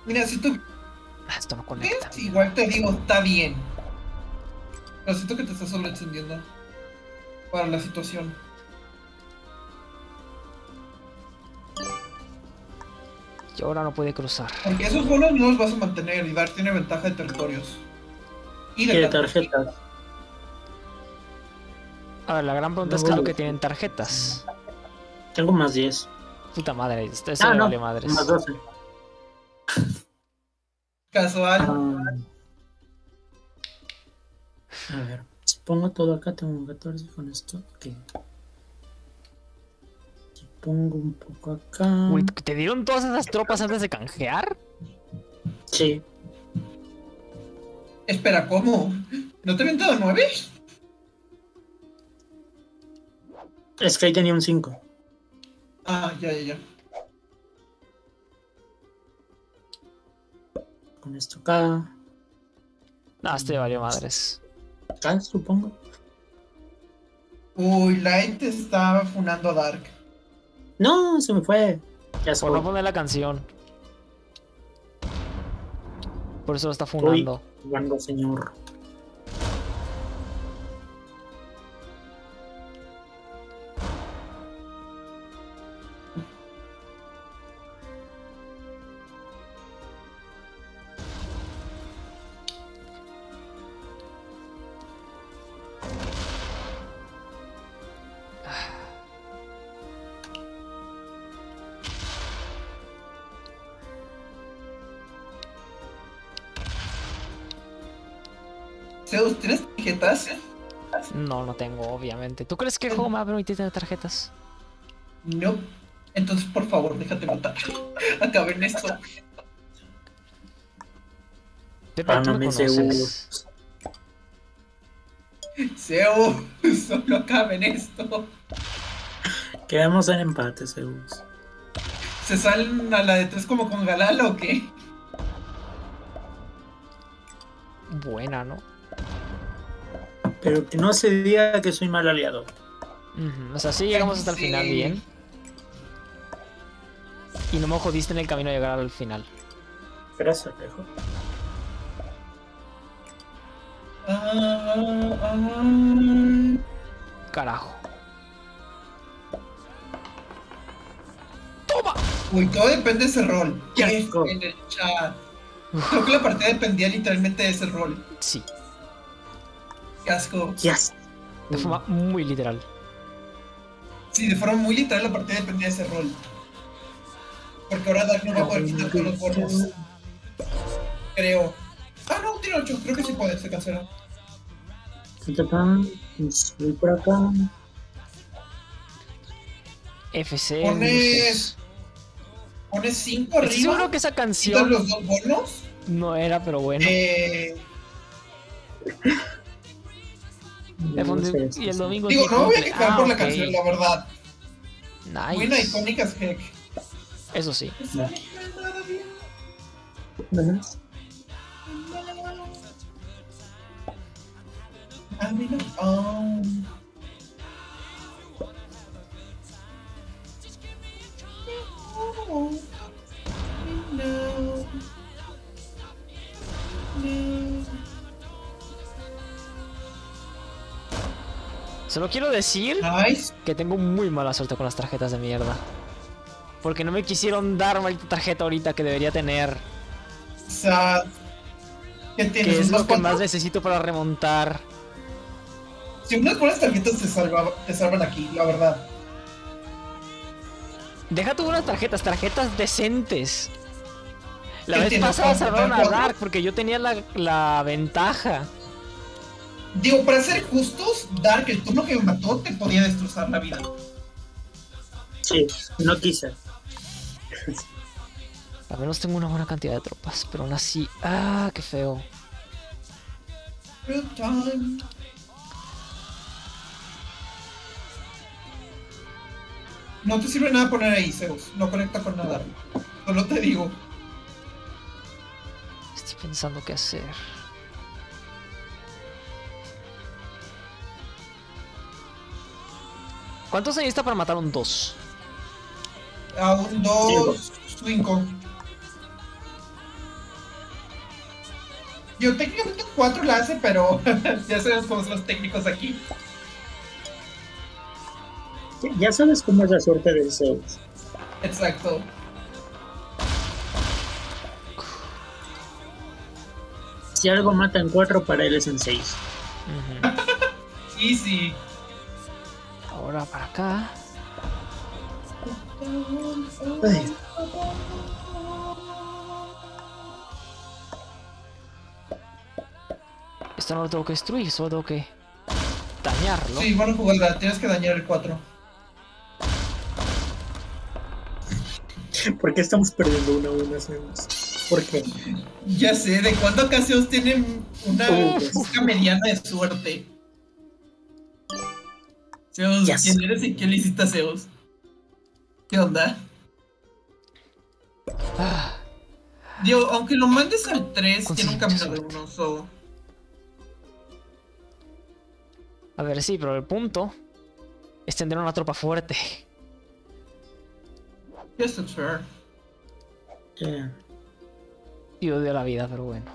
Mira, si tú Ah, esto no conecta. ves, igual te digo, está bien. Pero siento que te estás sobreentendiendo para la situación. Y ahora no puede cruzar. Porque esos bonos no los vas a mantener y Dark tiene ventaja de territorios. Y Y de tarjetas. tarjetas. A ver, la gran pregunta No es qué es lo voy. que tienen tarjetas. Tengo más diez. Puta madre, esto eso Ah, me no. vale madres. Más doce. Casual. Ah, a ver. Si pongo todo acá, tengo catorce con esto. Ok. Si pongo un poco acá. Uy, ¿te dieron todas esas tropas antes de canjear? Sí. Espera, ¿cómo? ¿No te habían dado nueve? Es que ahí tenía un cinco. Ah, ya, ya, ya. Con esto acá. No, este valió madres. Acá, supongo. Uy, Light estaba funando a Dark. No, se me fue. Ya Por no estoy. poner la canción. Por eso lo está funando. Jugando, señor. Zeus, ¿tienes tarjetas? No, no tengo, obviamente. ¿Tú crees que el juego me va a permitir tener tarjetas? No. Entonces, por favor, déjate matar. Acaben esto. Pepe, Ah, tú no me me sé. conoces. Zeus, solo acaben esto. Quedamos en empate, Zeus. ¿Se salen a la de tres como con Galala o qué? Buena, ¿no? Pero que no se diga que soy mal aliado. Ujú, o sea, sí llegamos hasta el Sí. final bien. Y no me jodiste en el camino a llegar al final. Gracias, viejo. Ah, ah. Carajo. ¡Toma! Uy, todo depende de ese rol. Qué F asco. en el chat. Creo que la partida dependía literalmente de ese rol. Sí, Qué asco. Yes. de forma muy literal. Sí, de forma muy literal la partida dependía de ese rol. Porque ahora Dark no va a poder quitar todos los bonos. Creo. Ah, no, tiene ocho. Creo que sí puede, se cancela. Estoy acá. Voy por acá. F C. Pones. Pones cinco ¿Estás seguro arriba. que esa Quitas canción los dos bonos. no era, pero bueno? Eh, El No fondo- sé, y el domingo digo, sí no me voy a cumple. quejar Ah, por la ok. canción, la verdad. Buena, Nice. icónica es heck. Eso sí. No. Bueno, Ah, mira. Oh. No. No. No. Solo quiero decir Nice. que tengo muy mala suerte con las tarjetas de mierda. Porque no me quisieron dar maldita tarjeta ahorita que debería tener. O sea, ¿qué tienes? Que es ¿Unos lo que más cuantos? necesito para remontar. Si unas buenas tarjetas te, salva, te salvan aquí, la verdad. Deja tú unas tarjetas, tarjetas decentes. La ¿Qué vez tienes, pasada cuatro, salvaron a cuatro? Dark porque yo tenía la, la ventaja. Digo, para ser justos, Dark, el turno que me mató, te podía destrozar la vida. sí, no quise. Al menos tengo una buena cantidad de tropas, pero aún así... ¡Ah, qué feo! Real time. No te sirve nada poner ahí, Zeus. No conecta con nada. Solo te digo. Estoy pensando qué hacer. ¿Cuánto se necesita para matar un dos? A un dos, cinco. Yo técnicamente cuatro la hace, pero ya sabemos cómo son los técnicos aquí. Ya sabes cómo es la suerte de Zeus. Exacto. Si algo mata en cuatro, para él es en seis. Ujú. Easy. Ahora para acá. Ay, Esto no lo tengo que destruir, solo tengo que dañarlo. Sí, buena jugada. Tienes que dañar el cuatro. ¿por qué estamos perdiendo una a una, Zeus? ¿Por qué? Ya sé, ¿de cuándo acá Zeus tiene una Uh, yes. poca mediana de suerte? Zeus, Yes. ¿quién eres y qué le hiciste a Zeus? ¿Qué onda? Ah, Digo, aunque lo mandes al tres, Con tiene un suerte, camino de suerte. uno, so... a ver, sí, pero el punto es tener una tropa fuerte. Yes, it's fair. Eh, Y odio la vida, pero bueno.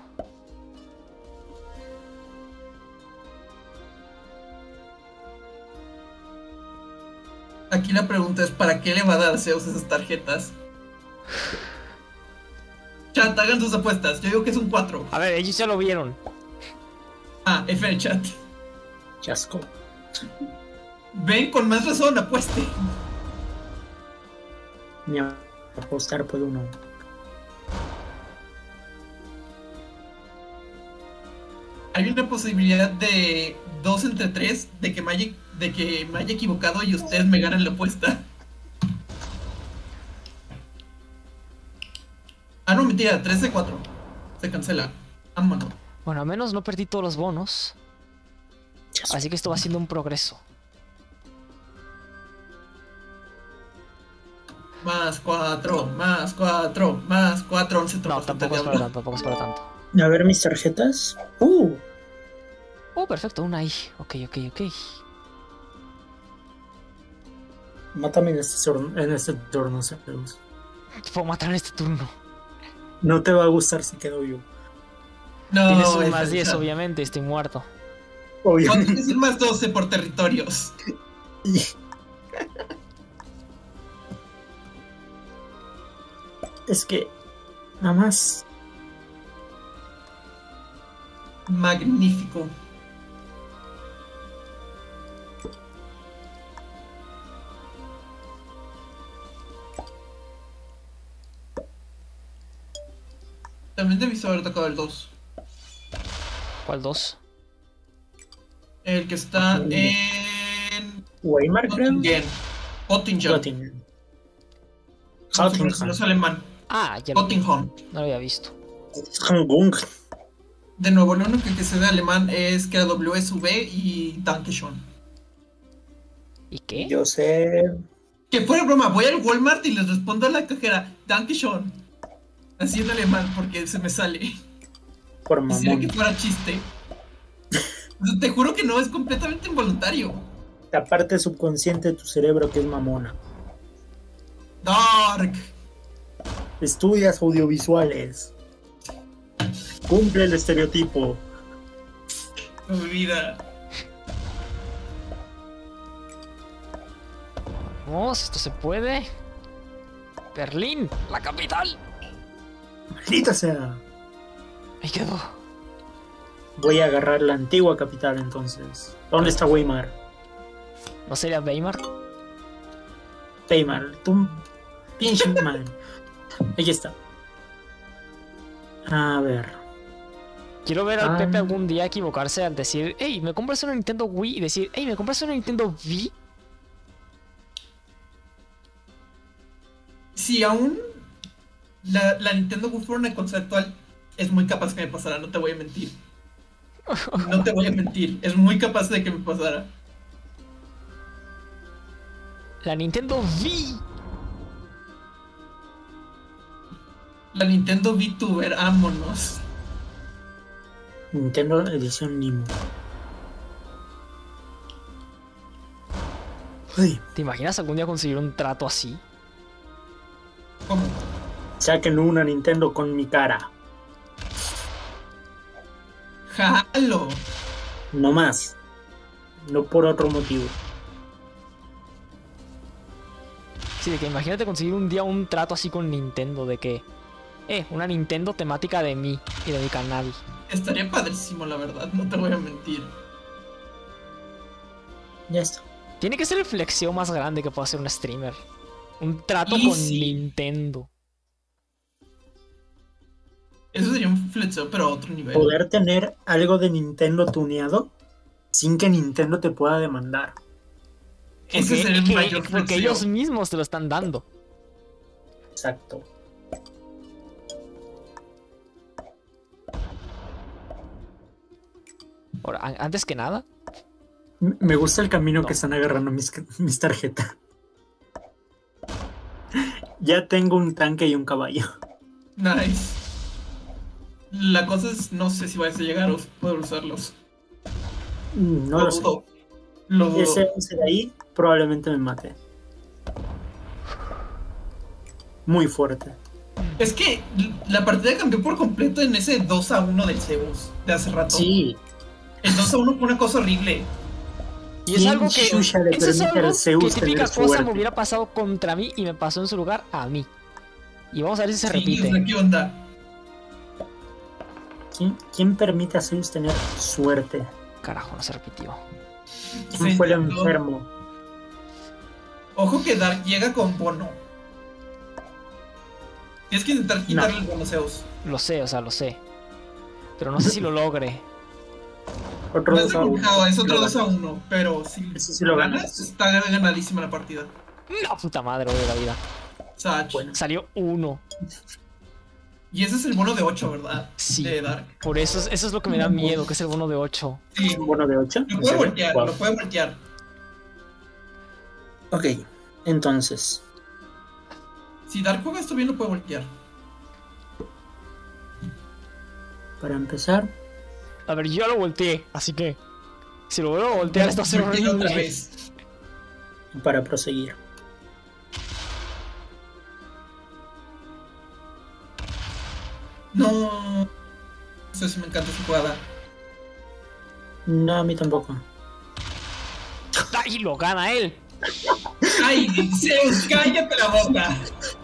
Aquí la pregunta es, ¿para qué le va a dar Zeus esas tarjetas? Chat, hagan sus apuestas. Yo digo que es un cuatro. A ver, ellos ya lo vieron. Ah, F en el chat. chasco. Ven, con más razón, apueste. Ni a apostar puede uno. Hay una posibilidad de dos entre tres de que me haya, de que me haya equivocado y ustedes me ganen la apuesta. Ah, no, mentira, tres de cuatro. Se cancela. Vámonos. Bueno, al menos no perdí todos los bonos. Chasco. Así que esto va siendo un progreso. Más cuatro, más cuatro, más cuatro, once No, tropas. tampoco es para tanto, tampoco es para tanto. A ver mis tarjetas. Uh, Oh, perfecto, una ahí. Ok, ok, ok. mátame en este, turno- en este turno, Zeus. Te puedo matar en este turno. No te va a gustar si quedo yo. No, Tienes un F, más diez, chat. obviamente, estoy muerto. ¿Cuánto Obviamente. es un más doce por territorios? Es que nada más. Magnífico. También debiste haber tocado el dos. ¿Cuál dos? El que está Mm. en Weimar, creo. Göttingen. Göttingen. Göttingen. No sé cómo se- no es alemán. Ah, ya lo, Göttingen. no lo había visto. Hangung. De nuevo, lo único que sé de alemán es que era W S V y Dankeschön. ¿Y qué? Yo sé. Que fuera broma, voy al Walmart y les respondo a la cajera Dankeschön. Así en alemán, porque se me sale. Por Quisiera mamón. que fuera chiste. Te juro que no, es completamente involuntario. La parte subconsciente de tu cerebro que es mamona. Dark. Estudias audiovisuales. Cumple el estereotipo. Mi vida. Vamos, esto se puede. Berlín, la capital. Maldita sea. Ahí quedó. Voy a agarrar la antigua capital entonces. ¿Dónde está Weimar? ¿No sería Weimar? Weimar, tú. Pinche madre. Aquí está. A ver. Quiero ver al Ah. Pepe algún día equivocarse al decir, hey, ¿me compras una Nintendo Wii? Y decir, hey, ¿me compras una Nintendo Wii? Si aún la, la Nintendo Wii fuera una consola actual, es muy capaz que me pasara, no te voy a mentir. No te voy a mentir, es muy capaz de que me pasara. La Nintendo Wii. La Nintendo VTuber, vámonos. Nintendo Edición Nimo. Uy, ¿Te imaginas algún día conseguir un trato así? ¿Cómo? saquen una Nintendo con mi cara. Jalo. No más. No por otro motivo. Sí, de que imagínate conseguir un día un trato así con Nintendo, de que, eh, una Nintendo temática de mí y de mi canal. Estaría padrísimo, la verdad, no te voy a mentir. Ya está. Tiene que ser el flexeo más grande que pueda hacer un streamer. Un trato Y con sí. Nintendo. Eso sería un flexeo, pero a otro nivel. Poder tener algo de Nintendo tuneado sin que Nintendo te pueda demandar. Ese Porque- sería el que- mayor porque flexeo. ellos mismos te lo están dando. Exacto. Ahora, an- antes que nada, M- Me gusta el camino No. que están agarrando mis, mis tarjetas. Ya tengo un tanque y un caballo. Nice. La cosa es, no sé si vais a llegar a poder usarlos. Mm, No lo sé. dudo. Lo dudo. Ese, ese de ahí probablemente me mate. Muy fuerte. Es que la partida cambió por completo en ese dos a uno del Zeus de hace rato. Sí. El dos a uno fue una cosa horrible. y es ¿Quién algo que. chucha le Eso es permite algo al Zeus que típica tener cosa suerte? me hubiera pasado contra mí y me pasó en su lugar a mí. Y vamos a ver si se Sí, repite. o sea, ¿qué onda? ¿Quién, quién permite a Zeus tener suerte? Carajo, no se repitió. ¿Quién Se fue el intentó. enfermo? Ojo que Dark llega con bono. Tienes que intentar quitarle el bono a Zeus. Lo sé, o sea, lo sé. Pero no sé si lo logre. Otro No es dos de a uno. complicado, es otro Lo dos a ganas. uno, pero si Ese sí lo ganas. está ganadísima la partida. No, puta madre, de la vida. Sach. Bueno. Salió uno. Y ese es el bono de ocho, ¿verdad? Sí. De Dark. Por eso, es- eso es lo que me da miedo, que es el bono de ocho. Sí, Un bono de ocho. lo puede voltear, lo puede voltear. Ok, entonces. Si Dark juega esto bien, lo puede voltear. Para empezar, A ver, yo ya lo volteé, así que. Si lo vuelvo a voltear, esto va a ser Voltea otra horrible. vez. y para proseguir. No. No sé si me encanta esa jugada. No, a mí tampoco. ¡Ay, lo gana él! ¡Ay, Zeus, cállate la boca!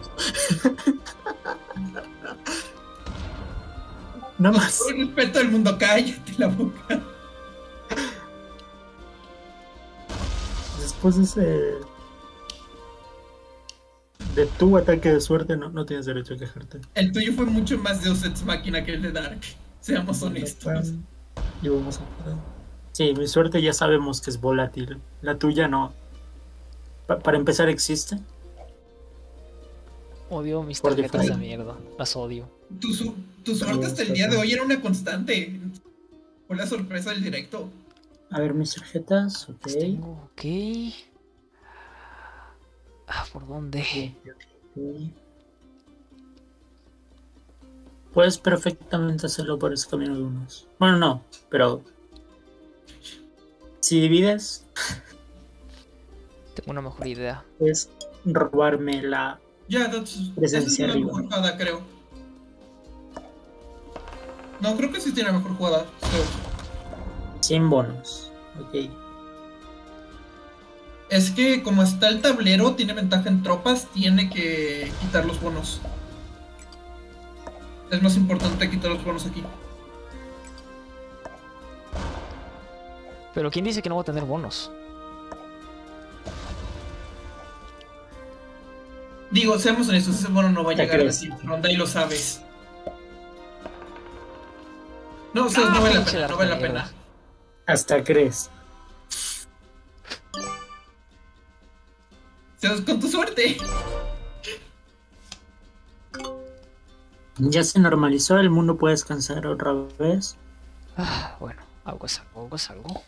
No más. Con respeto al mundo, cállate la boca. Después de ese. De tu ataque de suerte, no, no tienes derecho a quejarte. El tuyo fue mucho más Deus Ex Machina que el de Dark. Seamos honestos. Y vamos a. Sí, mi suerte ya sabemos que es volátil. La tuya no. Pa- para empezar, existe. Odio mis Por tarjetas de default. mierda. Las odio. Tu, su- tu suerte hasta el día de hoy era una constante. Fue la sorpresa del directo. A ver, mis tarjetas, ok. Tengo, ok. Ah, ¿por dónde? Ok. Puedes perfectamente hacerlo por ese camino de unos. Bueno, no, pero. Si divides, Tengo una mejor idea. es robarme la. Ya, that's- esa es Presencia la arriba. mejor jugada, creo. No, creo que sí tiene la mejor jugada. Zeus. cien bonos. Ok. Es que como está el tablero, tiene ventaja en tropas, tiene que quitar los bonos. Es más importante quitar los bonos aquí. Pero ¿quién dice que no va a tener bonos? Digo, seamos honestos, ese bono no va a ¿Te llegar a la crees? siguiente ronda y lo sabes. No, o sea, Ah, no vale la pinche pena, no vale la mierda. pena. Hasta crees. Zeus, con tu suerte. Ya se normalizó, el mundo puede descansar otra vez. Ah, bueno, algo es algo, algo es algo.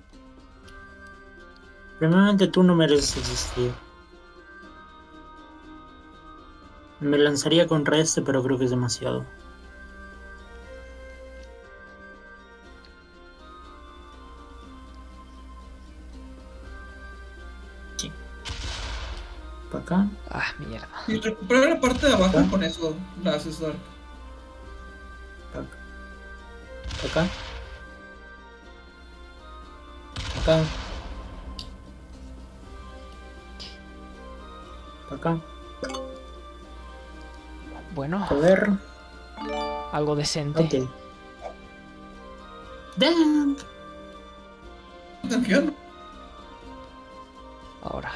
Primeramente, tú no mereces existir. Me lanzaría contra este, pero creo que es demasiado. Sí. Para acá. Ah, mierda. Y recupera la parte de abajo y con eso la haces Dark. Para acá. acá. Acá. Bueno, Poder. algo decente. Ok. Damn. Campeón. Ahora.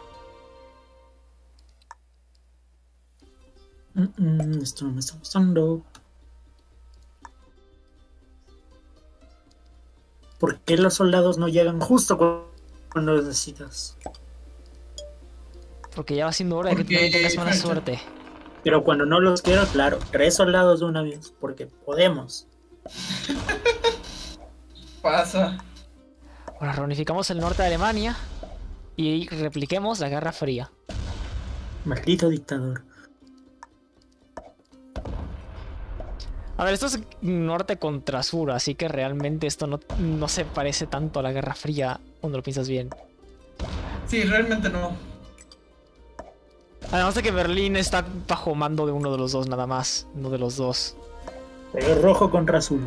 Mm, mm, esto no me está gustando. ¿Por qué los soldados no llegan justo cu- cuando los necesitas? Porque ya va siendo hora de que tú Porque también tengas mala falta. suerte. Pero cuando no los quiero, claro, tres soldados de una vez, porque podemos. Pasa. Ahora reunificamos el norte de Alemania y repliquemos la Guerra Fría. Maldito dictador. A ver, esto es norte contra sur, así que realmente esto no, no se parece tanto a la Guerra Fría cuando lo piensas bien. Sí, realmente no. Además de que Berlín está bajo mando de uno de los dos nada más, no de los dos. Pero rojo contra azul.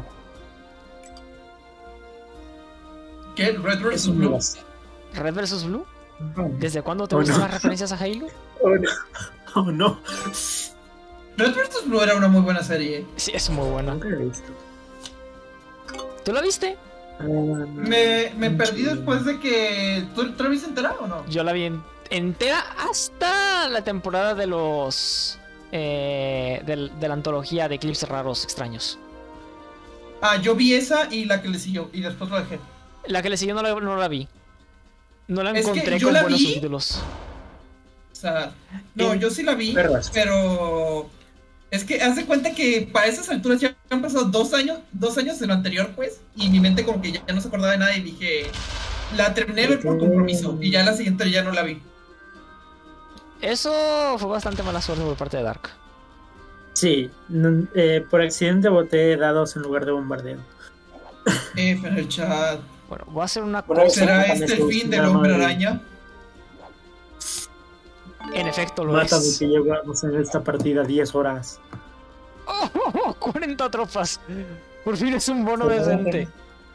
¿Qué? ¿Red Es versus un Blue? negocio. ¿Red versus Blue? Oh, ¿Desde cuándo te Oh, gustan no. las referencias a Halo? oh, no. Oh, no. Red versus Blue era una muy buena serie. Sí, es muy buena. Nunca lo he visto. ¿Tú la viste? Ah, Me, me mm, perdí sí. después de que... ¿Tú, ¿tú la viste entera o no? Yo la vi en- entera hasta la temporada de los... eh, del- de la antología de Eclipses Raros Extraños. Ah, yo vi esa y la que le siguió. Y después lo dejé. La que le siguió no la, no la vi. No la Es que encontré yo con la buenos vi. subtítulos. O sea, no, En- yo sí la vi, Perras. pero es que haz de cuenta que para esas alturas ya han pasado dos años, dos años de lo anterior, pues, y mi mente como que ya no se acordaba de nada y dije, la terminé de ver por compromiso y ya la siguiente ya no la vi. Eso fue bastante mala suerte por parte de Dark. Sí, no- eh, por accidente boté dados en lugar de bombardeo. F en el chat. Bueno, voy a hacer una Bueno, cosa. ¿Será Mátame, este el Jesús, fin del nada hombre más. araña? En efecto lo Mátame es. que llevamos en esta partida diez horas. ¡Oh! cuarenta tropas. Por fin es un bono Por favor. decente.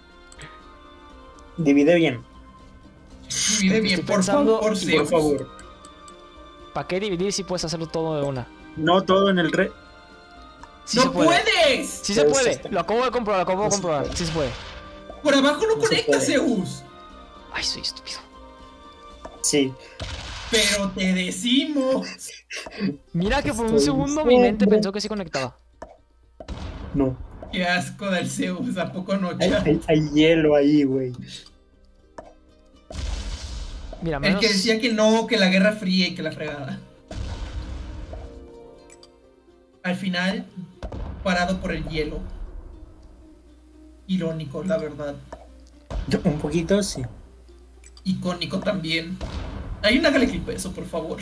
Divide bien, Divide bien, Estoy por pensando- favor, por Zeus. favor. ¿Para qué dividir si puedes hacerlo todo de una? No todo en el re... Sí ¡No se puede. puedes! Sí se Zeus puede. está- Lo acabo de comprobar, lo acabo de No se comprobar. puede. Sí se puede. Por abajo no, No se conecta, puede. Zeus. Ay, soy estúpido. Sí. Pero te decimos. Mira que por un Estoy segundo mi mente diciendo. pensó que sí conectaba. No. Qué asco del Zeus, ¿a poco no? Hay, hay- hay hielo ahí, güey. Mira, El menos... que decía que no, que la guerra fría y que la fregada. Al final, parado por el hielo. Irónico, la verdad. Un poquito, sí. Icónico también. Hay una hágale clip eso, por favor.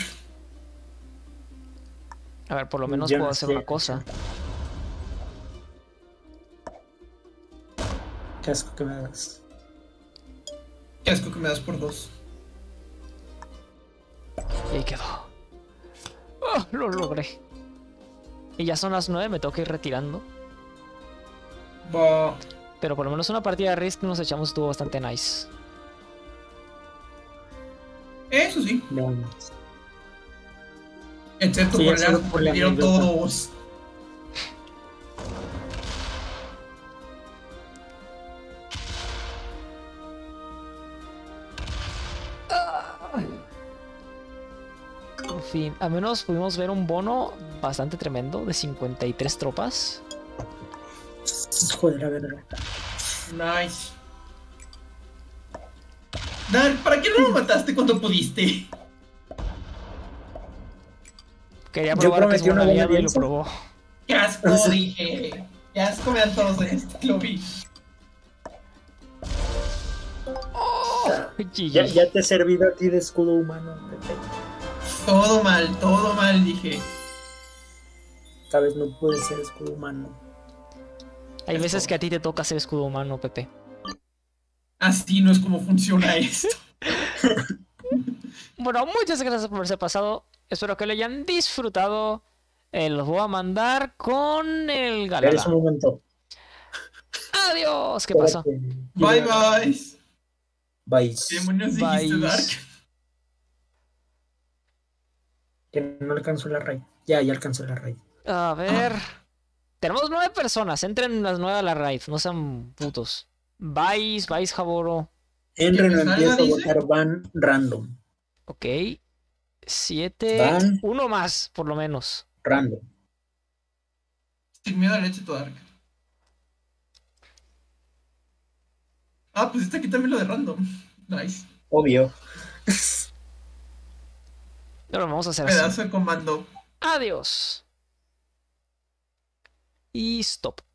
A ver, por lo menos Yo puedo no hacer sé. una cosa. Qué asco que me das. Qué asco que me das por dos. Y ahí quedó. ¡Oh, lo logré! Y ya son las nueve, me tengo que ir retirando. Va. Pero por lo menos una partida de Risk que nos echamos estuvo bastante nice. Eso sí. No. Excepto Sí, por el solo asco por que la me dieron anécdota. todos. En fin, al menos pudimos ver un bono bastante tremendo de cincuenta y tres tropas. Joder, a ver. Nice. Dar, ¿para qué no lo mataste cuando pudiste? Quería Yo probar que es prometí buen una buena aliado y lo alianza. probó. Qué asco, dije. Qué asco me dan todos en este lobby. G G. Ya, ya te he servido a ti de escudo humano. Pepe. Todo mal, todo mal, dije. Esta vez no puede ser escudo humano. Hay veces que a ti te toca ser escudo humano, Pepe. Así no es como funciona esto. Bueno, muchas gracias por haberse pasado. Espero que lo hayan disfrutado. Eh, los voy a mandar con el Espera Galala. un momento. Adiós. ¿Qué pasó? Espérate. Bye bye. Vice. ¿Qué demonios dijiste, Vice. Dark? Que no alcanzó la raid. Ya, ya alcanzó la raid. A ver. Tenemos nueve personas. Entren las nueve a la raid. No sean putos. Vice, Vice Jaboro. Henry ¿Que me no salga, empieza a dice? votar van random. Ok. Siete. Van. Uno más, por lo menos. Random. Sin miedo al éxito, Dark. Ah, pues está aquí también lo de random. Nice. Obvio. Pero vamos a hacer así. Pedazo de comando. Adiós. Y stop.